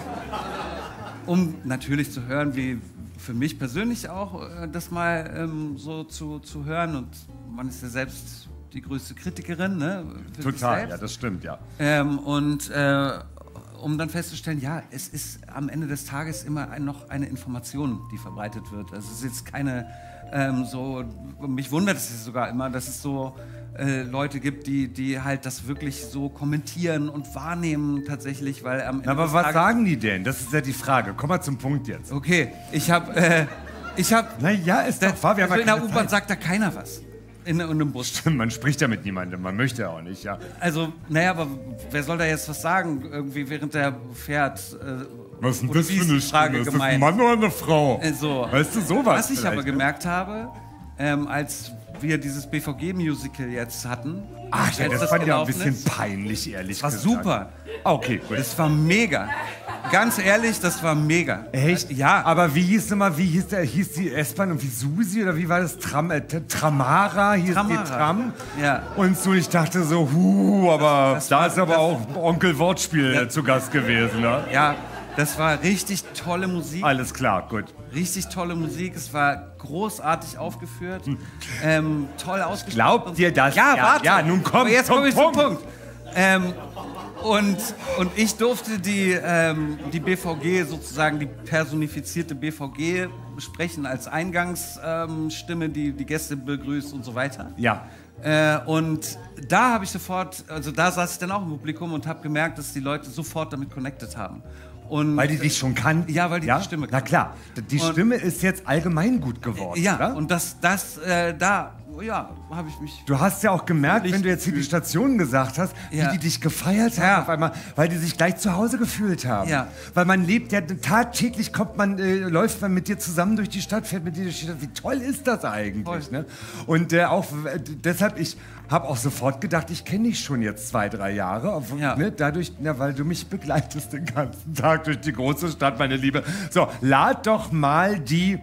um natürlich zu hören, wie für mich persönlich auch, äh, das mal ähm, so zu, zu hören. Und man ist ja selbst die größte Kritikerin, ne? Für sich
Total,
selbst.
ja, das stimmt, ja.
Ähm, und äh, um dann festzustellen, ja, es ist am Ende des Tages immer ein, noch eine Information, die verbreitet wird. Also es ist jetzt keine ähm, so, mich wundert es sogar immer, dass es so äh, Leute gibt, die, die halt das wirklich so kommentieren und wahrnehmen tatsächlich, weil am Ende
Aber
des
was
Tages,
sagen die denn? Das ist ja die Frage. Komm mal zum Punkt jetzt.
Okay, ich habe, äh, ich habe,
Naja, ist doch wahr, wir haben
also
ja
in der
keine
U-Bahn
Zeit.
sagt da keiner was. In, in einem Bus.
Man spricht ja mit niemandem, man möchte auch nicht, ja.
Also, naja, aber wer soll da jetzt was sagen, irgendwie während der fährt? Äh,
Was ist denn
oder
das
wie
für
ist
eine
die Frage
Stimme? Ist das ein
gemeint?
Mann oder eine Frau?
Äh, so.
Weißt du, sowas
Was ich
vielleicht,
aber
ne?
gemerkt habe, ähm, als wir dieses B V G-Musical jetzt hatten,
Ach ja,
als
das fand ich auch ein
gelaufen
bisschen
ist,
peinlich, ehrlich
war
gesagt.
super.
Ah, okay, gut.
Das war mega. Ganz ehrlich, das war mega.
Echt?
Ja.
Aber wie hieß nochmal, wie hieß, der, hieß die S-Bahn irgendwie Susi oder wie war das? Tram, äh, T- Tramara hieß
Tramara.
die Tram.
Ja.
Und so, ich dachte so, huh, aber
Das
da
war-
ist aber
das-
auch Onkel Wortspiel
Ja.
zu Gast gewesen, ne?
Ja, das war richtig tolle Musik.
Alles klar, gut.
Richtig tolle Musik. Es war großartig aufgeführt. Ähm, toll ausgestattet.
Glaubt ihr das?
Ja,
Ja,
warte.
ja, nun komm
Aber jetzt
zum
komme ich zum
Punkt.
Punkt. Ähm, und, und ich durfte die, ähm, die B V G, sozusagen die personifizierte B V G, sprechen als Eingangsstimme, ähm, die die Gäste begrüßt und so weiter.
Ja.
Äh, und da habe ich sofort, also da saß ich dann auch im Publikum und habe gemerkt, dass die Leute sofort damit connected haben. Und
Weil die dich schon kannten?
Ja, weil die die Stimme
Na
kannten.
klar, die
Und-
Stimme ist jetzt allgemein gut geworden,
ja,
oder?
und das, das, äh, da, ja, habe ich mich.
Du hast ja auch gemerkt,
Licht
wenn du jetzt hier die
gefühlt.
Stationen gesagt hast,
Ja.
wie die dich gefeiert haben
Ja.
auf einmal, weil die sich gleich zu Hause gefühlt haben.
Ja.
Weil man lebt ja tagtäglich, kommt man, äh, läuft man mit dir zusammen durch die Stadt, fährt mit dir durch die Stadt. Wie toll ist das eigentlich?
Voll.
Ne? Und äh, auch äh, deshalb, ich habe auch sofort gedacht, ich kenne dich schon jetzt zwei, drei Jahre. Auf,
Ja.
ne? Dadurch, na, weil du mich begleitest den ganzen Tag durch die große Stadt, meine Liebe. So, lad doch mal die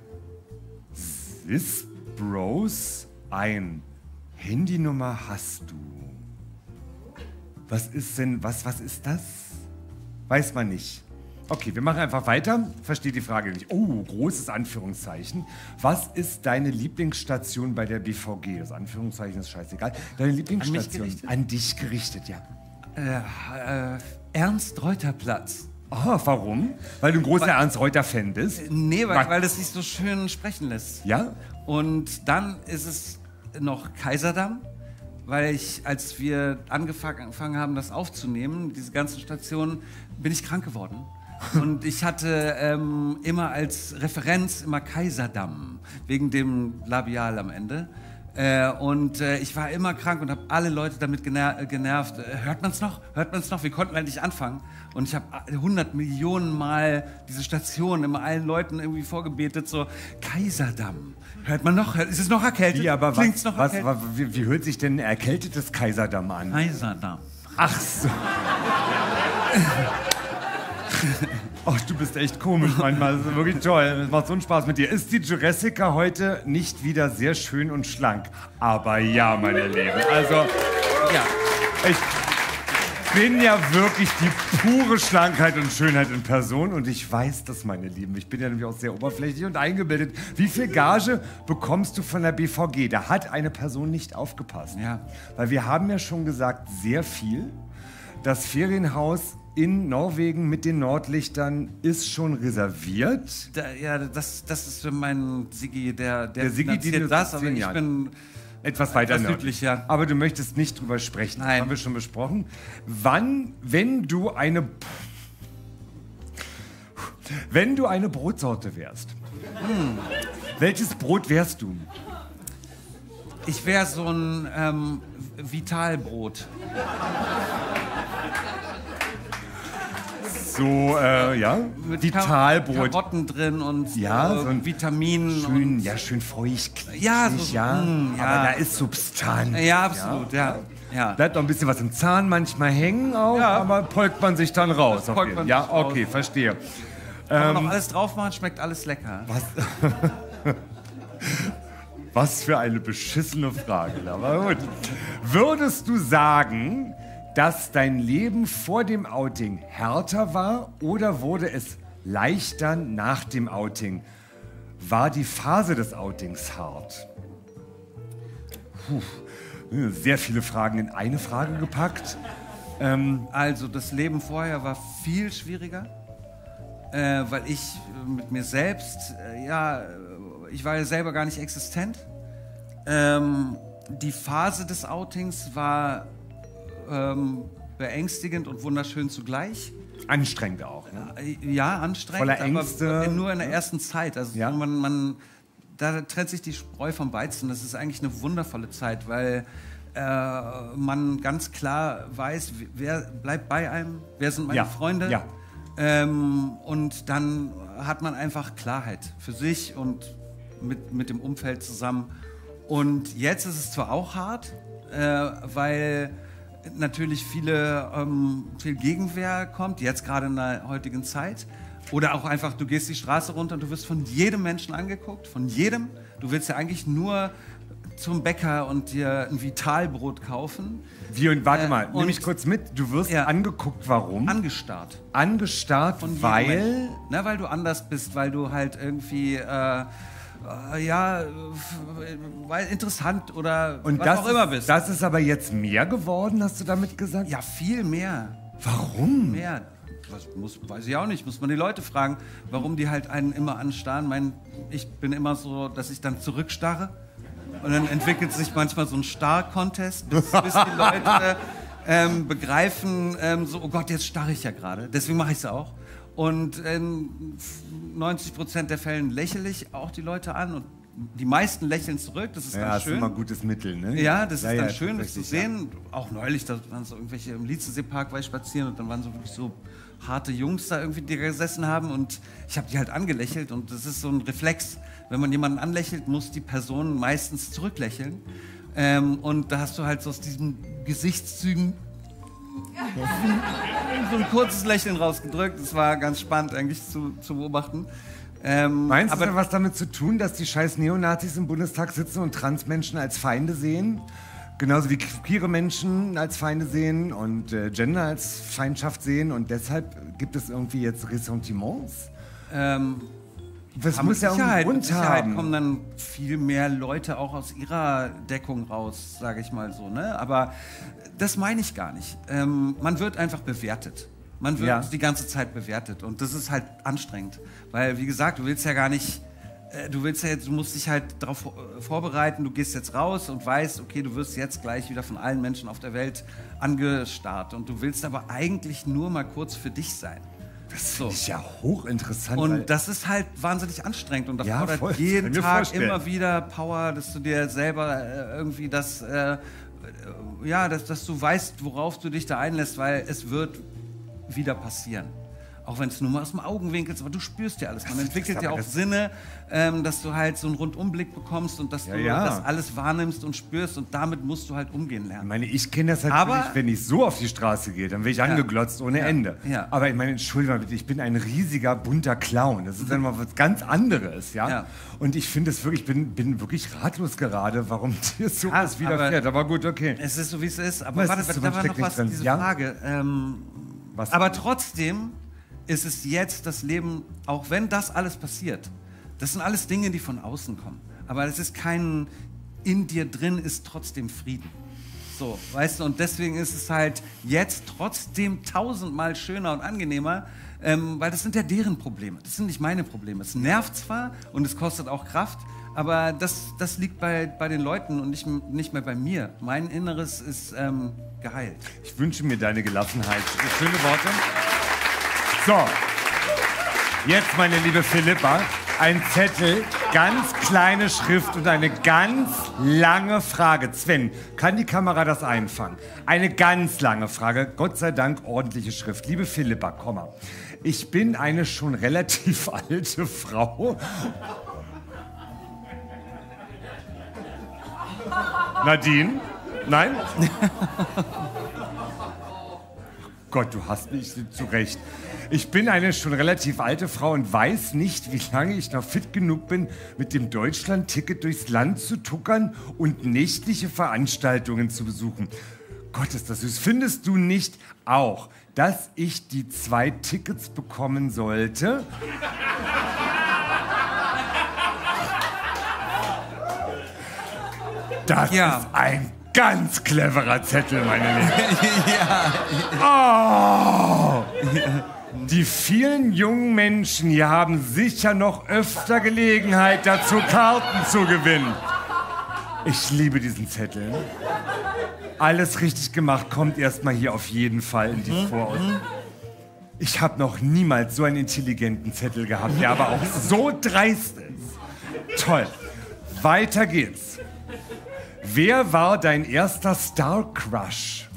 Sis Bros ein. Handynummer hast du. Was ist denn, was, was ist das? Weiß man nicht. Okay, wir machen einfach weiter. Verstehe die Frage nicht. Oh, großes Anführungszeichen. Was ist deine Lieblingsstation bei der B V G? Das Anführungszeichen ist scheißegal. Deine Lieblingsstation?
gerichtet?
An dich gerichtet, ja.
Äh, äh, Ernst-Reuter-Platz.
Oh, warum? Weil du ein großer Ernst-Reuter-Fan bist?
Nee, weil,
Was?
weil das sich so schön sprechen lässt.
Ja?
Und dann ist es noch Kaiserdamm, weil ich, als wir angefangen haben, das aufzunehmen, diese ganzen Stationen, bin ich krank geworden. Und ich hatte ähm, immer als Referenz immer Kaiserdamm, wegen dem Labial am Ende. Äh, und äh, ich war immer krank und habe alle Leute damit gener genervt. Äh, hört man es noch? Hört man es noch? Wir konnten endlich anfangen. Und ich habe hundert Millionen Mal diese Station immer allen Leuten irgendwie vorgebetet, so Kaiserdamm. Hört man noch? Ist es noch erkältet?
Wie, aber
Klingt's
was,
noch
was,
erkältet?
was, wie, wie hört sich denn ein erkältetes Kaiserdamm an?
Kaiserdamm.
Ach so. Ach, du bist echt komisch manchmal. Das ist wirklich toll. Es macht so einen Spaß mit dir. Ist die Jurassica heute nicht wieder sehr schön und schlank? Aber ja, meine Lieben. Also,
Ja.
ich bin ja wirklich die pure Schlankheit und Schönheit in Person. Und ich weiß das, meine Lieben. Ich bin ja nämlich auch sehr oberflächlich und eingebildet. Wie viel Gage bekommst du von der B V G? Da hat eine Person nicht aufgepasst.
Ja.
Weil wir haben ja schon gesagt, sehr viel. Das Ferienhaus in Norwegen mit den Nordlichtern ist schon reserviert.
Da, ja, das, das ist für meinen Siggi, der, der,
Der Siggi,
finanziert
den du
das,
seit
aber
zehn
ich
Jahren-
bin...
Etwas weiter
Etwas
nördlich.
südlich, ja.
Aber du möchtest nicht drüber sprechen. Das
Nein.
haben wir schon besprochen. Wann, wenn du eine... Wenn du eine Brotsorte wärst,
Hm.
welches Brot wärst du?
Ich wäre so ein ähm, Vitalbrot.
So, äh, ja,
Mit
Vitalbrot.
Karotten drin und
Ja,
äh,
so ein
Vitaminen.
Schön,
und,
ja, schön feucht.
Ja, so-
ja.
mm, ja.
Aber da ist Substanz.
Ja, absolut, ja. ja.
Bleibt noch ein bisschen was im Zahn manchmal hängen auch,
Ja.
aber polkt man sich dann raus.
Das
auf
polkt
jeden-
man
ja,
sich raus.
okay, verstehe.
Kann man noch alles drauf machen, schmeckt alles lecker.
Was für eine beschissene Frage, aber gut. Würdest du sagen, dass dein Leben vor dem Outing härter war oder wurde es leichter nach dem Outing? War die Phase des Outings hart? Puh, sehr viele Fragen in eine Frage gepackt.
Also das Leben vorher war viel schwieriger, äh, weil ich äh, mit mir selbst, äh, ja, äh, ich war ja selber gar nicht existent. Ähm, die Phase des Outings war ähm, beängstigend und wunderschön zugleich.
Anstrengend auch. Ne?
Äh, Ja, anstrengend,
Voller Ängste.
aber nur in der ersten Zeit. Also
Ja.
man, man, da trennt sich die Spreu vom Weizen. Das ist eigentlich eine wundervolle Zeit, weil äh, man ganz klar weiß, wer bleibt bei einem, wer sind meine
Ja.
Freunde.
Ja.
Ähm, und dann hat man einfach Klarheit für sich und mit, mit dem Umfeld zusammen. Und jetzt ist es zwar auch hart, äh, weil natürlich viele, ähm, viel Gegenwehr kommt, jetzt gerade in der heutigen Zeit. Oder auch einfach, du gehst die Straße runter und du wirst von jedem Menschen angeguckt, von jedem. Du willst ja eigentlich nur zum Bäcker und dir ein Vitalbrot kaufen.
Wie und warte
Äh,
mal, nimm
und-
mich kurz mit. Du wirst
Ja.
angeguckt, warum?
Angestarrt.
Angestarrt,
Von jedem
weil...
Menschen. Ne, weil du anders bist, weil du halt irgendwie, äh, äh, ja, äh, weil interessant oder
Und
was
das,
auch immer bist.
das ist aber jetzt mehr geworden, hast du damit gesagt?
Ja, viel mehr.
Warum?
Mehr. Was muss, weiß ich auch nicht. Muss man die Leute fragen, warum die halt einen immer anstarren. Mein, ich bin immer so, dass ich dann zurückstarre. Und dann entwickelt sich manchmal so ein Starr-Contest, bis, bis die Leute ähm, begreifen, ähm, so, oh Gott, jetzt starre ich ja gerade. Deswegen mache ich es auch. Und in neunzig Prozent der Fällen lächle ich auch die Leute an. Und die meisten lächeln zurück. Das ist
Ja,
ganz
das ist
schön.
immer ein gutes Mittel, ne?
Ja, das ist
Ja,
dann
ja,
schön, das zu
richtig, ja.
sehen. Auch neulich, da waren so irgendwelche im Lietzenseepark, war ich spazieren und dann waren so wirklich so harte Jungs da irgendwie, die gesessen haben und ich habe die halt angelächelt und das ist so ein Reflex. Wenn man jemanden anlächelt, muss die Person meistens zurücklächeln. Ähm, und da hast du halt so aus diesen Gesichtszügen so ein kurzes Lächeln rausgedrückt. Das war ganz spannend eigentlich zu, zu beobachten. Ähm,
Meinst du,
aber
das hat was damit zu tun, dass die scheiß Neonazis im Bundestag sitzen und Transmenschen als Feinde sehen? Genauso wie queere Menschen als Feinde sehen und äh, Gender als Feindschaft sehen und deshalb gibt es irgendwie jetzt Ressentiments?
ähm,
Das
Aber
muss ja
mit
irgendwie
Sicherheit,
einen
mit
Grund
Sicherheit
haben.
kommen dann viel mehr Leute auch aus ihrer Deckung raus, sage ich mal so. Ne? Aber das meine ich gar nicht. Ähm, man wird einfach bewertet. Man wird
Ja.
die ganze Zeit bewertet und das ist halt anstrengend. Weil, wie gesagt, du willst ja gar nicht, äh, du willst ja jetzt, du musst dich halt darauf äh, vorbereiten, du gehst jetzt raus und weißt, okay, du wirst jetzt gleich wieder von allen Menschen auf der Welt angestarrt und du willst aber eigentlich nur mal kurz für dich sein.
Das
So.
ist ja hochinteressant. weil-
Und das ist halt wahnsinnig anstrengend und das
Ja,
fordert
voll. Kann
jeden
mir
Tag
vorstellen.
immer wieder Power, dass du dir selber äh, irgendwie das, äh, äh, ja, dass, dass du weißt, worauf du dich da einlässt, weil es wird wieder passieren. Auch wenn es nur mal aus dem Augenwinkel ist, aber du spürst ja alles. Man entwickelt
aber
ja auch
das-
Sinne, ähm, dass du halt so einen Rundumblick bekommst und dass
Ja,
du
ja.
das alles wahrnimmst und spürst und damit musst du halt umgehen
Ich
lernen.
meine, ich kenne das natürlich,
Aber-
wenn ich so auf die Straße gehe, dann werde ich angeglotzt ohne
Ja.
Ende.
Ja.
Aber ich meine, entschuldige mal bitte, ich bin ein riesiger, bunter Clown. Das ist dann mal was ganz anderes, ja?
Ja.
Und ich finde es wirklich, ich bin, bin wirklich ratlos gerade, warum dir sowas
Ja,
widerfährt. Aber gut, okay.
Es ist so, wie es ist. Aber
Was
warte,
ist so,
da
man
war
steckt
noch
nicht
was,
drin.
diese
Ja?
Frage. Ähm,
Was?
aber trotzdem ist es jetzt das Leben, auch wenn das alles passiert, das sind alles Dinge, die von außen kommen. Aber es ist kein, in dir drin ist trotzdem Frieden. So, weißt du, und deswegen ist es halt jetzt trotzdem tausendmal schöner und angenehmer, ähm, weil das sind ja deren Probleme, das sind nicht meine Probleme. Es nervt zwar und es kostet auch Kraft, aber das, das liegt bei, bei den Leuten und nicht, nicht mehr bei mir. Mein Inneres ist ähm, geheilt.
Ich wünsche mir deine Gelassenheit. Schöne Worte. So, jetzt, meine liebe Philippa, ein Zettel, ganz kleine Schrift und eine ganz lange Frage. Sven, kann die Kamera das einfangen? Eine ganz lange Frage, Gott sei Dank ordentliche Schrift. Liebe Philippa, komm mal. Ich bin eine schon relativ alte Frau. Nadine? Nein? Gott, du hast mich zurecht. Ich bin eine schon relativ alte Frau und weiß nicht, wie lange ich noch fit genug bin, mit dem Deutschland-Ticket durchs Land zu tuckern und nächtliche Veranstaltungen zu besuchen. Gott, ist das süß. Findest du nicht auch, dass ich die zwei Tickets bekommen sollte? Das
Ja.
ist ein ganz cleverer Zettel, meine Lieben. Oh! Die vielen jungen Menschen hier haben sicher noch öfter Gelegenheit dazu, Karten zu gewinnen. Ich liebe diesen Zettel. Alles richtig gemacht, kommt erstmal hier auf jeden Fall in die Vorauswahl. Ich habe noch niemals so einen intelligenten Zettel gehabt, der aber auch so dreist ist. Toll. Weiter geht's. Wer war dein erster Star-Crush?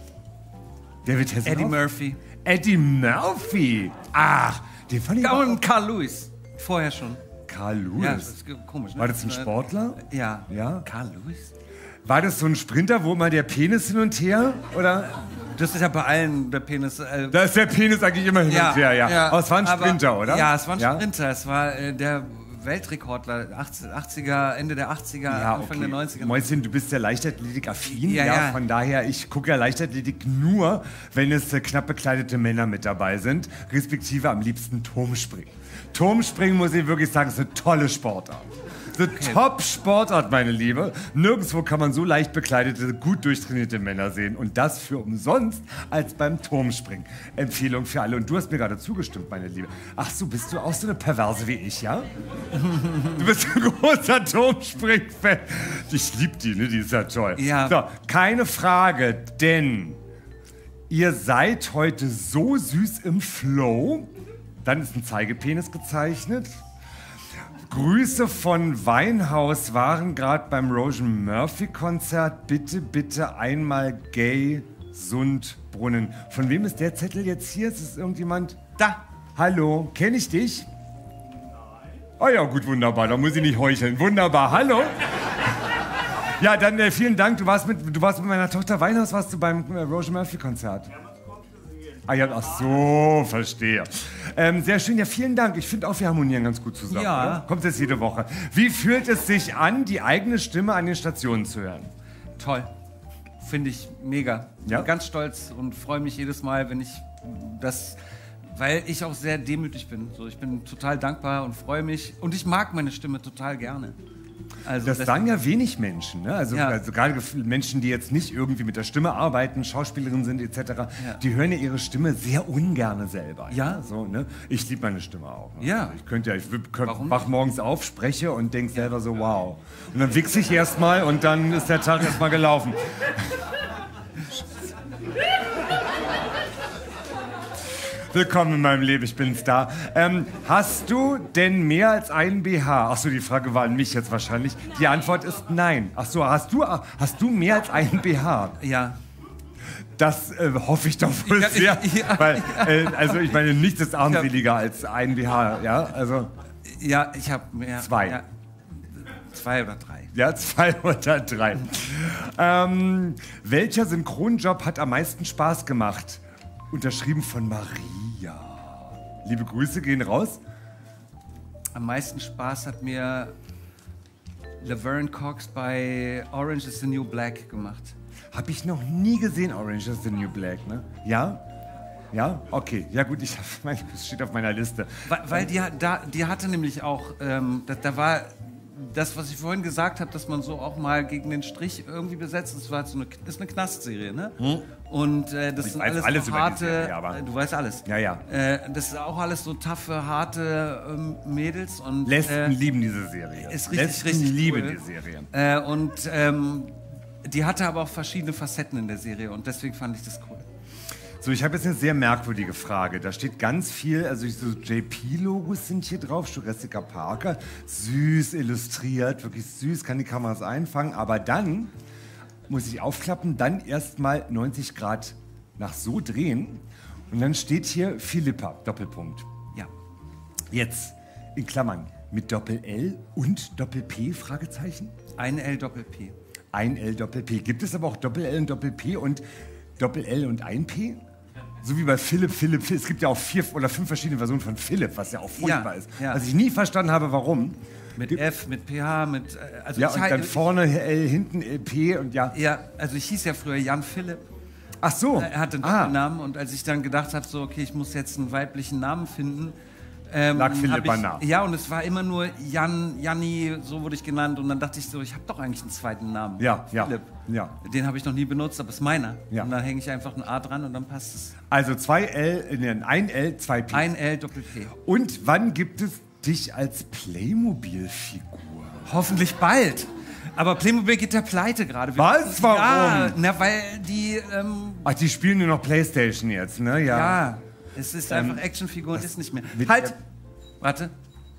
David Hasselhoff?
Eddie Murphy.
Eddie Murphy. Ach, den fand ich
Und
auch.
Carl Lewis. Vorher schon.
Carl
Ja,
Lewis.
das ist komisch. Ne?
War das ein Sportler?
Ja.
Ja.
Carl Lewis?
War das so ein Sprinter, wo mal der Penis hin und her? Oder?
Das ist ja bei allen der Penis. Äh,
Da ist der Penis eigentlich immer hin und her, ja. Aber es war ein
aber-
Sprinter, oder?
Ja, es war ein
Ja?
Sprinter. Es war äh, der Weltrekordler, achtziger, Ende der achtziger,
Ja,
Anfang
okay.
der neunziger.
Mäuschen, du bist ja Leichtathletik-affin, ja,
Ja, ja.
Von daher, ich gucke ja Leichtathletik nur, wenn es äh, knapp bekleidete Männer mit dabei sind, respektive am liebsten Turmspringen. Turmspringen, muss ich wirklich sagen, ist eine tolle Sportart. Eine Top-Sportart, meine Liebe. Nirgendwo kann man so leicht bekleidete, gut durchtrainierte Männer sehen. Und das für umsonst als beim Turmspringen. Empfehlung für alle. Und du hast mir gerade zugestimmt, meine Liebe. Ach so, bist du auch so eine Perverse wie ich, ja? Du bist ein großer Turmspring-Fan. Ich liebe die, ne? Die ist ja toll.
Ja.
So, keine Frage, denn ihr seid heute so süß im Flow. Dann ist ein Zeigepenis gezeichnet. Grüße von Weinhaus waren gerade beim Rogan Murphy Konzert. Bitte, bitte einmal Gay Sundbrunnen. Von wem ist der Zettel jetzt hier? Ist es irgendjemand?
Da.
Hallo, kenne ich dich? Nein. Oh ja, gut, wunderbar. Da muss ich nicht heucheln. Wunderbar. Hallo. Ja, dann äh, vielen Dank. Du warst mit, du warst mit meiner Tochter Weinhaus, warst du beim äh, Rogan Murphy Konzert. Ah ja, ach so, verstehe. Ähm, sehr schön, ja, vielen Dank. Ich finde auch, wir harmonieren ganz gut zusammen.
Ja.
Oder? Kommt jetzt jede Woche. Wie fühlt es sich an, die eigene Stimme an den Stationen zu hören?
Toll. Finde ich mega.
Ja?
Ganz stolz und freue mich jedes Mal, wenn ich das, weil ich auch sehr demütig bin. So, ich bin total dankbar und freue mich. Und ich mag meine Stimme total gerne. Also
Das
das-
sagen ja wenig Menschen, ne? Also,
Ja.
also gerade gef- Menschen, die jetzt nicht irgendwie mit der Stimme arbeiten, Schauspielerinnen sind et cetera,
Ja.
die hören ja ihre Stimme sehr ungerne selber.
Ja.
So, ne? Ich liebe meine Stimme auch. Ne?
Ja.
Ich könnte ja, ich w- könnt,
Warum?
wach morgens auf, spreche und denke selber so, wow. Und dann wichse ich erstmal und dann ist der Tag erstmal gelaufen. Willkommen in meinem Leben, ich bin's da. Ähm, hast du denn mehr als einen B H? Achso, die Frage war an mich jetzt wahrscheinlich. Die Antwort ist nein. Achso, hast du, hast du mehr als einen B H?
Ja.
Das äh, hoffe ich doch wohl
Ja,
sehr.
ja,
weil, äh, also ich meine, nichts ist armseliger als ein B H, ja? Also,
Ja, ich habe mehr.
Zwei.
Ja, zwei oder drei.
ja, zwei oder drei. ähm, welcher Synchronjob hat am meisten Spaß gemacht? Unterschrieben von Maria. Liebe Grüße gehen raus.
Am meisten Spaß hat mir Laverne Cox bei Orange is the New Black gemacht.
Habe ich noch nie gesehen, Orange is the New Black, ne? Ja? Ja? Okay. Ja gut, ich, mein, das steht auf meiner Liste.
Weil, weil die, hat- da, die hatte nämlich auch, ähm, da, da war das, was ich vorhin gesagt habe, dass man so auch mal gegen den Strich irgendwie besetzt. Das war so eine, ist eine Knastserie, ne? Und äh, das
Ich
sind
weiß
alles,
alles
so
über die
harte.
Serie, aber-
äh, du weißt alles.
Ja, ja.
Äh, das ist auch alles so taffe, harte ähm, Mädels und
Lesben
äh,
lieben diese Serie.
ist richtig,
Lesben
richtig
lieben
cool.
die Serie.
Äh, und ähm, die hatte aber auch verschiedene Facetten in der Serie und deswegen fand ich das cool.
So, ich habe jetzt eine sehr merkwürdige Frage. Da steht ganz viel, also so J P-Logos sind hier drauf, Jurassic Parker, süß illustriert, wirklich süß, kann die Kameras einfangen. Aber dann muss ich aufklappen, dann erstmal neunzig Grad nach so drehen und dann steht hier Philippa, Doppelpunkt.
Ja.
Jetzt, in Klammern, mit Doppel-L und Doppel-P, Fragezeichen?
Ein L Doppel-P.
Ein L Doppel-P. Gibt es aber auch Doppel-L und Doppel-P und Doppel-L und ein P? So wie bei Philipp, Philipp, Philipp. Es gibt ja auch vier oder fünf verschiedene Versionen von Philipp, was ja auch furchtbar
Ja,
ist.
ja.
Was ich nie verstanden habe, warum.
Mit F, mit P H, mit... äh, Also
Ja,
ich
und
halt-
dann vorne L, hinten L, P und ja.
Ja, also ich hieß ja früher Jan Philipp.
Ach so.
Er hatte einen
ah.
Doppelnamen und als ich dann gedacht habe, so, okay, ich muss jetzt einen weiblichen Namen finden, ähm,
Lag
hab
Philippa
ich,
nah.
Ja, und es war immer nur Jan, Janni, so wurde ich genannt. Und dann dachte ich so, ich habe doch eigentlich einen zweiten Namen.
Ja, ja,
Philipp.
ja.
Den habe ich noch nie benutzt, aber es ist meiner.
Ja.
Und dann hänge ich einfach ein A dran und dann passt es.
Also zwei L, nee, ein L, zwei P.
Ein L Doppel-P.
Und wann gibt es dich als Playmobil-Figur?
Hoffentlich bald. Aber Playmobil geht ja pleite gerade. Wir
Was?
wissen-
Warum?
Ja, na, weil die, ähm,
Ach, die spielen nur noch Playstation jetzt, ne? Ja.
ja, es ist einfach Actionfiguren, ist nicht mehr.
mit
Halt!
der-
Warte.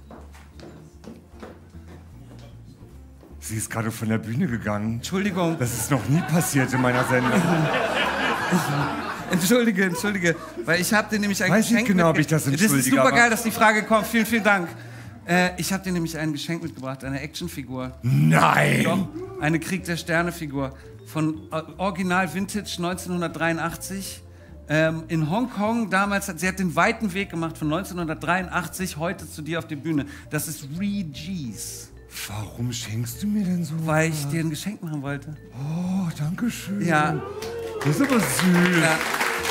Sie ist gerade von der Bühne gegangen.
Entschuldigung.
Das ist noch nie passiert in meiner Sendung.
Entschuldige, entschuldige, weil ich habe dir nämlich ein
Weiß nicht
Geschenk
genau, ob
mitge-
ich das
Das ist
entschuldige,
super
aber-
geil, dass die Frage kommt. Vielen, vielen Dank. Äh, ich habe dir nämlich ein Geschenk mitgebracht, eine Actionfigur.
Nein!
Doch, eine Krieg der Sterne-Figur von äh, Original Vintage neunzehnhundertdreiundachtzig. Ähm, in Hongkong damals, hat, sie hat den weiten Weg gemacht von neunzehnhundertdreiundachtzig heute zu dir auf die Bühne. Das ist Regis,
Warum schenkst du mir denn so?
weil ich dir ein Geschenk machen wollte.
Oh, danke schön.
Ja.
Das ist aber süß.
Ja.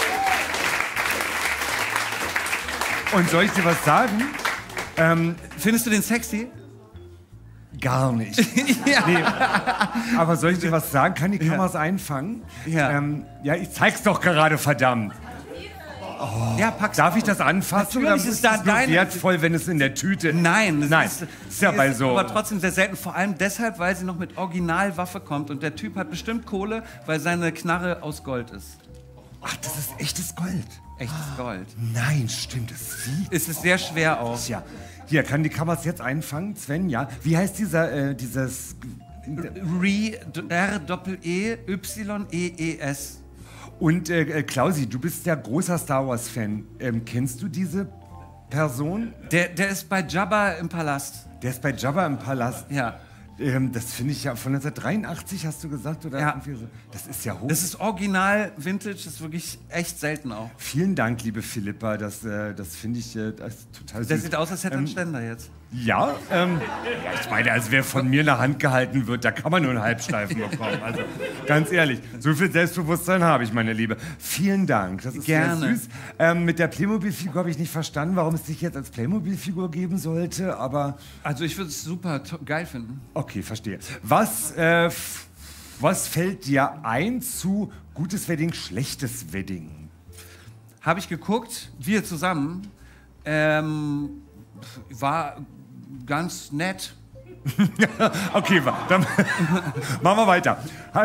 Und soll ich dir was sagen?
Findest du den sexy?
Gar nicht.
Ja.
Nee. Aber soll ich dir was sagen? Kann die Kameras einfangen?
Ja.
Ähm, ja, ich zeig's doch gerade, verdammt.
Ja, pack's
Darf ich
aus.
das anfassen?
Natürlich
oder
ist da
es nur
dein-
wertvoll, wenn es in der Tüte...
Nein, das
Nein.
ist,
Ist ja
sie
bei
ist
so...
aber trotzdem sehr selten. Vor allem deshalb, weil sie noch mit Originalwaffe kommt und der Typ hat bestimmt Kohle, weil seine Knarre aus Gold ist.
Ach, das ist echtes Gold.
Echtes Gold.
Nein, stimmt, das sieht...
Es ist sehr schwer auch.
Ja. Hier, kann die Kameras jetzt einfangen? Sven, ja. Wie heißt dieser, äh, dieses...
Re, R, Doppel E, Y, E, E, S.
Und äh, äh, Klausi, du bist ja großer Star Wars-Fan. Ähm, kennst du diese Person?
Der, der ist bei Jabba im Palast.
Der ist bei Jabba im Palast.
Ja.
Ähm, das finde ich ja von neunzehnhundertdreiundachtzig, hast du gesagt? Oder
Ja.
irgendwie so? Das ist ja hoch.
Das ist original Vintage, das ist wirklich echt selten auch.
Vielen Dank, liebe Philippa. Das, äh, das finde ich äh, das ist total süß.
Der sieht aus, als hätte er einen
Ähm,
Ständer jetzt.
Ja, ähm, ja, ich meine, als wer von mir in der Hand gehalten wird, da kann man nur einen Halbsteifen bekommen. Also ganz ehrlich, so viel Selbstbewusstsein habe ich, meine Liebe. Vielen Dank, das ist
Gerne.
sehr süß. Ähm, mit der Playmobil-Figur habe ich nicht verstanden, warum es dich jetzt als Playmobil-Figur geben sollte, aber
Also ich würde es super to- geil finden.
okay, verstehe. Was, äh, f- was fällt dir ein zu gutes Wedding, schlechtes Wedding?
Habe ich geguckt, wir zusammen. Ähm, war ganz nett.
Okay, wa- dann machen wir weiter.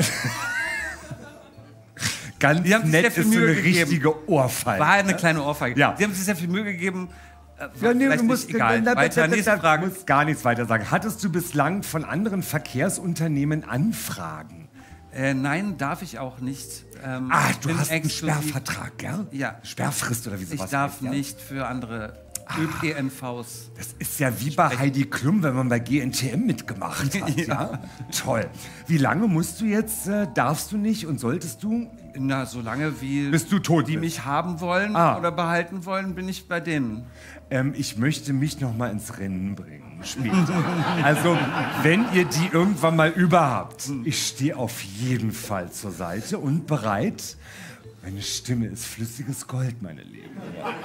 Ganz
Die haben sich
nett
sehr viel
ist so
Mühe
eine
gegeben.
richtige Ohrfeige.
War eine kleine Ohrfeige.
Ja.
Sie haben sich sehr viel Mühe gegeben. Äh,
Ja, nee,
vielleicht
du musst,
nicht, egal.
da- da-
Weiter,
da- da-
nächste
da-
Frage.
musst gar nichts weiter sagen. Hattest du bislang von anderen Verkehrsunternehmen Anfragen?
Äh, nein, darf ich auch nicht. Ähm,
Ah,
ich
du
bin
hast einen
exklusiv-
Sperrvertrag, gell?
Ja.
Sperrfrist oder wie
Ich
sowas.
darf
heißt, ja?
nicht für andere Ö P N Vs.
Das ist ja wie bei Heidi Klum, wenn man bei G N T M mitgemacht hat. ja. Toll. Wie lange musst du jetzt, äh, darfst du nicht und solltest du?
Na, solange wie
Bis du tot
die
bist.
mich haben wollen
Ah.
oder behalten wollen, bin ich bei denen.
Ähm, ich möchte mich noch mal ins Rennen bringen später. Also, wenn ihr die irgendwann mal überhabt, ich stehe auf jeden Fall zur Seite und bereit. Meine Stimme ist flüssiges Gold, meine Lieben.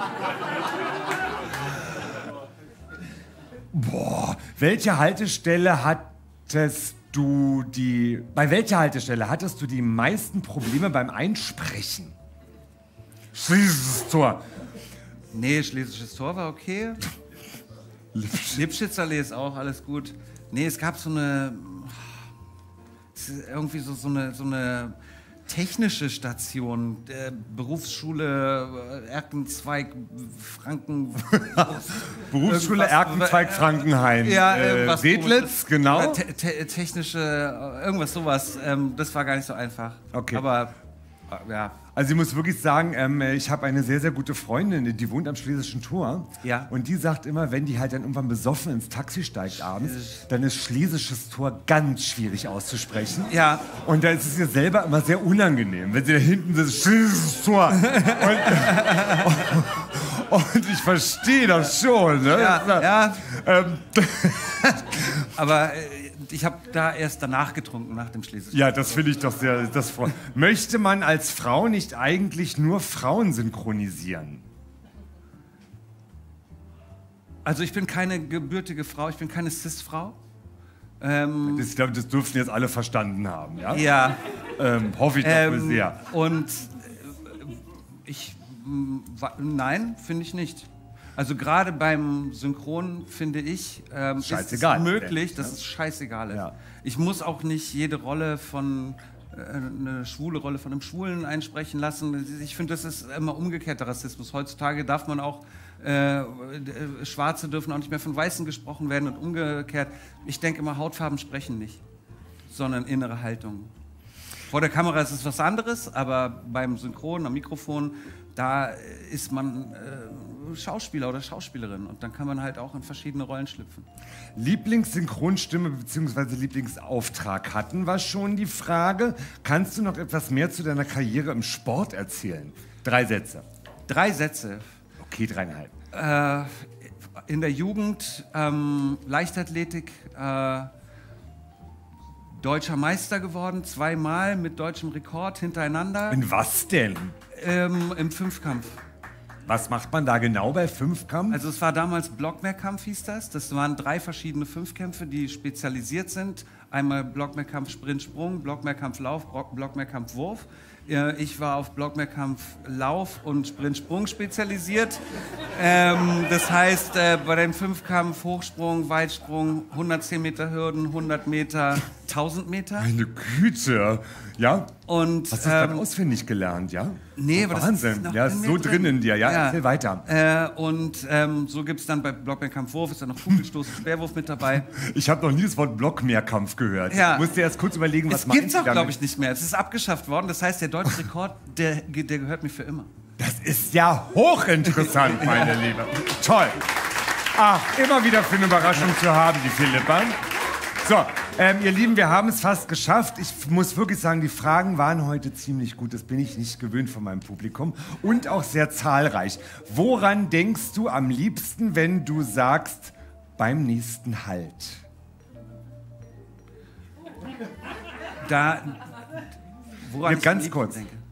Boah, welche Haltestelle hattest du die... Bei welcher Haltestelle hattest du die meisten Probleme beim Einsprechen? Schließes Tor.
Nee, Schlesisches Tor war okay. Lipschitzallee ist auch alles gut. Nee, es gab so eine. Es ist irgendwie so, so eine. So eine technische Station, äh, Berufsschule, äh, Erkenzweig, Franken.
Berufsschule
irgendwas-
Erkenzweig Frankenhain.
Ja,
äh,
irgendwas
Sedlitz,
komisches.
genau.
Oder te te technische, äh, irgendwas sowas. Ähm, das war gar nicht so einfach.
Okay.
Aber, äh, ja.
Also ich muss wirklich sagen, ähm, ich habe eine sehr, sehr gute Freundin, die wohnt am Schlesischen Tor.
Ja.
Und die sagt immer, wenn die halt dann irgendwann besoffen ins Taxi steigt abends, dann ist Schlesisches Tor ganz schwierig auszusprechen.
Ja.
Und da ist es ihr selber immer sehr unangenehm, wenn sie da hinten sitzt, Schlesisches Tor. Und, und ich verstehe das schon. Ne?
Ja, ja.
Ähm,
Aber äh, ich habe da erst danach getrunken, nach dem Schlesischen.
Ja, das finde ich doch sehr. Das freut. Möchte man als Frau nicht eigentlich nur Frauen synchronisieren?
Also ich bin keine gebürtige Frau, ich bin keine Cis-Frau. Ähm,
Das, ich glaube, das dürften jetzt alle verstanden haben. Ja?
ja.
Ähm, hoffe ich doch wohl
Ähm,
sehr.
und äh, ich, m, wa- nein, finde ich nicht. Also gerade beim Synchron finde ich, ähm, ist
Scheißegal,
es möglich,
ne?
dass es scheißegal ist.
Ja.
Ich muss auch nicht jede Rolle von, äh, eine schwule Rolle von einem Schwulen einsprechen lassen. Ich finde, das ist immer umgekehrter Rassismus. Heutzutage darf man auch, äh, äh, Schwarze dürfen auch nicht mehr von Weißen gesprochen werden und umgekehrt. Ich denke immer, Hautfarben sprechen nicht, sondern innere Haltung. Vor der Kamera ist es was anderes, aber beim Synchron, am Mikrofon, da ist man äh, Schauspieler oder Schauspielerin und dann kann man halt auch in verschiedene Rollen schlüpfen.
Lieblingssynchronstimme bzw. Lieblingsauftrag hatten wir schon die Frage. Kannst du noch etwas mehr zu deiner Karriere im Sport erzählen? Drei Sätze.
Drei Sätze.
Okay, dreieinhalb.
Äh, in der Jugend ähm, Leichtathletik, äh, deutscher Meister geworden, zweimal mit deutschem Rekord hintereinander
In was denn?
ähm, im Fünfkampf.
Was macht man da genau bei Fünfkampf?
Also es war damals Blockmehrkampf hieß das. Das waren drei verschiedene Fünfkämpfe, die spezialisiert sind. Einmal Blockmehrkampf Sprint Sprung, Blockmehrkampf Lauf, Bro- Blockmehrkampf Wurf. Äh, Ich war auf Blockmehrkampf Lauf und Sprint Sprung spezialisiert. Ähm, das heißt, äh, bei dem Fünfkampf Hochsprung, Weitsprung, hundertzehn Meter Hürden, hundert Meter, tausend Meter.
Meine Güte. Ja?
Und
Hast du das gerade
ähm,
auswendig gelernt, ja?
nee, aber das ist
Wahnsinn.
noch
Ja,
in
ist
mir
so
drin.
drin in dir. Ja,
Ja.
erzähl weiter.
Äh, und ähm, so gibt es dann bei Blockmehrkampf-Wurf, ist dann noch Kugelstoß und Speerwurf mit dabei.
Ich habe noch nie das Wort Blockmehrkampf gehört.
Ja.
Ich musste erst kurz überlegen, was
Es
meinst
gibt es
du
auch,
damit?
glaube ich, nicht mehr. Es ist abgeschafft worden. Das heißt, der deutsche Rekord, der, der gehört mir für immer.
Das ist ja hochinteressant, meine Liebe. Toll. Ach, immer wieder für eine Überraschung zu haben, die Philippa. So, ähm, ihr Lieben, wir haben es fast geschafft. Ich muss wirklich sagen, die Fragen waren heute ziemlich gut. Das bin ich nicht gewöhnt von meinem Publikum. Und auch sehr zahlreich. Woran denkst du am liebsten, wenn du sagst, beim nächsten Halt?
Da, woran
Ja,
ich
ganz
am
kurz.
liebsten denke.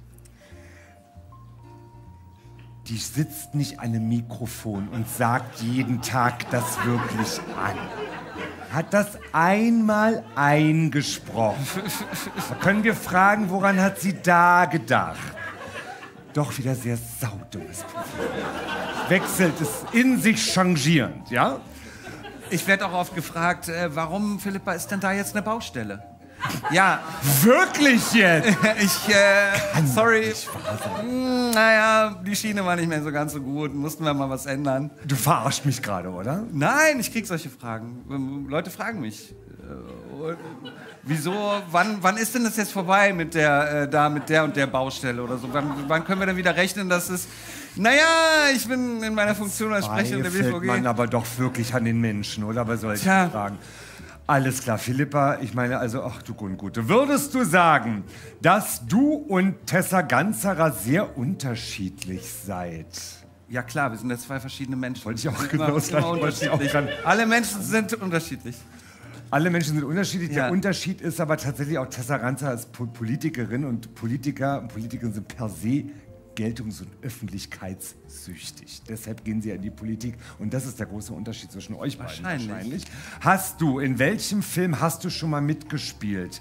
Die sitzt nicht an einem Mikrofon und sagt jeden Tag das wirklich an. Hat das einmal eingesprochen. Da können wir fragen, woran hat sie da gedacht? Doch wieder sehr saudummes Publikum. Wechselt es in sich changierend, ja?
Ich werde auch oft gefragt, äh, warum, Philippa, ist denn da jetzt eine Baustelle? Ja,
Wirklich jetzt?
ich, äh, sorry. Hm, naja, die Schiene war nicht mehr so ganz so gut. Mussten wir mal was ändern.
Du verarscht mich gerade, oder?
Nein, ich krieg solche Fragen. Ähm, Leute fragen mich. Äh, äh, wieso, wann, wann ist denn das jetzt vorbei mit der, äh, da, mit der und der Baustelle oder so? Wann, wann können wir denn wieder rechnen, dass es. Naja, ich bin in meiner Funktion als Sprecher der W V
Zweifelt man
G.
aber doch wirklich an den Menschen, oder? Bei solchen
Tja.
Fragen. Alles klar, Philippa, ich meine also, ach du Gute, würdest du sagen, dass du und Tessa Ganzerer sehr unterschiedlich seid?
Ja klar, wir sind ja zwei verschiedene Menschen.
Wollte ich auch
Immer-
genau das
immer
Gleiche, wollte ich auch
unterschiedlich.
grad-
Alle Menschen sind unterschiedlich.
Alle Menschen sind unterschiedlich.
Ja.
Der Unterschied ist aber tatsächlich auch, Tessa Ganzerer ist Po- Politikerin und Politiker und Politikerinnen sind per se geltungs- und öffentlichkeitssüchtig. Deshalb gehen sie ja in die Politik. Und das ist der große Unterschied zwischen euch beiden
Wahrscheinlich.
wahrscheinlich. Hast du, in welchem Film hast du schon mal mitgespielt?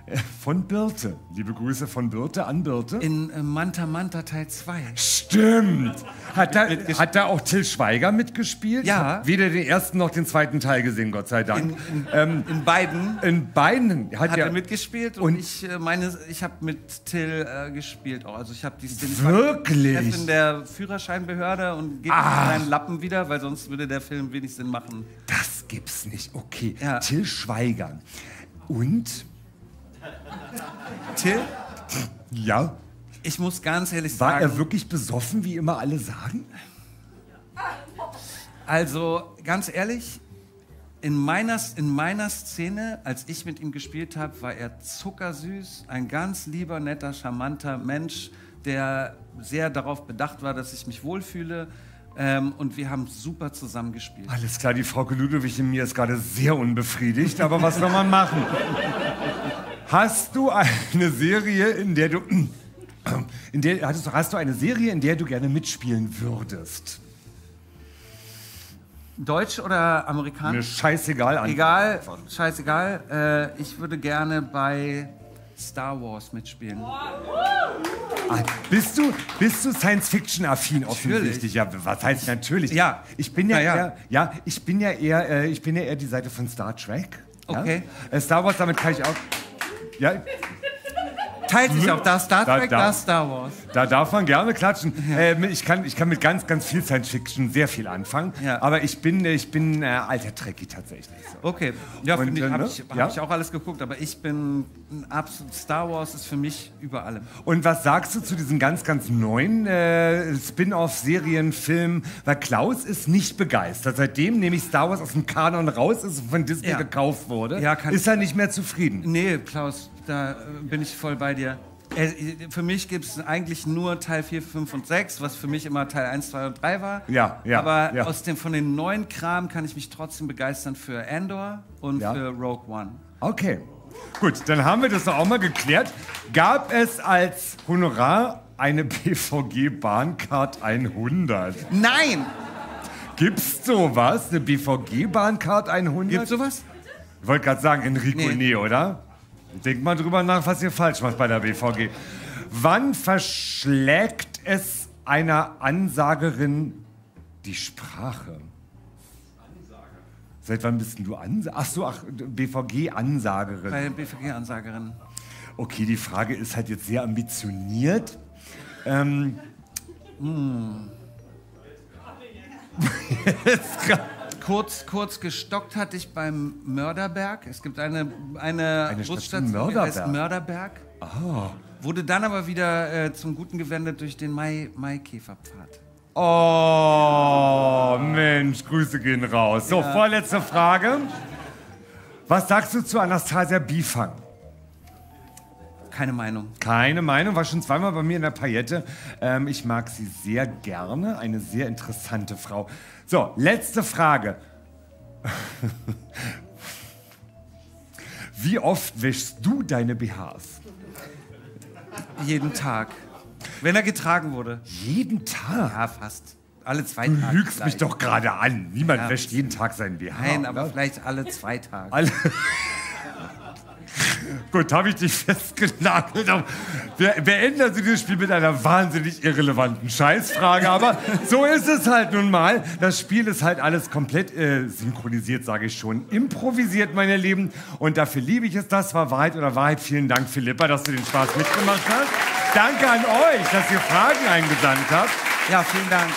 Von Birte. Liebe Grüße von Birte an Birte.
In äh, Manta Manta Teil zwei.
Stimmt. Hat da, hat da auch Till Schweiger mitgespielt?
Ja.
Weder den ersten noch den zweiten Teil gesehen, Gott sei Dank.
In, in,
ähm,
in beiden
in beiden hat,
hat
er
er mitgespielt und,
und
ich äh, meine, ich habe mit Till äh, gespielt auch. Also ich habe die Szene
Wirklich?
in der Führerscheinbehörde und gebe
Ah.
seinen Lappen wieder, weil sonst würde der Film wenig Sinn machen.
Das gibt's nicht. Okay.
Ja.
Till Schweiger. Und?
Till,
Ja.
ich muss ganz ehrlich
War
sagen,
er wirklich besoffen, wie immer alle sagen?
also ganz ehrlich, in meiner, in meiner Szene, als ich mit ihm gespielt habe, war er zuckersüß, ein ganz lieber, netter, charmanter Mensch, der sehr darauf bedacht war, dass ich mich wohlfühle. Ähm, und wir haben super zusammen gespielt.
Alles klar, die Frau Ludwig in mir ist gerade sehr unbefriedigt, aber was soll man machen? Hast du eine Serie, in der du... In der, hast, du, hast du eine Serie, in der du gerne mitspielen würdest?
Deutsch oder
Mir
amerikanisch?
scheißegal an.
Egal, scheißegal. Äh, ich würde gerne bei Star Wars mitspielen.
Ah, bist du, bist du Science-Fiction-affin offensichtlich? Ja, was heißt natürlich?
Ja.
Ich bin ja,
Na ja.
Eher, ja, ich bin ja eher, äh, ich bin ja eher die Seite von Star Trek. Ja?
Okay.
Äh, Star Wars, damit kann ich auch. Ja,
Teilt sich auch da Star
Da-
Trek,
da-
da Star Wars.
da darf man gerne klatschen. Äh, ich, kann, ich kann mit ganz, ganz viel Science-Fiction sehr viel anfangen.
Ja.
Aber ich bin, äh, ich bin äh, alter Trekkie tatsächlich. So.
Okay, ja,
Und,
finde ich,
äh,
habe
ne?
ich, hab
Ja?
ich auch alles geguckt, aber ich bin ein absolut, Star Wars ist für mich über allem.
Und was sagst du zu diesen ganz, ganz neuen äh, Spin-off-Serien, Filmen? Weil Klaus ist nicht begeistert. Seitdem nämlich Star Wars aus dem Kanon raus ist und von Disney
Ja.
gekauft wurde,
Ja, kann-
ist er nicht mehr zufrieden.
Nee, Klaus, da äh, bin ich voll bei dir. Äh, Für mich gibt es eigentlich nur Teil vier, fünf und sechs, was für mich immer Teil eins, zwei und drei war.
Ja, ja,
Aber
ja.
aus dem, von den neuen Kram kann ich mich trotzdem begeistern für Andor und
Ja.
für Rogue One.
Okay, gut, dann haben wir das doch auch mal geklärt. Gab es als Honorar eine B V G-Bahncard hundert?
Nein!
Gibt's sowas? Eine B V G-Bahncard hundert?
Gibt's sowas?
Ich wollte gerade sagen, Enrico, nee.
Nee.
oder? Denkt mal drüber nach, was ihr falsch macht bei der B V G. Wann verschlägt es einer Ansagerin die Sprache? Seit wann bist denn du Ansagerin? Ach so, ach, B V G-Ansagerin.
Bei B V G-Ansagerin.
Okay, die Frage ist halt jetzt sehr ambitioniert. Ähm,
Kurz, kurz gestockt hatte ich beim Mörderberg. Es gibt eine, eine,
Eine Station
Busstation, die heißt
Mörderberg.
Mörderberg.
oh.
Wurde dann aber wieder äh, zum Guten gewendet durch den Mai, Maikäferpfad.
oh, Mensch, Grüße gehen raus. So, vorletzte Frage. Was sagst du zu Anastasia Biefang?
Keine Meinung.
Keine Meinung, war schon zweimal bei mir in der Paillette. Ähm, ich mag sie sehr gerne, eine sehr interessante Frau. So, letzte Frage. Wie oft wäschst du deine B Hs?
Jeden Tag. Wenn er getragen wurde.
Jeden Tag?
Ja, fast. Alle zwei
Du
Tage.
lügst mich
vielleicht.
doch gerade an. Niemand
Ja.
wäscht jeden Tag seinen B H.
Nein, aber
oder?
vielleicht alle zwei Tage.
Alle. Gut, habe ich dich festgenagelt. Wir beenden also dieses Spiel mit einer wahnsinnig irrelevanten Scheißfrage. Aber so ist es halt nun mal. Das Spiel ist halt alles komplett äh, synchronisiert, sage ich schon. Improvisiert, meine Lieben. Und dafür liebe ich es. Das war Wahrheit oder Wahrheit. Vielen Dank, Philippa, dass du den Spaß mitgemacht hast. Danke an euch, dass ihr Fragen eingesandt habt.
Ja, vielen Dank.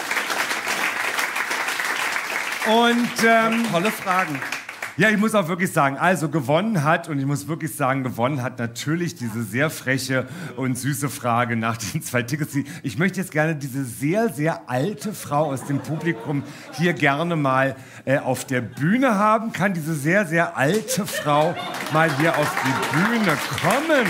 Und ähm,
Tolle Fragen.
ja, ich muss auch wirklich sagen, also gewonnen hat, und ich muss wirklich sagen, gewonnen hat natürlich diese sehr freche und süße Frage nach den zwei Tickets. Ich möchte jetzt gerne diese sehr, sehr alte Frau aus dem Publikum hier gerne mal äh, auf der Bühne haben. Kann diese sehr, sehr alte Frau mal hier auf die Bühne kommen?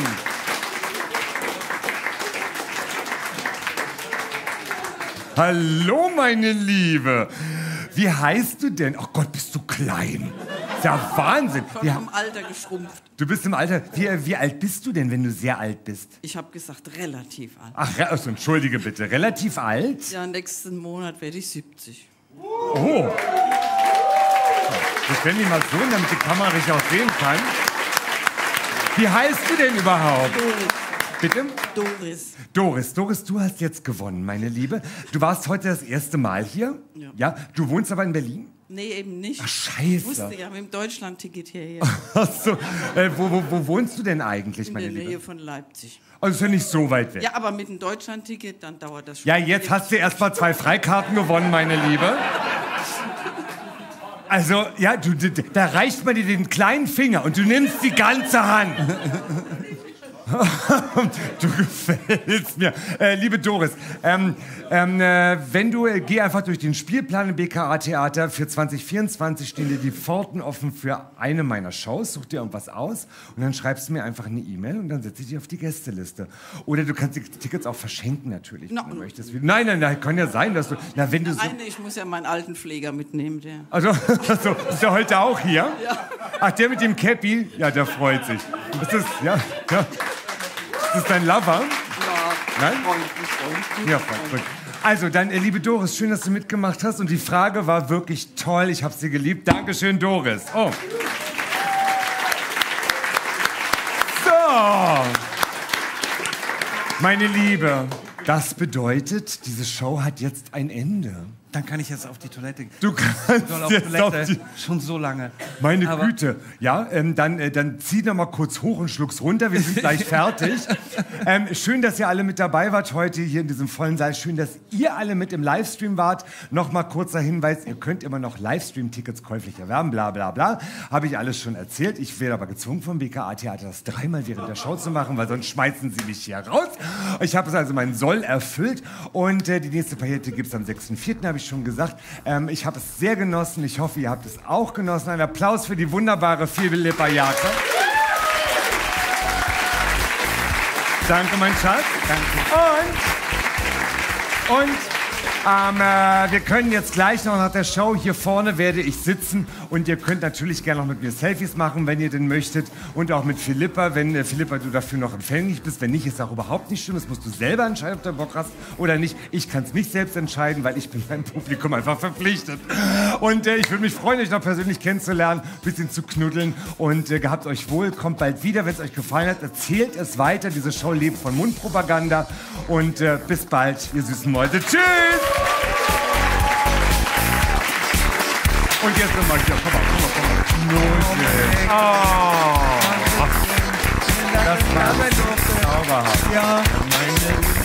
Hallo, meine Liebe. Wie heißt du denn? Ach Gott, bist du klein. Ist ja Wahnsinn.
Schon
Ja,
vom Alter geschrumpft.
du bist im Alter. Wie, wie alt bist du denn, wenn du sehr alt bist?
Ich habe gesagt, relativ alt.
Ach, re- also, entschuldige bitte. Relativ alt?
Ja, nächsten Monat werde ich siebzig.
Oh. Das werden die mal so, damit die Kamera dich auch sehen kann. Wie heißt du denn überhaupt?
Doris.
Bitte?
Doris.
Doris, Doris, du hast jetzt gewonnen, meine Liebe. Du warst heute das erste Mal hier.
Ja.
Ja? Du wohnst aber in Berlin?
Nee, eben nicht.
Ach,
Ich
scheiße.
wusste ja mit dem Deutschland-Ticket hierher.
Ach so. äh, wo, wo, wo wohnst du denn eigentlich,
In
meine
der Nähe
Liebe?
von Leipzig.
Also ist ja nicht so weit weg.
Ja, aber mit dem Deutschland-Ticket, dann dauert das schon.
Ja, jetzt hast du erst mal zwei Freikarten gewonnen, meine Liebe. Also, ja, du, da reicht man dir den kleinen Finger und du nimmst die ganze Hand. Du gefällst mir. Äh, liebe Doris, ähm, ähm, äh, wenn du, äh, geh einfach durch den Spielplan im B K A-Theater. Für zwanzig vierundzwanzig stehen dir die Pforten offen für eine meiner Shows. Such dir irgendwas aus und dann schreibst du mir einfach eine E-Mail und dann setze ich dich auf die Gästeliste. Oder du kannst die Tickets auch verschenken natürlich, wenn
No.
du möchtest. Nein, nein, nein, kann ja sein, dass du... Na, wenn du so,
Nein, ich muss ja meinen alten Pfleger mitnehmen, der.
also, also, ist der heute auch hier? Ja. Ach, der mit dem Cappy? Ja, der freut sich. Das ist, ja, ja. Ist das dein Lover?
Ja,
Nein?
Freund, Freund, Freund.
Ja, Freund, Freund. Also, dann, äh, liebe Doris, schön, dass du mitgemacht hast. Und die Frage war wirklich toll. Ich habe sie geliebt. Dankeschön, Doris. Oh. So. Meine Liebe, das bedeutet, diese Show hat jetzt ein Ende.
Dann kann ich jetzt auf die Toilette.
Du kannst
Soll auf
jetzt
Toilette.
auf die...
Schon so lange.
Meine
Aber-
Güte. Ja, ähm, dann, äh, dann zieh noch mal kurz hoch und schluck's runter. Wir sind gleich fertig. Ähm, schön, dass ihr alle mit dabei wart heute hier in diesem vollen Saal. Schön, dass ihr alle mit im Livestream wart. Noch mal kurzer Hinweis. Ihr könnt immer noch Livestream-Tickets käuflich erwerben. Bla, bla, bla. Habe ich alles schon erzählt. Ich werde aber gezwungen vom B K A-Theater, das dreimal während der Show zu machen, weil sonst schmeißen sie mich hier raus. Ich habe also meinen Soll erfüllt. Und äh, die nächste Palette gibt's am sechsten vierten habe ich schon gesagt. Ähm, ich habe es sehr genossen. Ich hoffe, ihr habt es auch genossen. Ein Applaus für die wunderbare Philippa Jakob. Danke, mein Schatz. Danke. Und, und ähm, äh, wir können jetzt gleich noch nach der Show, hier vorne werde ich sitzen und ihr könnt natürlich gerne noch mit mir Selfies machen, wenn ihr denn möchtet. Und auch mit Philippa, wenn äh, Philippa, du dafür noch empfänglich bist. Wenn nicht, ist auch überhaupt nicht schlimm. Das musst du selber entscheiden, ob du Bock hast oder nicht. Ich kann es nicht selbst entscheiden, weil ich bin meinem Publikum einfach verpflichtet. Und äh, ich würde mich freuen, euch noch persönlich kennenzulernen, ein bisschen zu knuddeln. Und äh, gehabt euch wohl, kommt bald wieder. Wenn es euch gefallen hat, erzählt es weiter. Diese Show lebt von Mundpropaganda. Und äh, bis bald, ihr süßen Mäuse. Tschüss! Und jetzt nochmal hier, komm mal, komm mal, komm mal. Null. Oh. Das war zauberhaft.
Ja.
Meine